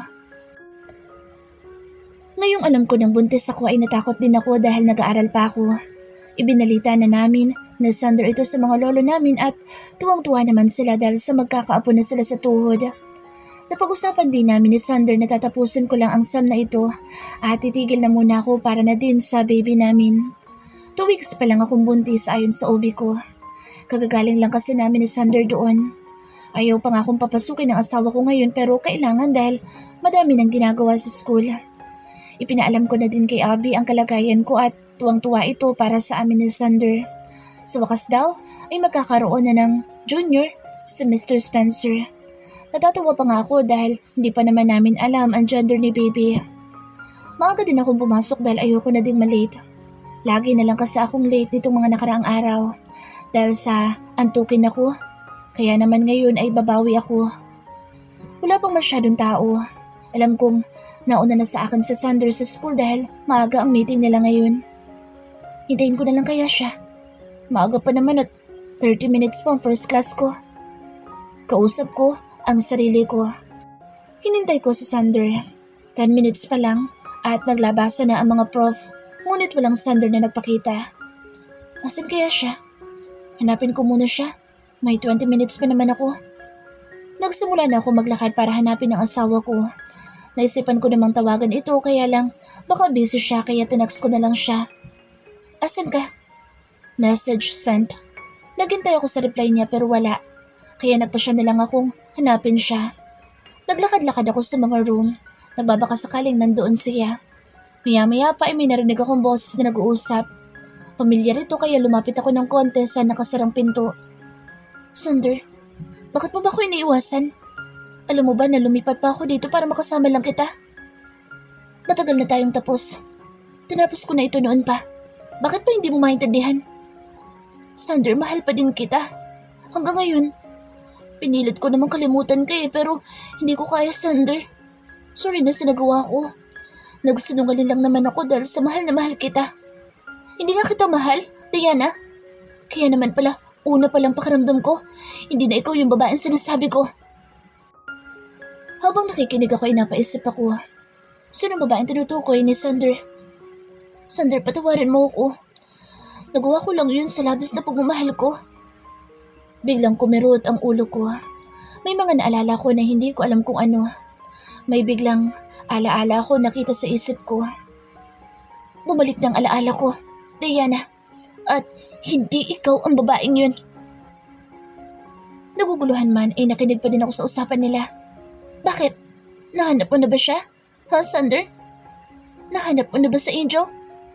Ngayong alam ko ng buntis ako ay natakot din ako dahil nag-aaral pa ako. Ibinalita na namin na Sander ito sa mga lolo namin at tuwang-tuwa naman sila dahil sa magkakaapo na sila sa tuhod. Napag-usapan din namin ni Sander na tatapusin ko lang ang S A M na ito at titigil na muna ako para na din sa baby namin. Two weeks pa lang akong buntis ayon sa O B ko. Kagagaling lang kasi namin ni Sander doon. Ayaw pa nga akong papasukin ng asawa ko ngayon pero kailangan dahil madami nang ginagawa sa school. Ipinaalam ko na din kay Abby ang kalagayan ko at tuwang-tuwa ito para sa amin ni Sander. Sa wakas daw ay magkakaroon na ng junior si Mister Spencer. Natatawa pa nga ako dahil hindi pa naman namin alam ang gender ni baby. Maaga din akong pumasok dahil ayoko na ding malate. Lagi na lang kasi akong late nitong mga nakaraang araw dahil sa antukin ako. Kaya naman ngayon ay babawi ako. Wala pang masyadong tao. Alam kong nauna na sa akin sa Sander sa school dahil maaga ang meeting nila ngayon. Hintayin ko na lang kaya siya. Maaga pa naman at thirty minutes pa ang first class ko. Kausap ko ang sarili ko. Hinintay ko si Sander. ten minutes pa lang at naglabasa na ang mga prof, ngunit walang Sander na nagpakita. Asan kaya siya? Hanapin ko muna siya. May twenty minutes pa naman ako. Nagsimula na ako maglakad para hanapin ang asawa ko. Naisipan ko namang tawagan ito kaya lang baka busy siya kaya tinax ko na lang siya. Asan ka? Message sent. Naghintay ako sa reply niya pero wala. Kaya nagpasya na lang akong hanapin siya. Naglakad-lakad ako sa mga room. Nagbabaka sakaling nandoon siya. Maya-maya pa ay may narinig akong boses na nag-uusap. Pamilyar ito kaya lumapit ako ng konti sa nakasarang pinto. Sander, bakit mo ba ako iniiwasan? Alam mo ba na lumipat pa ako dito para makasama lang kita? Matagal na tayong tapos. Tinapos ko na ito noon pa. Bakit pa hindi mo maintindihan? Sander, mahal pa din kita. Hanggang ngayon. Pinilit ko namang kalimutan ka eh, pero hindi ko kaya, Sander. Sorry na sa nagawa ko. Nagsinungaling lang naman ako dahil sa mahal na mahal kita. Hindi nga kita mahal, Diana. Kaya naman pala, una palang pakiramdam ko, hindi na ikaw yung babaeng sinasabi ko. Habang nakikinig ako ay napaisip ako. Sino babaeng tinutukoy ni Sander? Sander, patawarin mo ako. Nagawa ko lang yun sa labis na pagmamahal ko. Biglang kumirot ang ulo ko. May mga naalala ko na hindi ko alam kung ano. May biglang alaala ko nakita sa isip ko. Bumalik ng alaala ko, Diana. At hindi ikaw ang babaeng yun. Naguguluhan man ay nakinig pa din ako sa usapan nila. Bakit? Nahanap mo na ba siya? Ha, Sander? Nahanap mo na ba sa Angel?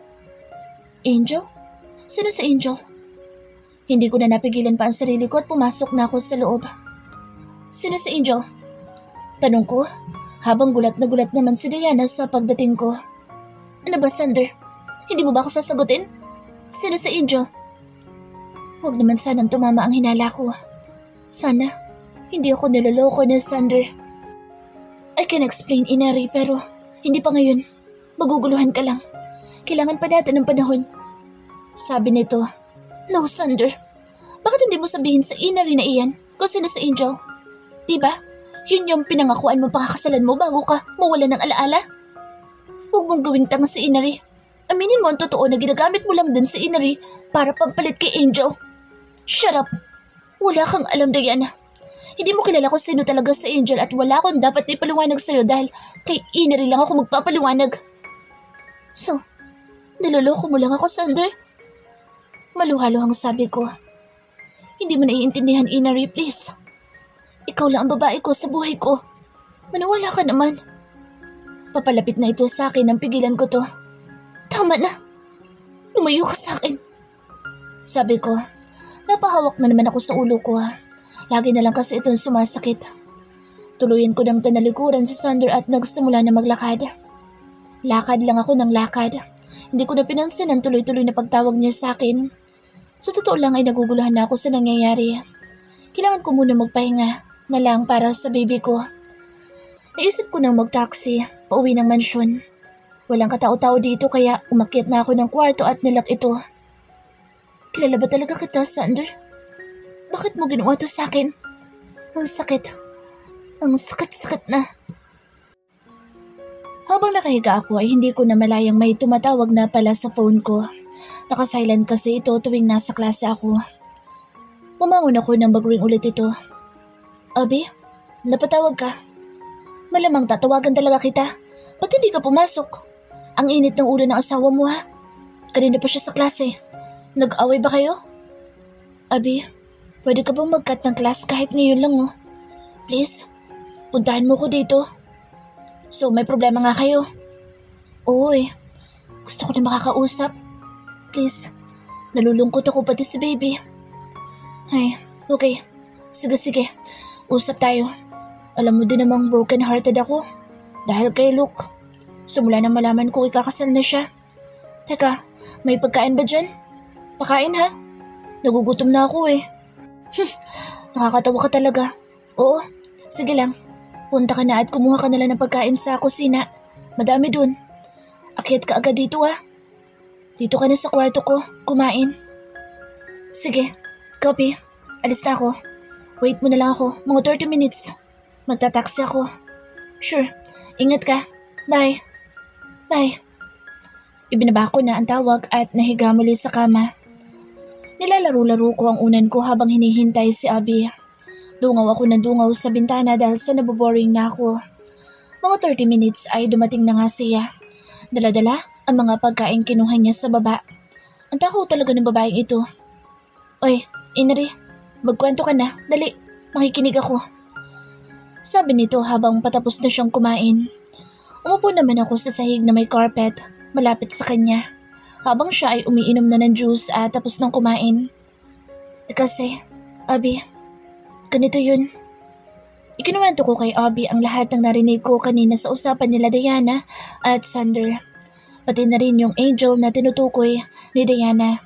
Angel? Sino sa Angel? Hindi ko na napigilan pa ang sarili ko at pumasok na ako sa loob. Sino si Angel? Tanong ko, habang gulat na gulat naman si Diana sa pagdating ko. Ano ba, Sander? Hindi mo ba ako sasagutin? Sino si Angel? Huwag naman sanang tumama ang hinala ko. Sana, hindi ako niloloko na, Sander. I can explain, Inari, pero hindi pa ngayon. Maguguluhan ka lang. Kailangan pa natin ng panahon. Sabi nito, no, Sander. Bakit hindi mo sabihin sa Inari na iyan kung sino si Angel? Diba? Yun yung pinangakuan mo pakakasalan mo bago ka mawala ng alaala? Huwag mong gawing tanga si Inari. Aminin mo ang totoo na ginagamit mo lang din si Inari para pampalit kay Angel. Shut up! Wala kang alam, Diana. Hindi mo kilala kung sino talaga si Angel at wala akong dapat ipaliwanag sa'yo dahil kay Inari lang ako magpapaliwanag. So, niloloko mo lang ako, Sander? Maluhaluhang sabi ko. Hindi mo naiintindihan, Inari, please. Ikaw lang ang babae ko sa buhay ko. Maniwala ka naman. Papalapit na ito sa akin nang pigilan ko to. Tama na. Lumayo ka sa akin. Sabi ko, napahawak na naman ako sa ulo ko. Lagi na lang kasi itong sumasakit. Tuluyan ko ng tanalikuran si Sander at nagsimula na maglakad. Lakad lang ako ng lakad. Hindi ko na pinansin ang tuloy-tuloy na pagtawag niya sa akin. Sa totoo lang ay naguguluhan na ako sa nangyayari. Kailangan ko muna magpahinga na lang para sa baby ko. Naisip ko nang mag-taxi, pauwi ng mansyon. Walang katao-tao dito kaya umakyat na ako ng kwarto at nilak ito. Kilala ba talaga kita, Sander? Bakit mo ginawa to sa akin? Ang sakit. Ang sakit-sakit na. Habang nakahiga ako ay hindi ko na malayang may tumatawag na pala sa phone ko. Nakasilent kasi ito tuwing nasa klase ako. Bumangon ako nang mag-ring ulit ito. Abi, napatawag ka. Malamang tatawagan talaga kita. Ba't hindi ka pumasok? Ang init ng ulo ng asawa mo ha. Kanina pa siya sa klase. Nag-away ba kayo? Abi, pwede ka bang mag-cut ng class kahit ngayon lang oh? Please, puntahan mo ko dito. So may problema nga kayo? Oo eh. Gusto ko na makakausap. Please, nalulungkot ako pati si baby. Ay, okay. Sige sige, usap tayo. Alam mo din namang broken hearted ako. Dahil kay Luke. Simula na malaman ko ikakasal na siya. Teka, may pagkain ba dyan? Pakain ha? Nagugutom na ako eh. Nakakatawa ka talaga. Oo, sige lang. Punta ka na at kumuha ka na lang ng pagkain sa kusina. Madami dun. Akyat ka agad dito ha. Dito ka na sa kwarto ko, kumain. Sige, Copy. Alis na ako. Wait mo na lang ako. Mga thirty minutes. Magta-taxi ako. Sure. Ingat ka. Bye. Bye. Ibinaba ko na ang tawag at nahiga muli sa kama. Nilalaro-laro ko ang unan ko habang hinihintay si Abby. Dungaw ako ng dungaw sa bintana dahil sa naboboring na ako. Mga thirty minutes ay dumating na nga siya. Dala-dala ang mga pagkain kinuha niya sa baba. Ang tako talaga ng babaeng ito. Oy, Inari, magkwento ka na. Dali, makikinig ako. Sabi nito habang patapos na siyang kumain. Umupo naman ako sa sahig na may carpet, malapit sa kanya. Habang siya ay umiinom na ng juice at tapos nang kumain. Kasi, Abby, ganito yun. Ikinuwento ko kay Abby ang lahat ng narinig ko kanina sa usapan nila Diana at Sander. Pati na rin yung angel na tinutukoy ni Diana.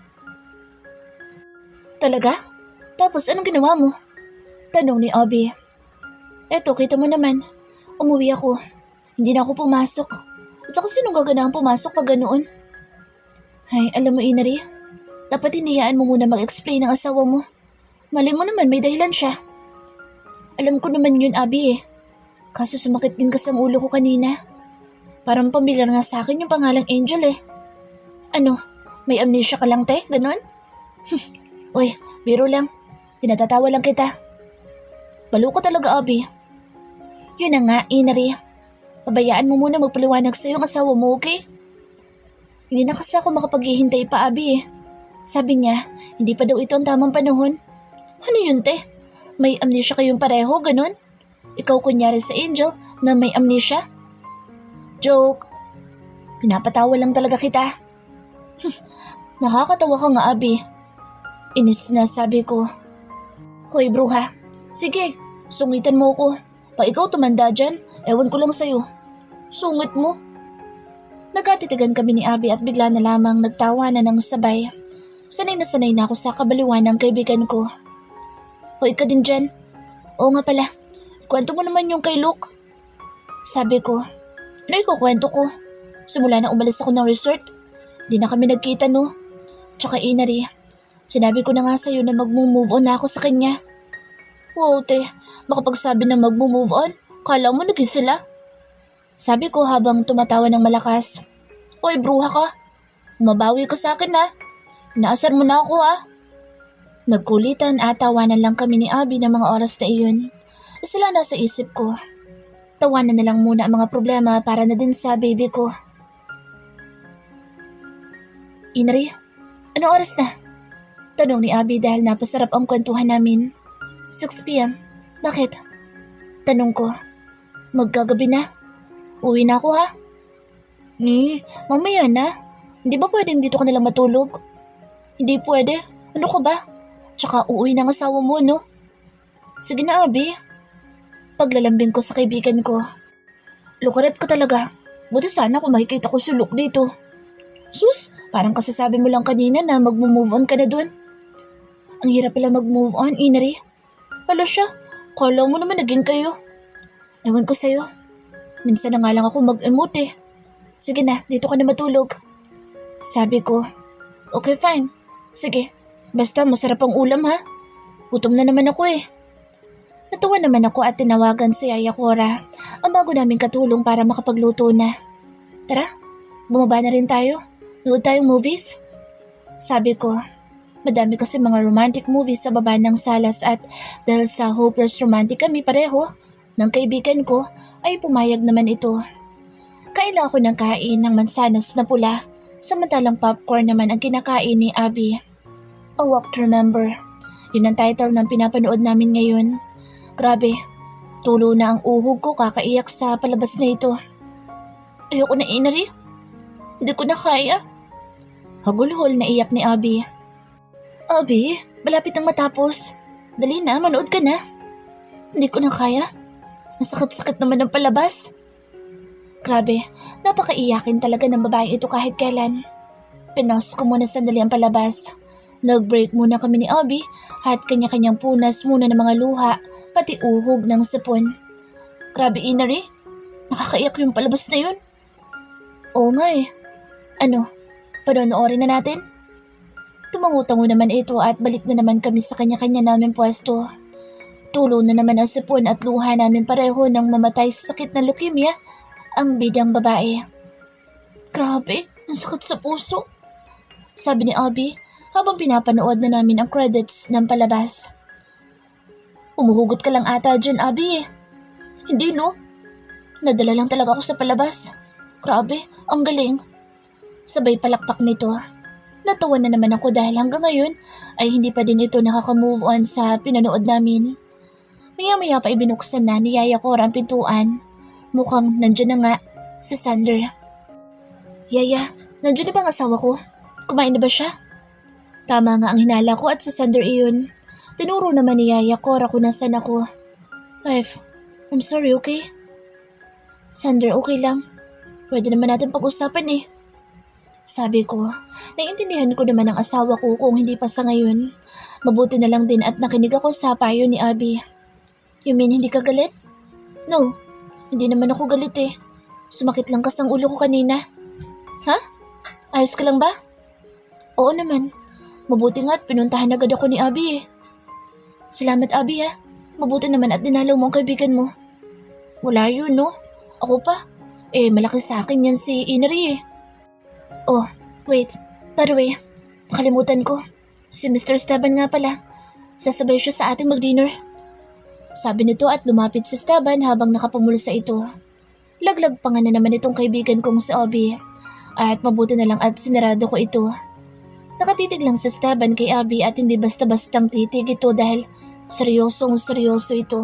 Talaga? Tapos anong ginawa mo? Tanong ni Abby. Eto, kita mo naman. Umuwi ako. Hindi na ako pumasok. At saka sinong gaganahang pumasok pag ganoon? Ay, alam mo Inari, dapat hinayaan mo muna mag-explain ng asawa mo. Malay mo naman may dahilan siya. Alam ko naman yun, Abby eh. Kaso sumakit din kasi ang ulo ko kanina. Parang pamilyar nga sa akin yung pangalang Angel eh. Ano, may amnesia ka lang te? Ganon? Uy, biro lang. Pinatatawa lang kita. Balo ka talaga, Abby. Yun na nga, Inari. Pabayaan mo muna magpaliwanag sa'yo ang asawa mo, okay? Hindi na kasi ako makapaghihintay pa, Abby eh. Sabi niya, hindi pa daw ito ang tamang panahon. Ano yun, te? May amnesia kayong pareho, ganon? Ikaw kunyari sa Angel na may amnesia? Joke. Pinapatawa lang talaga kita. Nakakatawa ka nga, Abby. Inis na sabi ko. Hoy, bruha. Sige, sungitan mo ko. Pa ikaw tumanda dyan, ewan ko lang sa'yo. Sungit mo. Nagkatitigan kami ni Abby at bigla na lamang nagtawanan ng sabay. Sanay na sanay na ako sa kabaliwan ng kaibigan ko. Hoy ka din dyan. Oo nga pala, kwento mo naman yung kay Luke. Sabi ko, ano ikukwento ko? Simula na umalis ako ng resort, di na kami nagkita no. Tsaka Inari, sinabi ko na nga sa'yo na mag-move on na ako sa kanya. Wow te, makapagsabi na mag-move on, kala mo naging sila? Sabi ko habang tumatawa ng malakas. Hoy bruha ka, mabawi ka sa akin ha. Inaasar mo na ako ha. Nagkulitan at tawanan lang kami ni Abby ng mga oras na iyon. Sila nasa isip ko. Tawanan na lang muna ang mga problema para na din sa baby ko. Inari, anong oras na? Tanong ni Abby dahil napasarap ang kwentuhan namin. six p.m. Bakit? Tanong ko. Maggagabi na. Uwi na ako ha? Eh, mamaya na. Hindi ba pwedeng dito ka nalang matulog? Hindi pwede. Ano ka ba? Tsaka uuwi ng asawa mo, no? Sige na, Abby. Paglalambing ko sa kaibigan ko. Lukaret ka talaga. Buti sana kung makikita ko si Luke dito. Sus, parang kasasabi mo lang kanina na mag-move on ka na dun. Ang hirap pala mag-move on, Inari. Hala siya, kala mo naman naging kayo. Ewan ko sa'yo. Minsan na nga lang ako mag-emote eh. Sige na, dito ka na matulog. Sabi ko, okay fine. Sige, basta masarap ang ulam ha. Gutom na naman ako eh. Natuwa naman ako at tinawagan si Yaya Cora, ang bago naming katulong para makapagluto na. Tara, bumaba na rin tayo. Nood tayong movies. Sabi ko, madami kasi mga romantic movies sa baba ng salas at dahil sa hopeless romantic kami pareho ng kaibigan ko ay pumayag naman ito. Kaila ako ng kain ng mansanas na pula, samantalang popcorn naman ang kinakain ni Abby. A Walk to Remember. Yun ang title ng pinapanood namin ngayon. Grabe, tulo na ang uhog ko kakaiyak sa palabas na ito. Ayoko na Inari. Hindi ko na kaya. Hagulhol na iyak ni Abby. Abby, malapit nang matapos. Dali na, manood ka na. Hindi ko na kaya. Nasakit-sakit naman ang palabas. Grabe, napakaiyakin talaga ng babaeng ito kahit kailan. Pinos ko muna sandali ang palabas. Nag-break muna kami ni Abby at kanya-kanyang punas muna ng mga luha, pati uhog ng sipon. Grabe Inari, nakakaiyak yung palabas na yun. Oo nga eh. Ano, panonoorin na natin? Tumangutango naman ito at balik na naman kami sa kanya-kanya namin pwesto. Tulo na naman ang sipon at luha namin pareho nang mamatay sa sakit na leukemia ang bidang babae. Grabe, ang sakit sa puso, sabi ni Abby habang pinapanood na namin ang credits ng palabas. Umuhugot ka lang ata dyan, Abby. Hindi no, nadala lang talaga ako sa palabas. Grabe, ang galing. Sabay palakpak nito. Natawa na naman ako dahil hanggang ngayon ay hindi pa din ito nakaka-move on sa pinanood namin. Maya-maya pa ibinuksan na ni Yaya Cora ang pintuan. Mukhang nandyan na nga si Sander. Yaya, nandyan na ba ang asawa ko? Kumain na ba siya? Tama nga ang hinala ko at si Sander iyon. Tinuro naman ni Yaya Cora kung nasan ako. Wife, I'm sorry, okay? Sander, okay lang. Pwede naman natin pag-usapan eh. Sabi ko, naiintindihan ko naman ang asawa ko kung hindi pa sa ngayon. Mabuti na lang din at nakinig ako sa payo ni Abby. You mean hindi ka galit? No, hindi naman ako galit eh. Sumakit lang kasang ulo ko kanina. Ha? Ayos ka lang ba? Oo naman. Mabuti nga at pinuntahan agad ako ni Abby eh. Salamat Abby ha. Mabuti naman at dinalaw mo ang kaibigan mo. Wala yun no. Ako pa. Eh malaki sa akin yan si Inari eh. Oh, wait. By the way, nakalimutan ko. Si Mister Esteban nga pala. Sasabay siya sa ating mag-dinner. Sabi nito at lumapit si Esteban habang nakapumulsa ito. Laglag pa nga na naman itong kaibigan kong si Abby. At mabuti na lang at sinarado ko ito. Nakatitig lang si Esteban kay Abby at hindi basta-bastang titig ito dahil seryosong seryoso ito.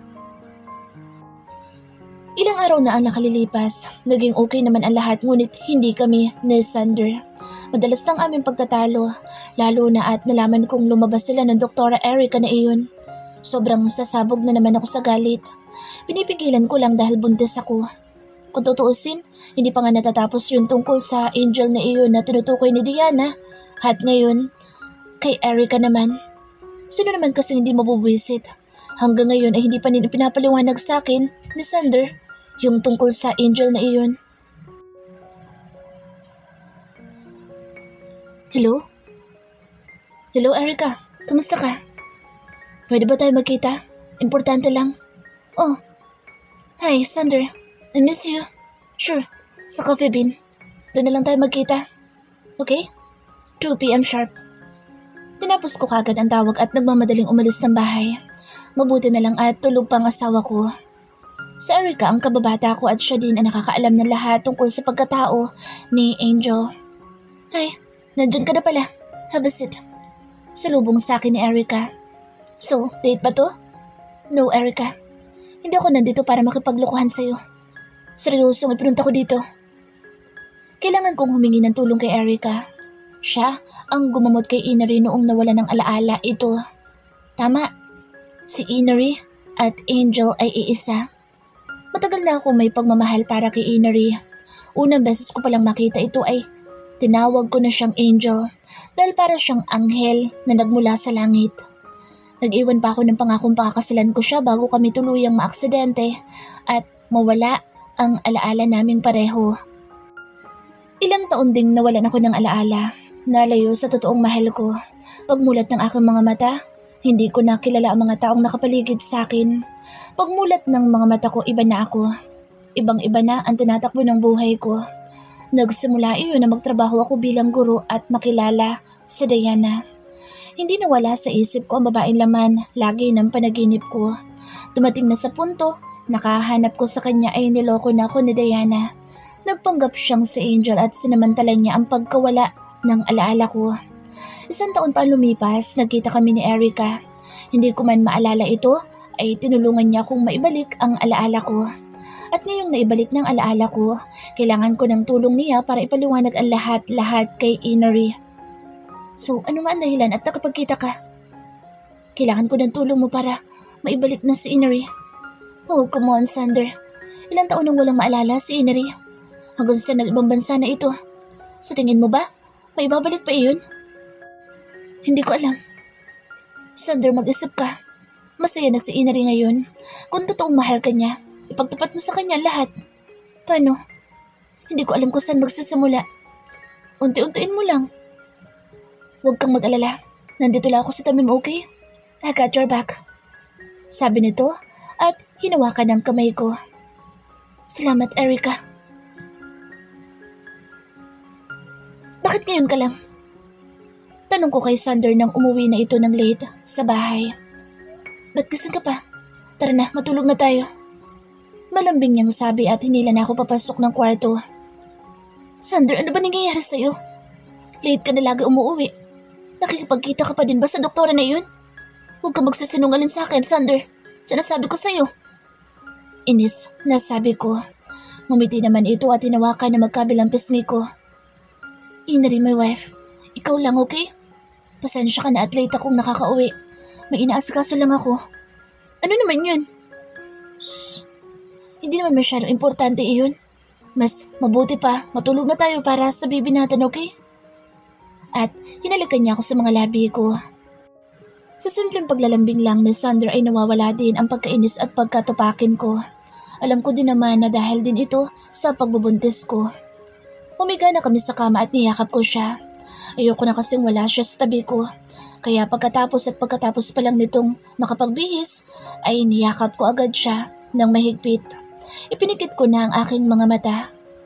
Ilang araw na ang nakalilipas, naging okay naman ang lahat ngunit hindi kami ni Sander. Madalas lang aming pagtatalo, lalo na at nalaman kong lumabas sila ng Doktora Erica na iyon. Sobrang sasabog na naman ako sa galit. Pinipigilan ko lang dahil buntis ako. Kung tutuusin, hindi pa nga natatapos yung tungkol sa angel na iyon na tinutukoy ni Diana. At ngayon, kay Erica naman. Sino naman kasi hindi mabubwisit? Hanggang ngayon ay hindi pa nila pinapaliwanag sa akin ni Sander yung tungkol sa angel na iyon. Hello? Hello Erica, kamusta ka? Pwede ba tayo magkita? Importante lang. Oh, hi Sander, I miss you. Sure, sa Coffee Bean. Doon na lang tayo magkita. Okay? two p m sharp. Tinapos ko kagad ang tawag at nagmamadaling umalis ng bahay. Mabuti na lang at tulog pa ang asawa ko. Si Erica ang kababata ko at siya din ang nakakaalam ng lahat tungkol sa pagkatao ni Angel. Ay, nandyan ka na pala. Have a seat. Salubong sa akin ni Erica. So, date ba to? No, Erica. Hindi ako nandito para makipaglokohan sa'yo. Seryosong ipinunta ko dito. Kailangan kong humingi ng tulong kay Erica. Siya ang gumamot kay Inari noong nawala ng alaala ito. Tama, si Inari at Angel ay iisa. Matagal na ako may pagmamahal para kay Inari. Unang beses ko palang makita ito ay tinawag ko na siyang Angel dahil para siyang anghel na nagmula sa langit. Nag-iwan pa ako ng pangakong pakakasalan ko siya bago kami tuluyang maaksidente at mawala ang alaala naming pareho. Ilang taon ding nawalan ako ng alaala. Nalayo sa totoong mahal ko. Pagmulat ng aking mga mata, hindi ko nakilala ang mga taong nakapaligid sa akin. Pagmulat ng mga mata ko, iba na ako. Ibang-iba na ang tinatakbo ng buhay ko. Nagsimula iyon na magtrabaho ako bilang guro at makilala si Diana. Hindi nawala sa isip ko ang babaeng laman, lagi ng panaginip ko. Dumating na sa punto, nakahanap ko sa kanya ay niloko na ako ni Diana. Nagpanggap siyang si Angel at sinamantala niya ang pagkawala ng alaala ko. Isang taon pa lumipas, nagkita kami ni Erica. Hindi ko man maalala ito, ay tinulungan niya akong maibalik ang alaala ko. At ngayong naibalik ng alaala ko, kailangan ko ng tulong niya para ipaliwanag ang lahat-lahat kay Inari. So, ano nga ang dahilan at nakapagkita ka? Kailangan ko ng tulong mo para maibalik na si Inari. Oh, come on, Sander. Ilang taon nang walang maalala si Inari. Hanggang sa nag-ibang bansa na ito. Sa tingin mo ba, may babalik pa iyon? Hindi ko alam. Sander, mag-isip ka. Masaya na si Inari ngayon. Kung totoong mahal ka niya, ipagtapat mo sa kanya lahat. Paano? Hindi ko alam kung saan magsisimula. Unti-untiin mo lang. Huwag kang mag-alala. Nandito lang ako sa tabi mo, okay? I got your back. Sabi nito at hinawakan ng kamay ko. Salamat, Erica. Bakit ngayon ka lang? Tanong ko kay Sander nang umuwi na ito ng late sa bahay. Ba't gising ka pa? Tara na, matulog na tayo. Malambing niyang sabi at hinila na ako papasok ng kwarto. Sander, ano ba nangyayari sa'yo? Late ka na lagi umuwi. Nakikipagkita ka pa din ba sa doktora na yun? Huwag ka magsasinungaling sa akin, Sander. Sinasabi ko sa'yo. Inis, nasabi ko. Ngumiti naman ito at hinawakan na magkabilang pisngi ko. Inari, my wife. Ikaw lang, okay? Pasensya ka na at late akong nakakauwi. May inaasikaso lang ako. Ano naman yun? Shh. Hindi naman masyadong importante iyon. Mas mabuti pa, matulog na tayo para sa bibi natin, okay? At hinalikan niya ako sa mga labi ko. Sa simpleng paglalambing lang ni Sander ay nawawala din ang pagkainis at pagkatupakin ko. Alam ko din naman na dahil din ito sa pagbubuntis ko. Humiga na kami sa kama at niyakap ko siya. Ayoko na kasing wala siya sa tabi ko. Kaya pagkatapos at pagkatapos pa lang nitong makapagbihis ay niyakap ko agad siya ng mahigpit. Ipinikit ko na ang aking mga mata.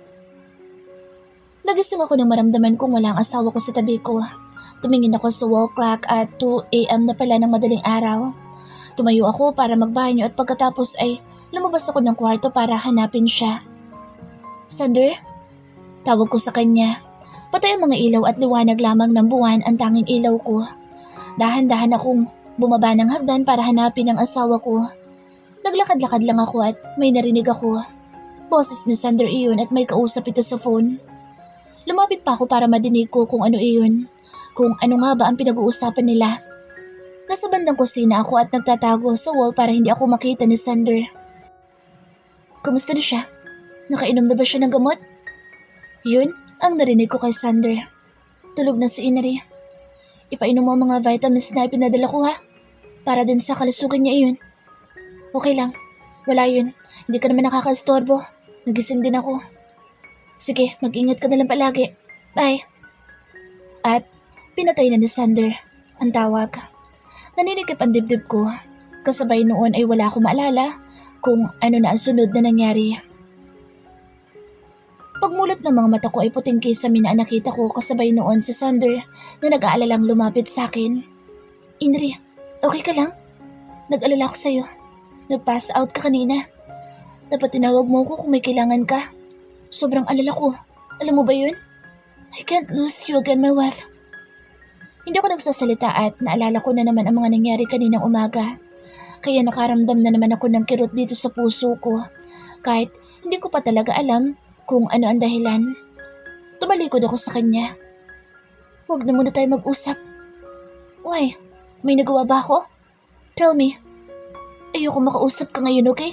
Nagising ako nang maramdaman kong walang asawa ko sa tabi ko. Tumingin ako sa wall clock at two a.m. na pala ng madaling araw. Tumayo ako para magbanyo at pagkatapos ay lumabas ako ng kwarto para hanapin siya. Sander? Tawag ko sa kanya. Patay ang mga ilaw at liwanag lamang ng buwan ang tanging ilaw ko. Dahan-dahan akong bumaba ng hagdan para hanapin ang asawa ko. Naglakad-lakad lang ako at may narinig ako. Boses ni Sander iyon at may kausap ito sa phone. Lumapit pa ako para madinig ko kung ano iyon. Kung ano nga ba ang pinag-uusapan nila. Nasa bandang kusina ako at nagtatago sa wall para hindi ako makita ni Sander. Kumusta na siya? Nakainom na ba siya ng gamot? Yun ang narinig ko kay Sander. Tulog na si Inari. Ipainom mo ang mga vitamins na ipinadala ko ha. Para din sa kalusugan niya iyon. Okay lang. Wala yun. Hindi ka naman nakaka-istorbo. Nagising din ako. Sige, mag-ingat ka na lang palagi. Bye. At pinatay na ni Sander ang tawag. Naninikip ang dibdib ko. Kasabay noon ay wala akong maalala kung ano na ang sunod na nangyari. Pagmulat ng mga mata ko ay puting kisame na nakita ko kasabay noon si Sander na nag-aalalang lumapit sa akin. Inri, okay ka lang? Nag-alala ko sa'yo. Nag-pass out ka kanina. Dapat tinawag mo ko kung may kailangan ka. Sobrang alala ko. Alam mo ba yun? I can't lose you again, my wife. Hindi ako nagsasalita at naalala ko na naman ang mga nangyari kaninang umaga. Kaya nakaramdam na naman ako ng kirot dito sa puso ko. Kahit hindi ko pa talaga alam kung ano ang dahilan. Tumalikod ako sa kanya. Huwag na muna tayo mag-usap. Why? May nagawa ba ako? Tell me. Ayoko makausap ka ngayon, okay?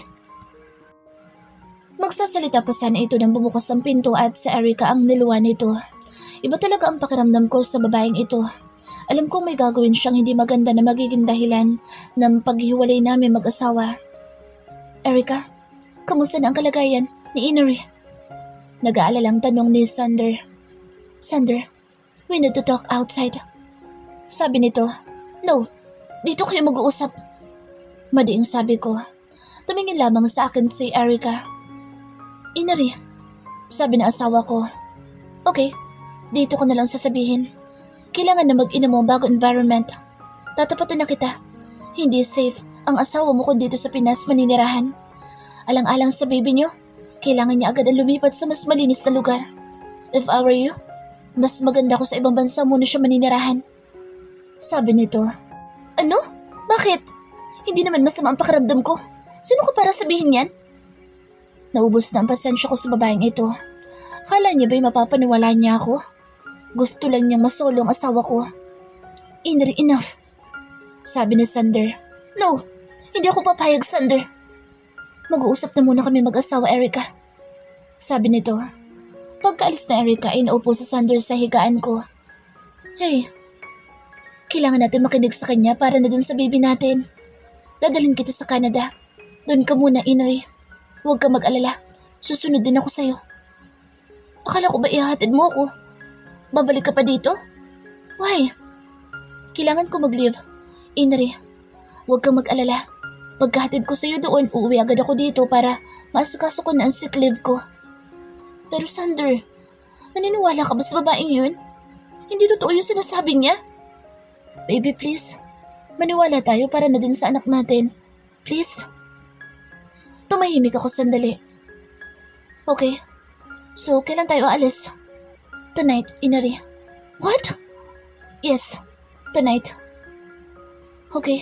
Magsasalita pa sana ito nang bumukas ang pinto at sa Erica ang niluwan nito. Iba talaga ang pakiramdam ko sa babaeng ito. Alam kong may gagawin siyang hindi maganda na magiging dahilan ng paghiwalay namin mag-asawa. Erica, kamusta na ang kalagayan ni Inari? Nag-aalalang tanong ni Sander. Sander, we need to talk outside. Sabi nito, no, dito kayo mag-uusap. Madiing sabi ko. Tumingin lamang sa akin si Erica. Inari, sabi ng asawa ko. Okay, dito ko na lang sasabihin. Kailangan na mag-inom mo bago environment. Tatapatan na kita. Hindi safe ang asawa mo kung dito sa Pinas maninirahan. Alang-alang sa baby niyo, kailangan niya agad ang lumipat sa mas malinis na lugar. If I were you, mas maganda ko sa ibang bansa muna siya maninirahan. Sabi nito. Ano? Bakit? Hindi naman masama ang pakiramdam ko. Sino ko para sabihin yan? Naubos na ang pasensya ko sa babaeng ito. Kala niya ba'y mapapaniwala niya ako? Gusto lang niyang masolo ang asawa ko. Inari, enough. Sabi ni Sander. No, hindi ako papayag, Sander. Mag-uusap na muna kami mag-asawa, Erica. Sabi nito. Pagkaalis na Erica ay naupo sa Sander sa higaan ko. Hey, kailangan natin makinig sa kanya para na dun sa baby natin. Dadalhin kita sa Canada. Doon ka muna, Inari. Huwag ka mag-alala. Susunod din ako sa'yo. Akala ko ba ihahatid mo ako? Babalik ka pa dito? Why? Kailangan ko mag-leave. Inari, huwag kang mag-alala. Pagkahatid ko sa'yo doon, uuwi agad ako dito para maasikaso ko na ang sick leave ko. Pero Sander, naniniwala ka ba sa babaeng yun? Hindi totoo yung sinasabi niya? Baby, please. Maniwala tayo para na din sa anak natin. Please. Tumahimik ako sandali. Okay. So, kailan tayo aalis? Tonight, Inari. What? Yes. Tonight. Okay.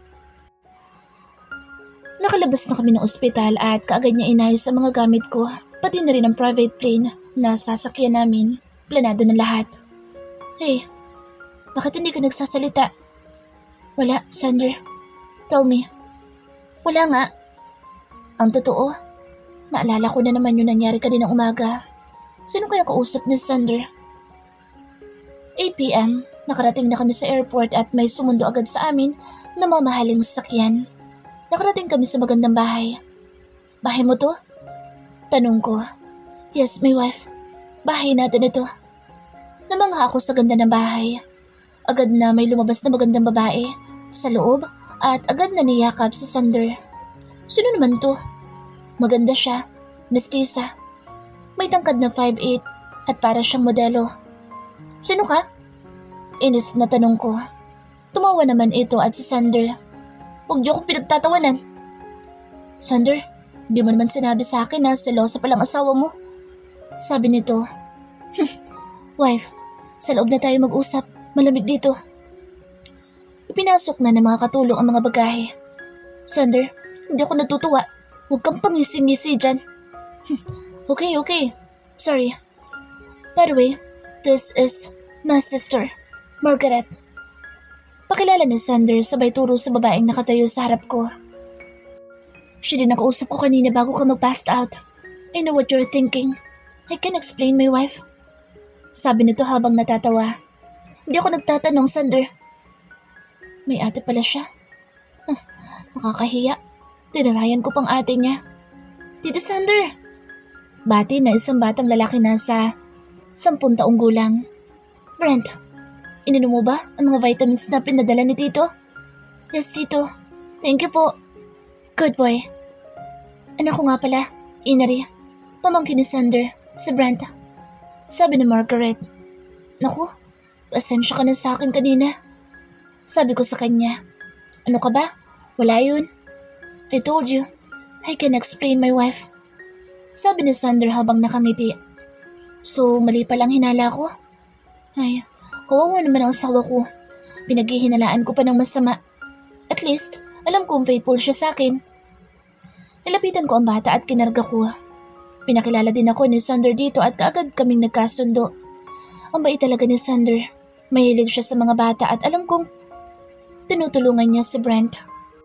Nakalabas na kami ng ospital at kaagad niya inayos ang mga gamit ko, pati na rin ang private plane na sasakyan namin. Planado na lahat. Hey, bakit hindi ka nagsasalita? Wala, Sander. Tell me. Wala nga. Ang totoo, naalala ko na naman yung nangyari kaninang umaga. Sino kaya kausap ni Sander? eight p.m. Nakarating na kami sa airport at may sumundo agad sa amin na mamahaling sasakyan. Nakarating kami sa magandang bahay. Bahay mo to? Tanong ko. Yes, my wife. Bahay natin ito. Namangha ako sa ganda ng bahay. Agad na may lumabas na magandang babae sa loob at agad na niyakap si Sander. Sino naman to? Maganda siya. Mestiza. May tangkad na five eight at para siyang modelo. Sino ka? Inis na tanong ko. Tumawa naman ito at si Sander. Huwag niyo akong pinagtatawanan. Sander, di mo naman sinabi sa akin na selosa palang asawa mo. Sabi nito. Wife, sa loob na tayo mag-usap. Malamig dito. Ipinasok na ng mga katulong ang mga bagahe. Sander, hindi ako natutuwa. Huwag kang pangisi-ngisi dyan. Okay, okay. Sorry. By the way, this is my sister, Margaret. Pakilala ni Sander sabay turo sa babaeng nakatayo sa harap ko. Siya din nakausap ko kanina bago ka mag-passed out. I know what you're thinking. I can explain, my wife. Sabi nito habang natatawa. Hindi ako nagtatanong, Sander. May ate pala siya. Huh, nakakahiya. Tinarayan ko pang ate niya. Tito Sander. Bati na isang batang lalaki na sa sampung taong gulang. Brent, ininom mo ba ang mga vitamins na pinadala ni Tito? Yes, Tito. Thank you po. Good boy. Anak ko nga pala, Inari. Pamangkin ni Sander, si Brent. Sabi ni Margaret. Naku, pasensya ka na sa akin kanina. Sabi ko sa kanya. Ano ka ba? Wala yun. I told you. I can explain, my wife. Sabi ni Sander habang nakangiti. So, mali palang hinala ko? Ay, kawawa naman ang asawa ko. Pinaghihinalaan ko pa ng masama. At least, alam kong faithful siya sa akin. Nilapitan ko ang bata at kinarga ko. Pinakilala din ako ni Sander dito at kaagad kaming nagkasundo. Ang bait talaga ni Sander. Mahilig siya sa mga bata at alam kong tinutulungan niya si Brent.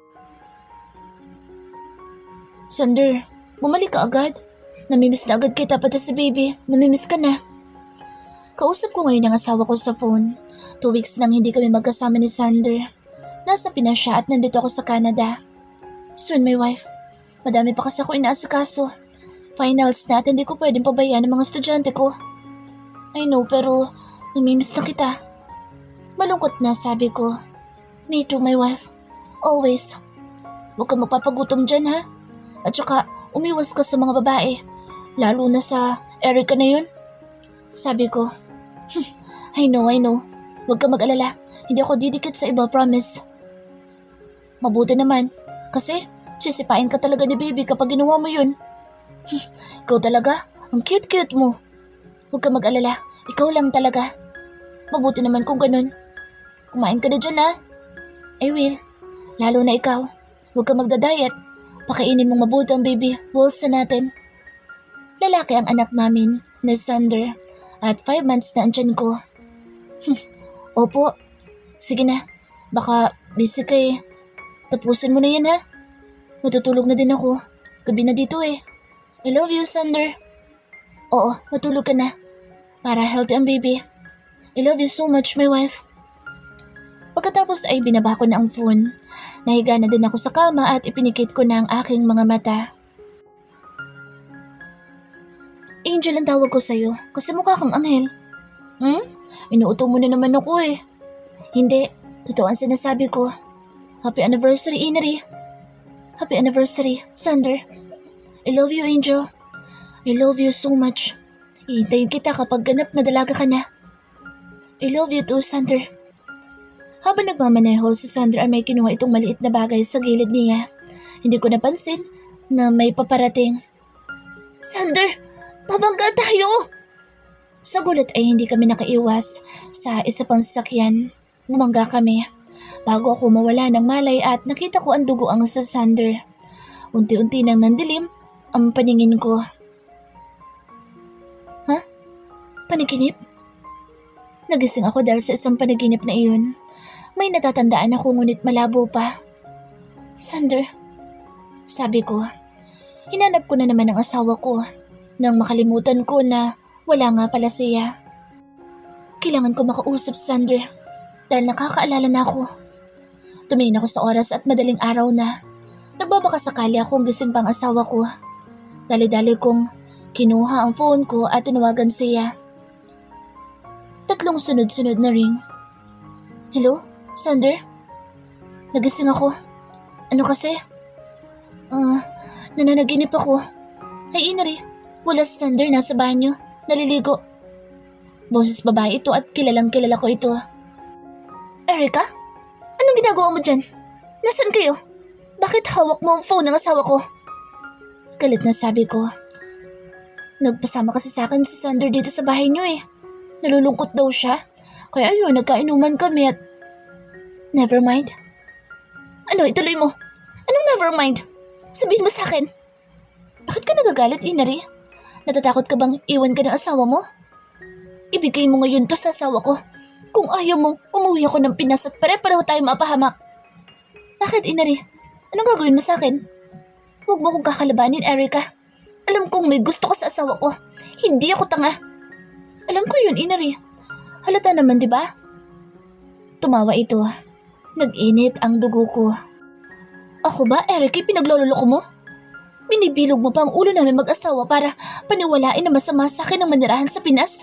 Sander, bumalik ka agad. Namimiss na agad kita pati si baby. Namimiss ka na. Kausap ko ngayon ang asawa ko sa phone. Two weeks nang hindi kami magkasama ni Sander. Nasa Pinas siya at nandito ako sa Canada. Soon, my wife. Madami pa kasi ako inaasikaso. Finals na at hindi ko pwedeng pabayaan ang mga estudyante ko. I know, pero namimiss na kita. Malungkot na, sabi ko. Me too, my wife. Always. Huwag kang magpapagutom dyan, ha? At saka, umiwas ka sa mga babae. Lalo na sa Erica na yun. Sabi ko, I know, I know. Huwag ka mag-alala. Hindi ako didikit sa iba, promise. Mabuti naman. Kasi, sisipain ka talaga ni baby kapag ginawa mo yun. Ikaw talaga, ang cute-cute mo. Huwag ka mag-alala. Ikaw lang talaga. Mabuti naman kung ganun. Kumain ka na dyan, ha? I will. Lalo na ikaw. Huwag ka magda-diet. Pakainin mong mabuti ang baby Wilson natin. Lalaki ang anak namin, na Sander, at five months na andyan ko. Opo. Sige na. Baka busy ka eh. Tapusin mo na yan, ha? Matutulog na din ako. Gabi na dito eh. I love you, Sander. Oo, matulog ka na. Para healthy ang baby. I love you so much, my wife. Pagkatapos ay binaba ko na ang phone. Nahiga na din ako sa kama at ipinikit ko na ang aking mga mata. Angel ang tawag ko sa'yo kasi mukha kang anghel. Hmm? Inuuto mo na naman ako eh. Hindi, Totoo ang sinasabi ko. Happy anniversary, Inari. Happy anniversary, Sander. I love you, Angel. I love you so much. Ihintayin kita kapag ganap na dalaga ka na. I love you too, Sander. Habang nagmamaneho, si Sander ay may kinuha itong maliit na bagay sa gilid niya. Hindi ko napansin na may paparating. Sander, babangga tayo! Sa gulat ay hindi kami nakaiwas sa isa pang sasakyan. Bumangga kami. Bago ako mawala ng malay at nakita ko ang dugo ang sa Sander. Unti-unti nang nandilim ang paningin ko. Ha? Panaginip? Nagising ako dahil sa isang panaginip na iyon. May natatandaan ako ngunit malabo pa. Sander, sabi ko. Hinanap ko na naman ang asawa ko nang makalimutan ko na wala nga pala siya. Kailangan ko makausap si Sander dahil nakakaalala na ako. Tumingin ako sa oras at madaling araw na. Nagbabaka sakali akong gising pang asawa ko. Dali-dali kong kinuha ang phone ko at tinawagan siya. Tatlong sunod-sunod na ring. Hello, Sander? Nagising ako. Ano kasi? Ah, uh, nananaginip ako. Ay, Inari, wala si Sander, nasa banyo, naliligo. Boses babae ito at kilalang kilala ko ito. Erica? Anong ginagawa mo dyan? Nasaan kayo? Bakit hawak mo ang phone ng asawa ko? Galit na sabi ko. Nagpasama kasi sa akin si Sander dito sa bahay niyo eh. Nalulungkot daw siya. Kaya ayun, nagkainuman kami at... Never mind. Ano, ituloy mo. Anong never mind? Sabihin mo sa akin. Bakit ka nagagalit, Inari? Natatakot ka bang iwan ka ng asawa mo? Ibigay mo ngayon to sa asawa ko. Kung ayaw mong umuwi ako ng Pinas at pare-pareho tayo mapahamak. Bakit, Inari? Anong gagawin mo sa akin? Huwag mo kong kakalabanin, Erica. Alam kong may gusto ka sa asawa ko. Hindi ako tanga. Alam ko yun, Inari. Halata naman, di ba? Tumawa ito. Nag-init ang dugo ko. Ako ba, Erica, pinaglololoko mo? Binibilog mo pa ang ulo namin mag-asawa para paniwalain na masama sa akin ang manirahan sa Pinas?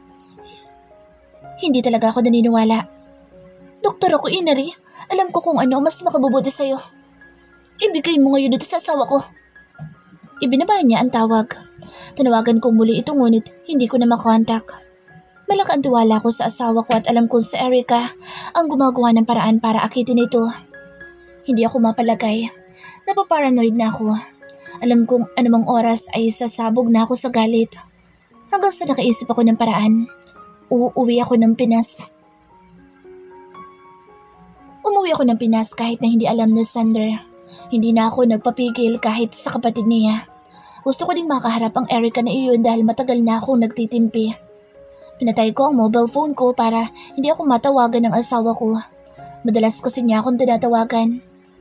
Hindi talaga ako naniniwala. Doktor ako, Inari. Alam ko kung ano mas makabubuti sa'yo. Ibigay mo ngayon ito sa asawa ko. Ibinaba niya ang tawag. Tinawagan kong muli ito ngunit hindi ko na makontak. Malaki ang tiwala ko sa asawa ko at alam kong si Erica ang gumagawa ng paraan para akitin ito. Hindi ako mapalagay. Napaparanoid na ako. Alam kong anumang oras ay sasabog na ako sa galit. Hanggang sa nakaisip ako ng paraan. Uuwi ako ng Pinas. Umuwi ako ng Pinas kahit na hindi alam ni Sander. Hindi na ako nagpapigil kahit sa kapatid niya. Gusto ko ding makaharap ang Erica na iyon dahil matagal na akong nagtitimpi. Pinatay ko ang mobile phone ko para hindi ako matawagan ng asawa ko. Madalas kasi niya akong tinatawagan.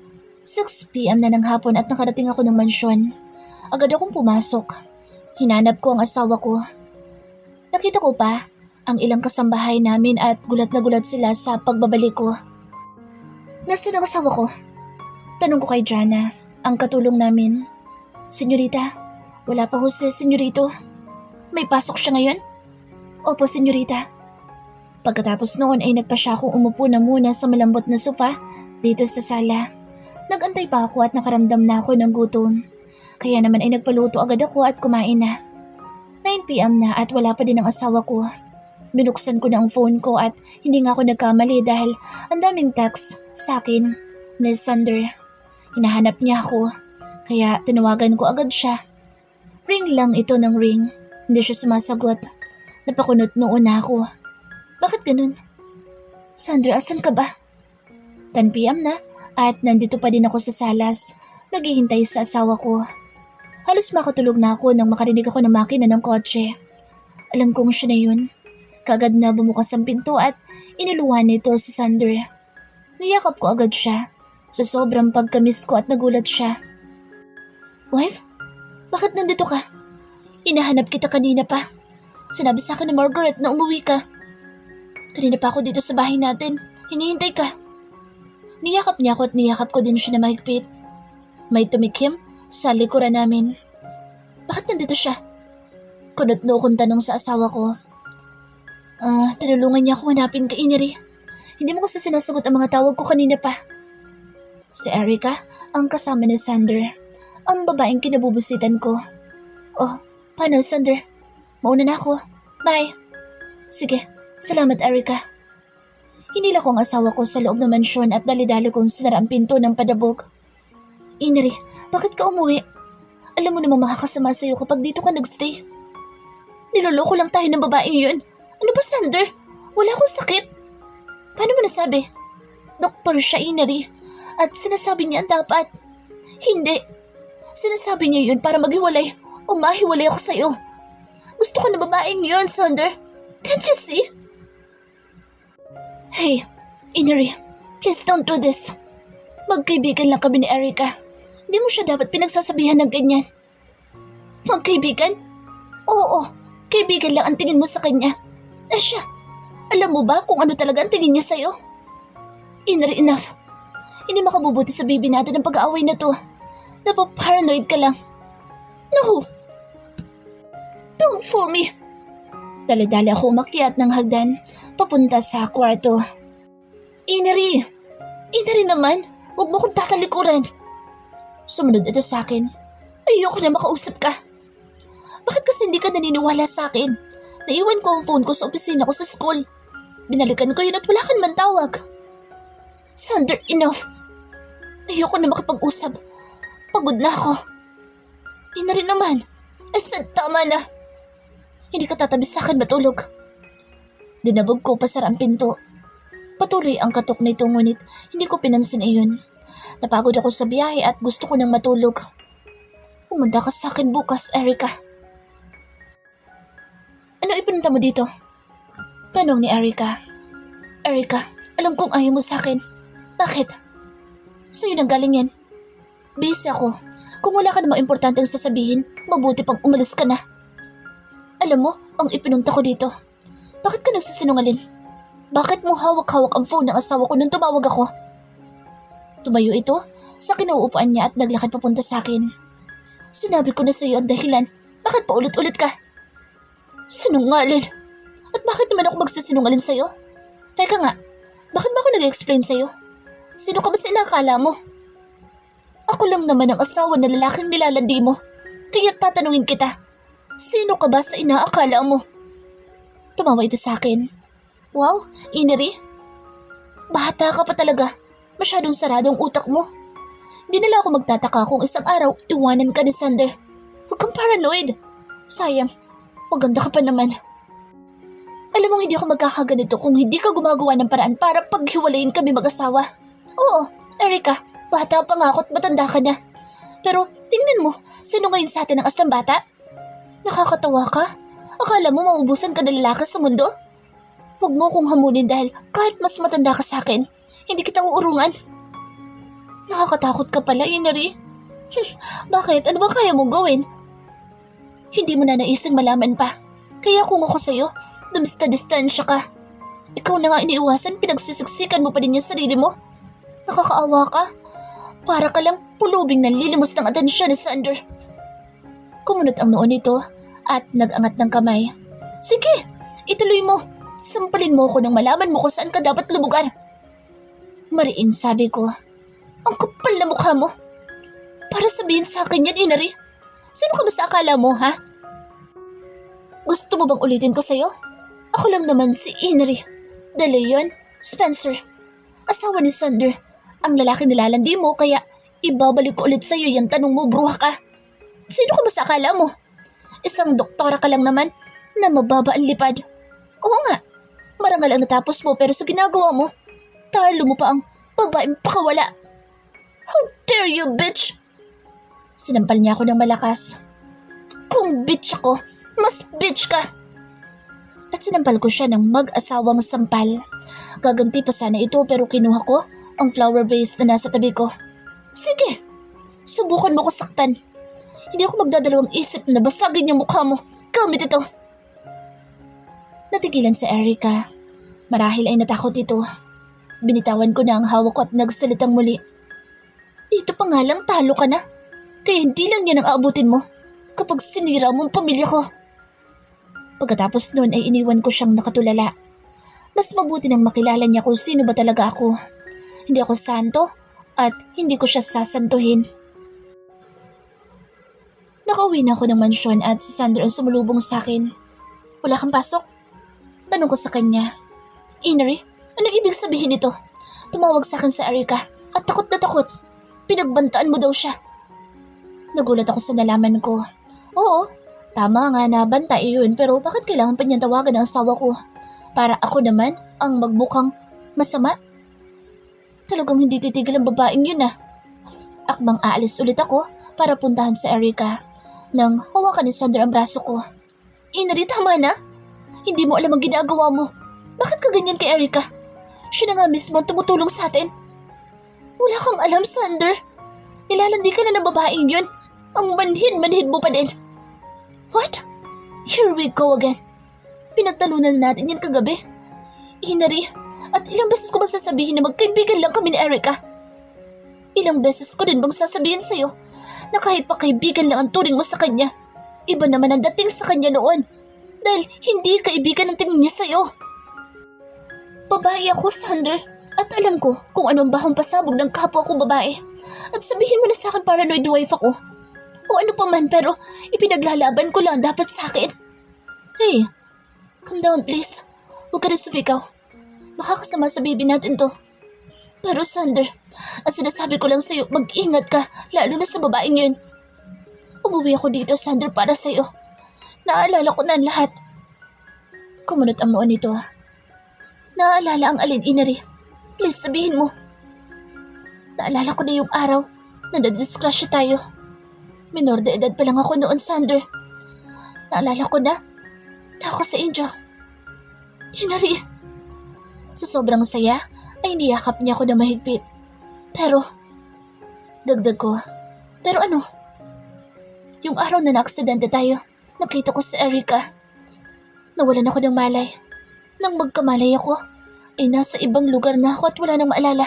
six p m na ng hapon at nakarating ako ng mansyon. Agad akong pumasok. Hinanap ko ang asawa ko. Nakita ko pa ang ilang kasambahay namin at gulat na gulat sila sa pagbabalik ko. Nasaan ang asawa ko? Tanong ko kay Jana, ang katulong namin. Senyorita, wala pa ho si senyorito. May pasok siya ngayon? Opo, senyorita. Pagkatapos noon ay nagpa siya akong umupo na muna sa malambot na sofa dito sa sala. Nagantay pa ako at nakaramdam na ako ng gutom. Kaya naman ay nagpaluto agad ako at kumain na. nine p m na at wala pa din ang asawa ko. Binuksan ko na ang phone ko at hindi nga ako nagkamali dahil ang daming text sa akin ni Sander. Hinahanap niya ako, kaya tinawagan ko agad siya. Ring lang ito ng ring, hindi siya sumasagot. Napakunot noon na ako. Bakit ganun? Sander, asan ka ba? ten p m na at nandito pa din ako sa salas, naghihintay sa asawa ko. Halos makatulog na ako nang makarinig ako ng makina ng kotse. Alam kong siya na yun. Kagad na bumukas ang pinto at iniluwan nito si Sander. Niyakap ko agad siya. Sa sobrang pagkamis ko at nagulat siya. Wife? Bakit nandito ka? Inahanap kita kanina pa. Sinabi sa akin ni Margaret na umuwi ka. Kanina pa ako dito sa bahay natin. Hinihintay ka. Niyakap niya ako at niyakap ko din siya na mahigpit. May tumikim sa likuran namin. Bakit nandito siya? Kunot-no kong tanong sa asawa ko. Ah, uh, tinulungan niya ako hanapin ka, Inari. Hindi mo kasi sinasagot ang mga tawag ko kanina pa. Si Erica, ang kasama ni Sander. Ang babaeng kinabubusitan ko. Oh, paano Sander? Mauna na ako. Bye. Sige, salamat Erica. Hinila ko ang asawa ko sa loob ng mansyon at dali-dali kong sinara ang pinto ng padabog. Inari, bakit ka umuwi? Alam mo namang makakasama sa'yo kapag dito ka nagstay. Niloloko lang tayo ng babaeng yun. Ano ba Sander? Wala akong sakit. Paano mo nasabi? Doktor siya, Inari. At sinasabi niya ang dapat. Hindi. Sinasabi niya yun para maghiwalay o mahiwalay ako sa'yo. Gusto ko na babaeng yun, Sander. Can't you see? Hey, Inari, please don't do this. Magkaibigan lang kami ni Erica. Hindi mo siya dapat pinagsasabihan ng ganyan. Magkaibigan? Oo, kaibigan lang ang tingin mo sa kanya. Eh siya, alam mo ba kung ano talaga ang tingin niya sa'yo? Inari, enough. Hindi makabubuti sa baby natin ang pag-aaway na to. Napaparanoid ka lang. No! Don't fool me! Dali-dali ako umakyat ng hagdan papunta sa kwarto. Inari! Inari naman! Huwag mo kong tatalikuran! Sumunod ito sa akin. Ayoko na makausap ka. Bakit kasi hindi ka naniniwala sa akin? Naiwan ko ang phone ko sa opisina ko sa school. Binalikan ko yun at wala ka naman tawag. Sander, enough. Ayoko na makipag-usap. Pagod na ako. Ina rin naman. I said tama na. Hindi ka tatabi sa akin matulog. Dinabog ko pasara ang pinto. Patuloy ang katok nito ngunit hindi ko pinansin iyon. Napagod ako sa biyahe at gusto ko nang matulog. Umanda ka sa akin bukas, Erica. Ano ipinunta mo dito? Tanong ni Erica. Erica, alam kong ayaw mo sa akin. Bakit? Sa'yo nang galing yan. Busy ako. Kung wala ka namang importanteng sasabihin, mabuti pang umalis ka na. Alam mo, ang ipinunta ko dito. Bakit ka nagsisinungaling? Bakit mo hawak-hawak ang phone ng asawa ko nung tumawag ako? Tumayo ito sa kinuupuan niya at naglakad papunta sa akin. Sinabi ko na sa iyo ang dahilan. Bakit pa ulit-ulit ka? Sinungaling. At bakit naman ako magsisinungaling sa iyo? Teka nga, bakit ba ako nag-explain sa iyo? Sino ka ba sa inakala mo? Ako lang naman ang asawa na lalaking nilalandi mo. Kaya tatanungin kita, sino ka ba sa inaakala mo? Tumawa ito sa akin. Wow, Inari. Bata ka pa talaga. Masyadong saradong utak mo. Hindi nila ako magtataka kung isang araw iwanan ka ni Sander. Huwag kang paranoid. Sayang, maganda ka pa naman. Alam mo hindi ako magkakaganito kung hindi ka gumagawa ng paraan para paghiwalayin kami mag-asawa. Oo, Erica, bata pa nga ako at matanda ka na. Pero tingnan mo, sino ngayon sa atin ang astang bata? Nakakatawa ka? Akala mo maubusan ka ng lalaki sa mundo? Huwag mo akong hamunin dahil kahit mas matanda ka sa akin, hindi kita uurungan. Nakakatakot ka pala, Inari. Bakit? Ano bang kaya mong gawin? Hindi mo na naisang malaman pa. Kaya kung ako sa'yo, dumista-distansya ka. Ikaw na nga iniiwasan, pinagsisiksikan mo pa din yung sarili mo. Nakakaawa ka. Para ka lang pulubing nanlilimos ng atensyon ni Sander. Kumunot ang noo nito at nag-angat ng kamay. Sige, ituloy mo. Sampalin mo ako nang malaman mo kung saan ka dapat lumugar. Mariin, sabi ko. Ang kapal na mukha mo. Para sabihin sa akin yan, Inari. Sino ka ba sa akala mo, ha? Gusto mo bang ulitin ko sa'yo? Ako lang naman si Inari. De Leon Spencer. Asawa ni Sander. Ang lalaki nilalandi mo kaya ibabalik ko ulit sa'yo yung tanong mo, bruha ka. Sino ka ba sa akala mo? Isang doktora ka lang naman na mababa ang lipad. Oo nga, marangal ang natapos mo pero sa ginagawa mo, talo mo pa ang babaeng pakawala. How dare you, bitch! Sinampal niya ako ng malakas. Kung bitch ako, mas bitch ka! At sinampal ko siya ng mag-asawang sampal. Gaganti pa sana ito pero kinuha ko ang flower vase na nasa tabi ko. Sige, subukan mo ko saktan. Hindi ako magdadalawang isip na basagin yung mukha mo. Gamit ito. Natigilan si Erica. Marahil ay natakot ito. Binitawan ko na ang hawak ko at nagsalitang muli. Ito pa nga lang talo ka na. Kaya hindi lang yan ang aabutin mo kapag sinira mo ang pamilya ko. Pagkatapos noon ay iniwan ko siyang nakatulala. Mas mabuti nang makilala niya kung sino ba talaga ako. Hindi ako santo at hindi ko siya sasantuhin. Nakauwi na ako ng mansyon at si Sander ang sumulubong sa akin. Wala kang pasok? Tanong ko sa kanya. Inari, anong ibig sabihin nito? Tumawag sa akin sa Erica at takot na takot. Pinagbantaan mo daw siya. Nagulat ako sa nalaman ko. Oo, tama nga na bantay yun, pero bakit kailangan pa niyang tawagan ang asawa ko? Para ako naman ang magmukhang masama? Talagang hindi titigil ang babaeng yun ah. Akmang aalis ulit ako para puntahan sa Erica nang hawakan ni Sander ang braso ko. Inari, tama na? Hindi mo alam ang ginagawa mo. Bakit ka ganyan kay Erica? Siya na nga mismo ang tumutulong sa atin. Wala kang alam, Sander. Nilalandi ka na ng babaeng yun. Ang manhid-manhid mo pa din. What? Here we go again. Pinagtalunan na natin yan kagabi. Inari, at ilang beses ko ba sasabihin na magkaibigan lang kami ni Erica? Ilang beses ko din bang sasabihin sa'yo na kahit pa kaibigan lang ang turing mo sa kanya, iba naman ang dating sa kanya noon dahil hindi kaibigan ang tingin niya sa'yo. Babae ako, Sander, at alam ko kung ano ang bahang pasabog ng kapwa ko babae. At sabihin mo na sa akin paranoid wife ako. O ano pa man, pero ipinaglalaban ko lang dapat sa akin. Hey, calm down please. Huwag ka na sumigaw. Makakasama sa baby natin to. Pero Sander, ang sinasabi ko lang sa'yo, mag-ingat ka, lalo na sa babaeng yun. Umuwi ako dito, Sander, para sa'yo. Naaalala ko na ang lahat. Kumunot ang noon nito. Naaalala ang alin, Inari. Please, sabihin mo. Naalala ko na yung araw na nadiskrasya tayo. Minor de edad pa lang ako noon, Sander. Naalala ko na na ako sa Angel. Inari. Sa sobrang saya, ay niyakap niya ako na mahigpit. Pero, dagdag ko, pero ano? Yung araw na na-aksidente tayo, nakita ko sa Erica. Nawalan ako ng malay. Nang magkamalay ako, ay nasa ibang lugar na ako at wala nang maalala.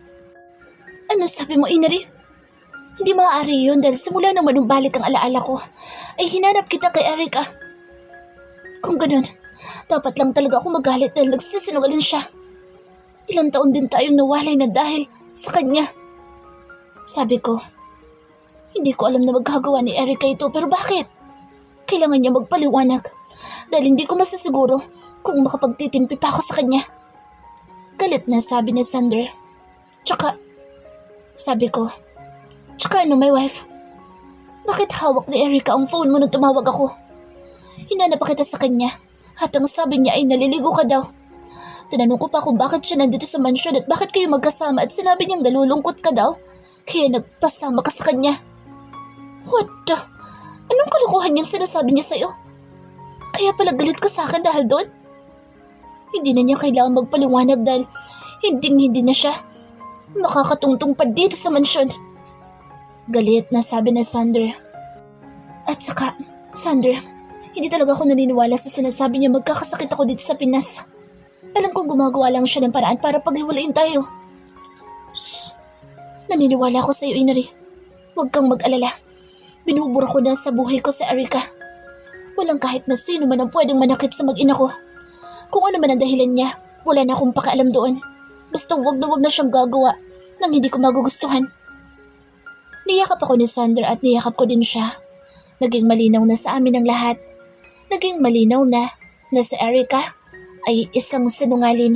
Ano sabi mo, Inari? Hindi maaari yun dahil simula nang manumbalik ang alaala ko, ay hinanap kita kay Erica. Kung ganun, dapat lang talaga ako magalit dahil nagsisinungaling siya. Ilang taon din tayong nawalay na dahil sa kanya. Sabi ko, hindi ko alam na magagawa ni Erica ito, pero bakit? Kailangan niya magpaliwanag dahil hindi ko masasiguro kung makapagtitimpi pa ako sa kanya. Galit na sabi ni Sander. Tsaka, sabi ko, tsaka ano, my wife? Bakit hawak ni Erica ang phone mo nung tumawag ako? Hinanap pa kita sa kanya at ang sabi niya ay naliligo ka daw. Tinanong ko pa kung bakit siya nandito sa mansyon at bakit kayo magkasama at sinabi niyang nalulungkot ka daw kaya nagpasama ka sa kanya. What the? Anong kalukuhan niyang sinasabi niya sa'yo? Kaya pala galit ka sa akin dahil doon? Hindi na niya kailangan magpaliwanag dahil hinding-hindi na siya makakatungtong pa dito sa mansyon. Galit na sabi na Sander. At saka, Sander, hindi talaga ako naniniwala sa sinasabi niya magkakasakit ako dito sa Pinas. Alam kong gumagawa lang siya ng paraan para paghiwalayin tayo. Shh! Naniniwala ako sa iyo, Inari. Huwag kang mag-alala. Binubura ko na sa buhay ko sa Erica. Walang kahit na sino man ang pwedeng manakit sa mag-ina ko. Kung ano man ang dahilan niya, wala na akong pakialam doon. Basta wag na wag na siyang gagawa nang hindi ko magugustuhan. Niyakap ako ni Sander at niyakap ko din siya. Naging malinaw na sa amin ang lahat. Naging malinaw na na si Erica ay isang sinungaling.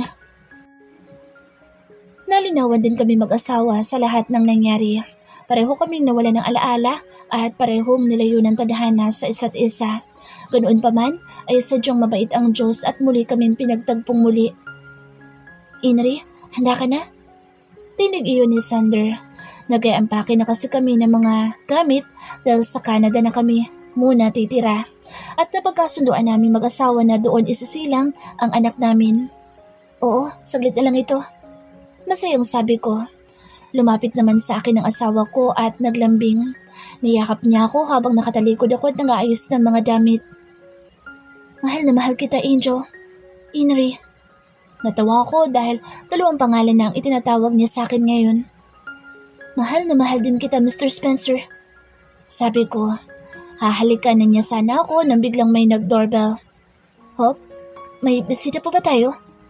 Nalinawan din kami mag-asawa sa lahat ng nangyari. Pareho kaming nawala ng alaala at parehong nilayo ng tadhana sa isa't isa. Ganoon pa man ay sadyang mabait ang Diyos at muli kaming pinagtagpong muli. Inari, handa ka na? Tinig iyon ni Sander. Nag-iampake na kasi kami ng mga gamit dahil sa Canada na kami muna titira. At napagkasunduan namin mag-asawa na doon isisilang ang anak namin. Oo, saglit na lang ito. Masayang sabi ko. Lumapit naman sa akin ang asawa ko at naglambing. Niyakap niya ako habang nakatalikod ako at nag-aayos ng mga damit. Mahal na mahal kita, Angel. Inri. Natawa ako dahil dalawang pangalan na ang itinatawag niya sa akin ngayon. Mahal na mahal din kita, Mister Spencer. Sabi ko. Hahalikan na niya sana ako nang biglang may nag-doorbell. Hop, may bisita pa ba tayo?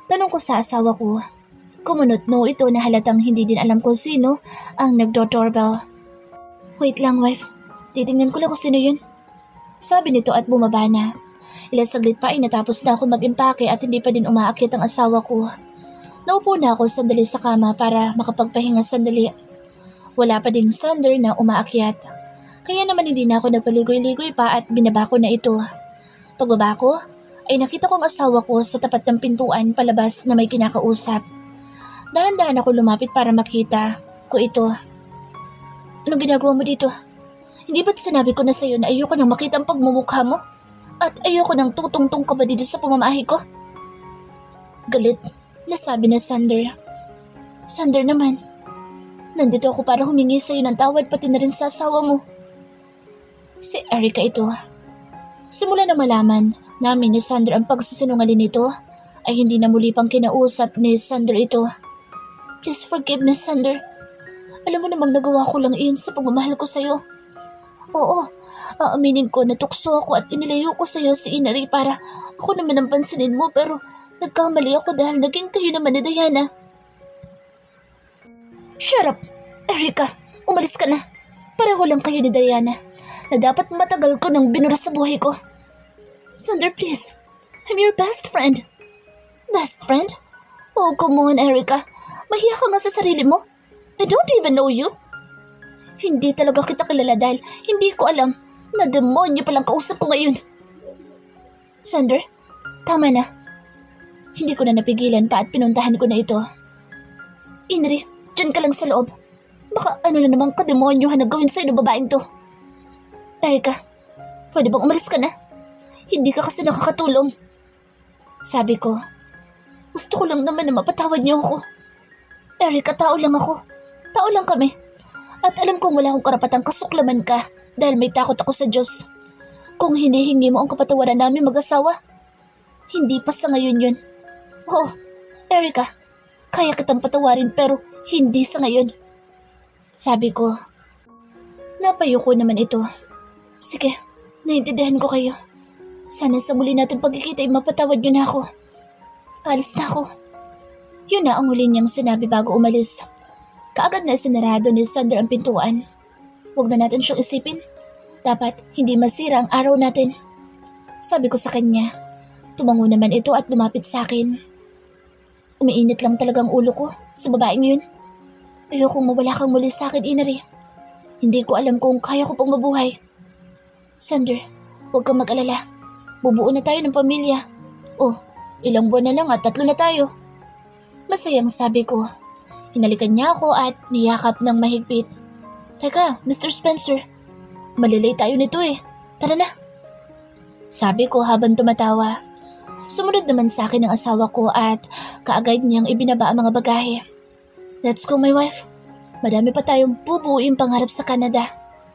Tanong ko sa asawa ko. Kumunot no ito na halatang hindi din alam kung sino ang nagdo-doorbell. Wait lang wife, titingnan ko lang kung sino yun. Sabi nito at bumaba na. Ilang saglit pa ay natapos na ako mag-impake at hindi pa din umaakyat ang asawa ko. Naupo na ako sandali sa kama para makapagpahinga sandali. Wala pa ding Sander na umaakyat. Kaya naman hindi na ako nagpaligoy-ligoy pa at binaba ko na ito. Pagbaba ko, ay nakita ko ang asawa ko sa tapat ng pintuan palabas na may kinakausap. Dahan-dahan ako lumapit para makita ko ito. Anong ginagawa mo dito? Hindi ba't sinabi ko na sa'yo na ayoko nang makita ang pagmumukha mo? At ayoko nang tutungtong ka ba dito sa pamamahay ko? Galit na sabi na Sander. Sander naman, nandito ako para humingi sa'yo ng tawad pati na rin sa asawa mo. Si Erica ito. Simula na malaman namin ni Sander ang pagsisinungaling nito, ay hindi na muli pang kinausap ni Sander ito. Please forgive me, Sander. Alam mo namang nagawa ko lang iyon sa pagmamahal ko sa'yo. Oo, aaminin ko na tukso ako at inilayo ko sa'yo si Inari para ako naman ang pansinin mo, pero nagkamali ako dahil naging kayo naman ni Diana. Shut up, Erica. Umalis ka na. Pareho lang kayo ni Diana na dapat matagal ko nang binura sa buhay ko. Sander, please. I'm your best friend. Best friend? Oh, come on, Erica. Mahiya ka nga sa sarili mo. I don't even know you. Hindi talaga kita kilala dahil hindi ko alam na demonyo palang kausap ko ngayon. Sander, tama na. Hindi ko na napigilan pa at pinuntahan ko na ito. Inri, dyan ka lang sa loob. Baka ano na namang kademonyohan na gawin sa'yo ng babaeng to. Erica, pwede bang umalis ka na? Hindi ka kasi nakakatulong. Sabi ko, gusto ko lang naman na mapatawad niyo ako. Erica, tao lang ako. Tao lang kami. At alam kong wala akong karapatang kasuklaman ka dahil may takot ako sa Diyos. Kung hinihingi mo ang kapatawaran namin mag-asawa, hindi pa sa ngayon yun. Oo, Erica, kaya kitang patawarin pero hindi sa ngayon. Sabi ko, napayo ko naman ito. Sige, naiintindihan ko kayo. Sana sa muli natin pagkikita ay mapatawad niyo na ako. Alis na ako. Yun na ang huli niyang sinabi bago umalis. Kaagad na sinarado ni Sander ang pintuan. Huwag na natin siyang isipin. Dapat hindi masira ang araw natin. Sabi ko sa kanya. Tumango naman ito at lumapit sa akin. Umiinit lang talagang ulo ko sa babaeng yun. Ayokong mawala kang muli sa akin, Inari. Hindi ko alam kung kaya ko pang mabuhay. Sander, huwag kang mag-alala. Bubuo na tayo ng pamilya. Oh, ilang buwan na lang at tatlo na tayo. Masayang sabi ko. Hinalikan niya ako at niyakap ng mahigpit. Teka, Mister Spencer, malilay tayo nito eh. Tara na. Sabi ko habang tumatawa. Sumunod naman sa akin ang asawa ko at kaagad niyang ibinaba ang mga bagahe. Let's go, my wife. Madami pa tayong bubuuing pangarap sa Canada.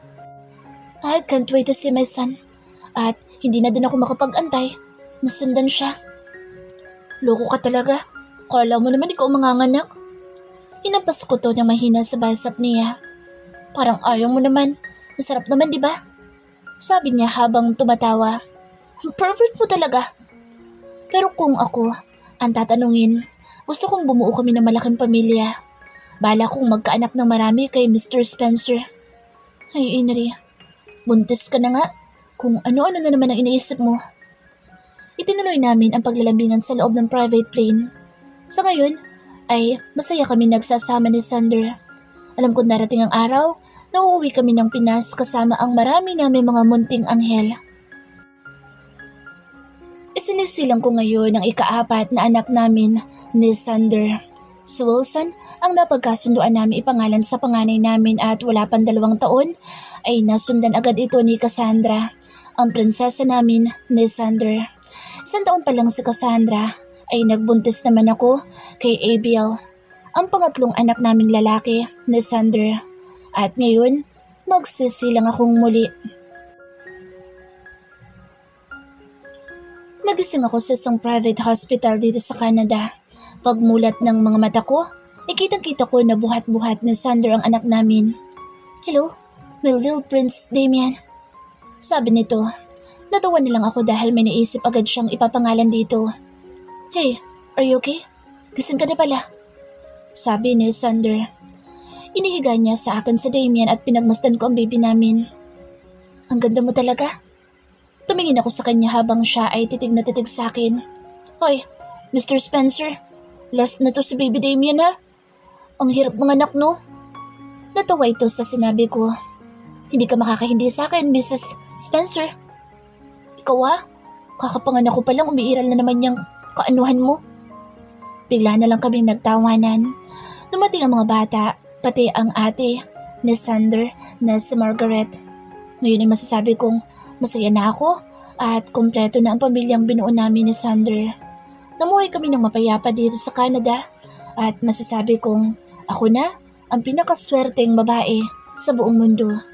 I can't wait to see my son. At hindi na din ako makapag-antay. Nasundan siya. Loko ka talaga. Kala mo naman ikaw manganganak. Inampas ko to ng mahina sa basap niya. Parang ayaw mo naman. Masarap naman, di ba? Sabi niya habang tumatawa. Perfect mo talaga. Pero kung ako ang tatanungin, gusto kong bumuo kami ng malaking pamilya. Bala kong magkaanak ng marami kay Mister Spencer. Ay, Inari. Buntis ka na nga. Kung ano-ano na naman ang iniisip mo. Itinuloy namin ang paglalambingan sa loob ng private plane. Sa ngayon, ay masaya kami nagsasama ni Sander. Alam kong darating ang araw na uuwi kami ng Pinas kasama ang marami namin mga munting anghel. Isinisilang ko ngayon ang ikaapat na anak namin ni Sander. Si Wilson ang napagkasunduan namin ipangalan sa panganay namin at wala pang dalawang taon ay nasundan agad ito ni Cassandra, ang prinsesa namin ni Sander. Isang taon pa lang si Cassandra ay nagbuntis naman ako kay Abiel, ang pangatlong anak naming lalaki ni Sander. At ngayon, magsisilang akong muli. Nagising ako sa isang private hospital dito sa Canada. Pagmulat ng mga mata ko, ay kitang-kita ko na buhat-buhat ni Sander ang anak namin. Hello, my little prince Damien. Sabi nito. Natawa na lang ako dahil may naisip agad siyang ipapangalan dito. Hey, Are you okay? Gising ka na pala. Sabi ni Sander. Inihiga niya sa akin sa Damien at pinagmasdan ko ang baby namin. Ang ganda mo talaga. Tumingin ako sa kanya habang siya ay titig na titig sa akin. Hoy, Mister Spencer, last na to si baby Damien ha. Ang hirap ng anak no. Natawa ito sa sinabi ko. Hindi ka makakahindi sa akin, Missus Spencer. Ikaw ha? Kakapanganak ko palang umiiral na naman yung kaanuhan mo. Bigla na lang kaming nagtawanan. Dumating ang mga bata, pati ang ate ni Sander na si Margaret. Ngayon ay masasabi kong masaya na ako at kumpleto na ang pamilyang binuo namin ni Sander. Namuhay kami ng mapayapa dito sa Canada at masasabi kong ako na ang pinakaswerteng babae sa buong mundo.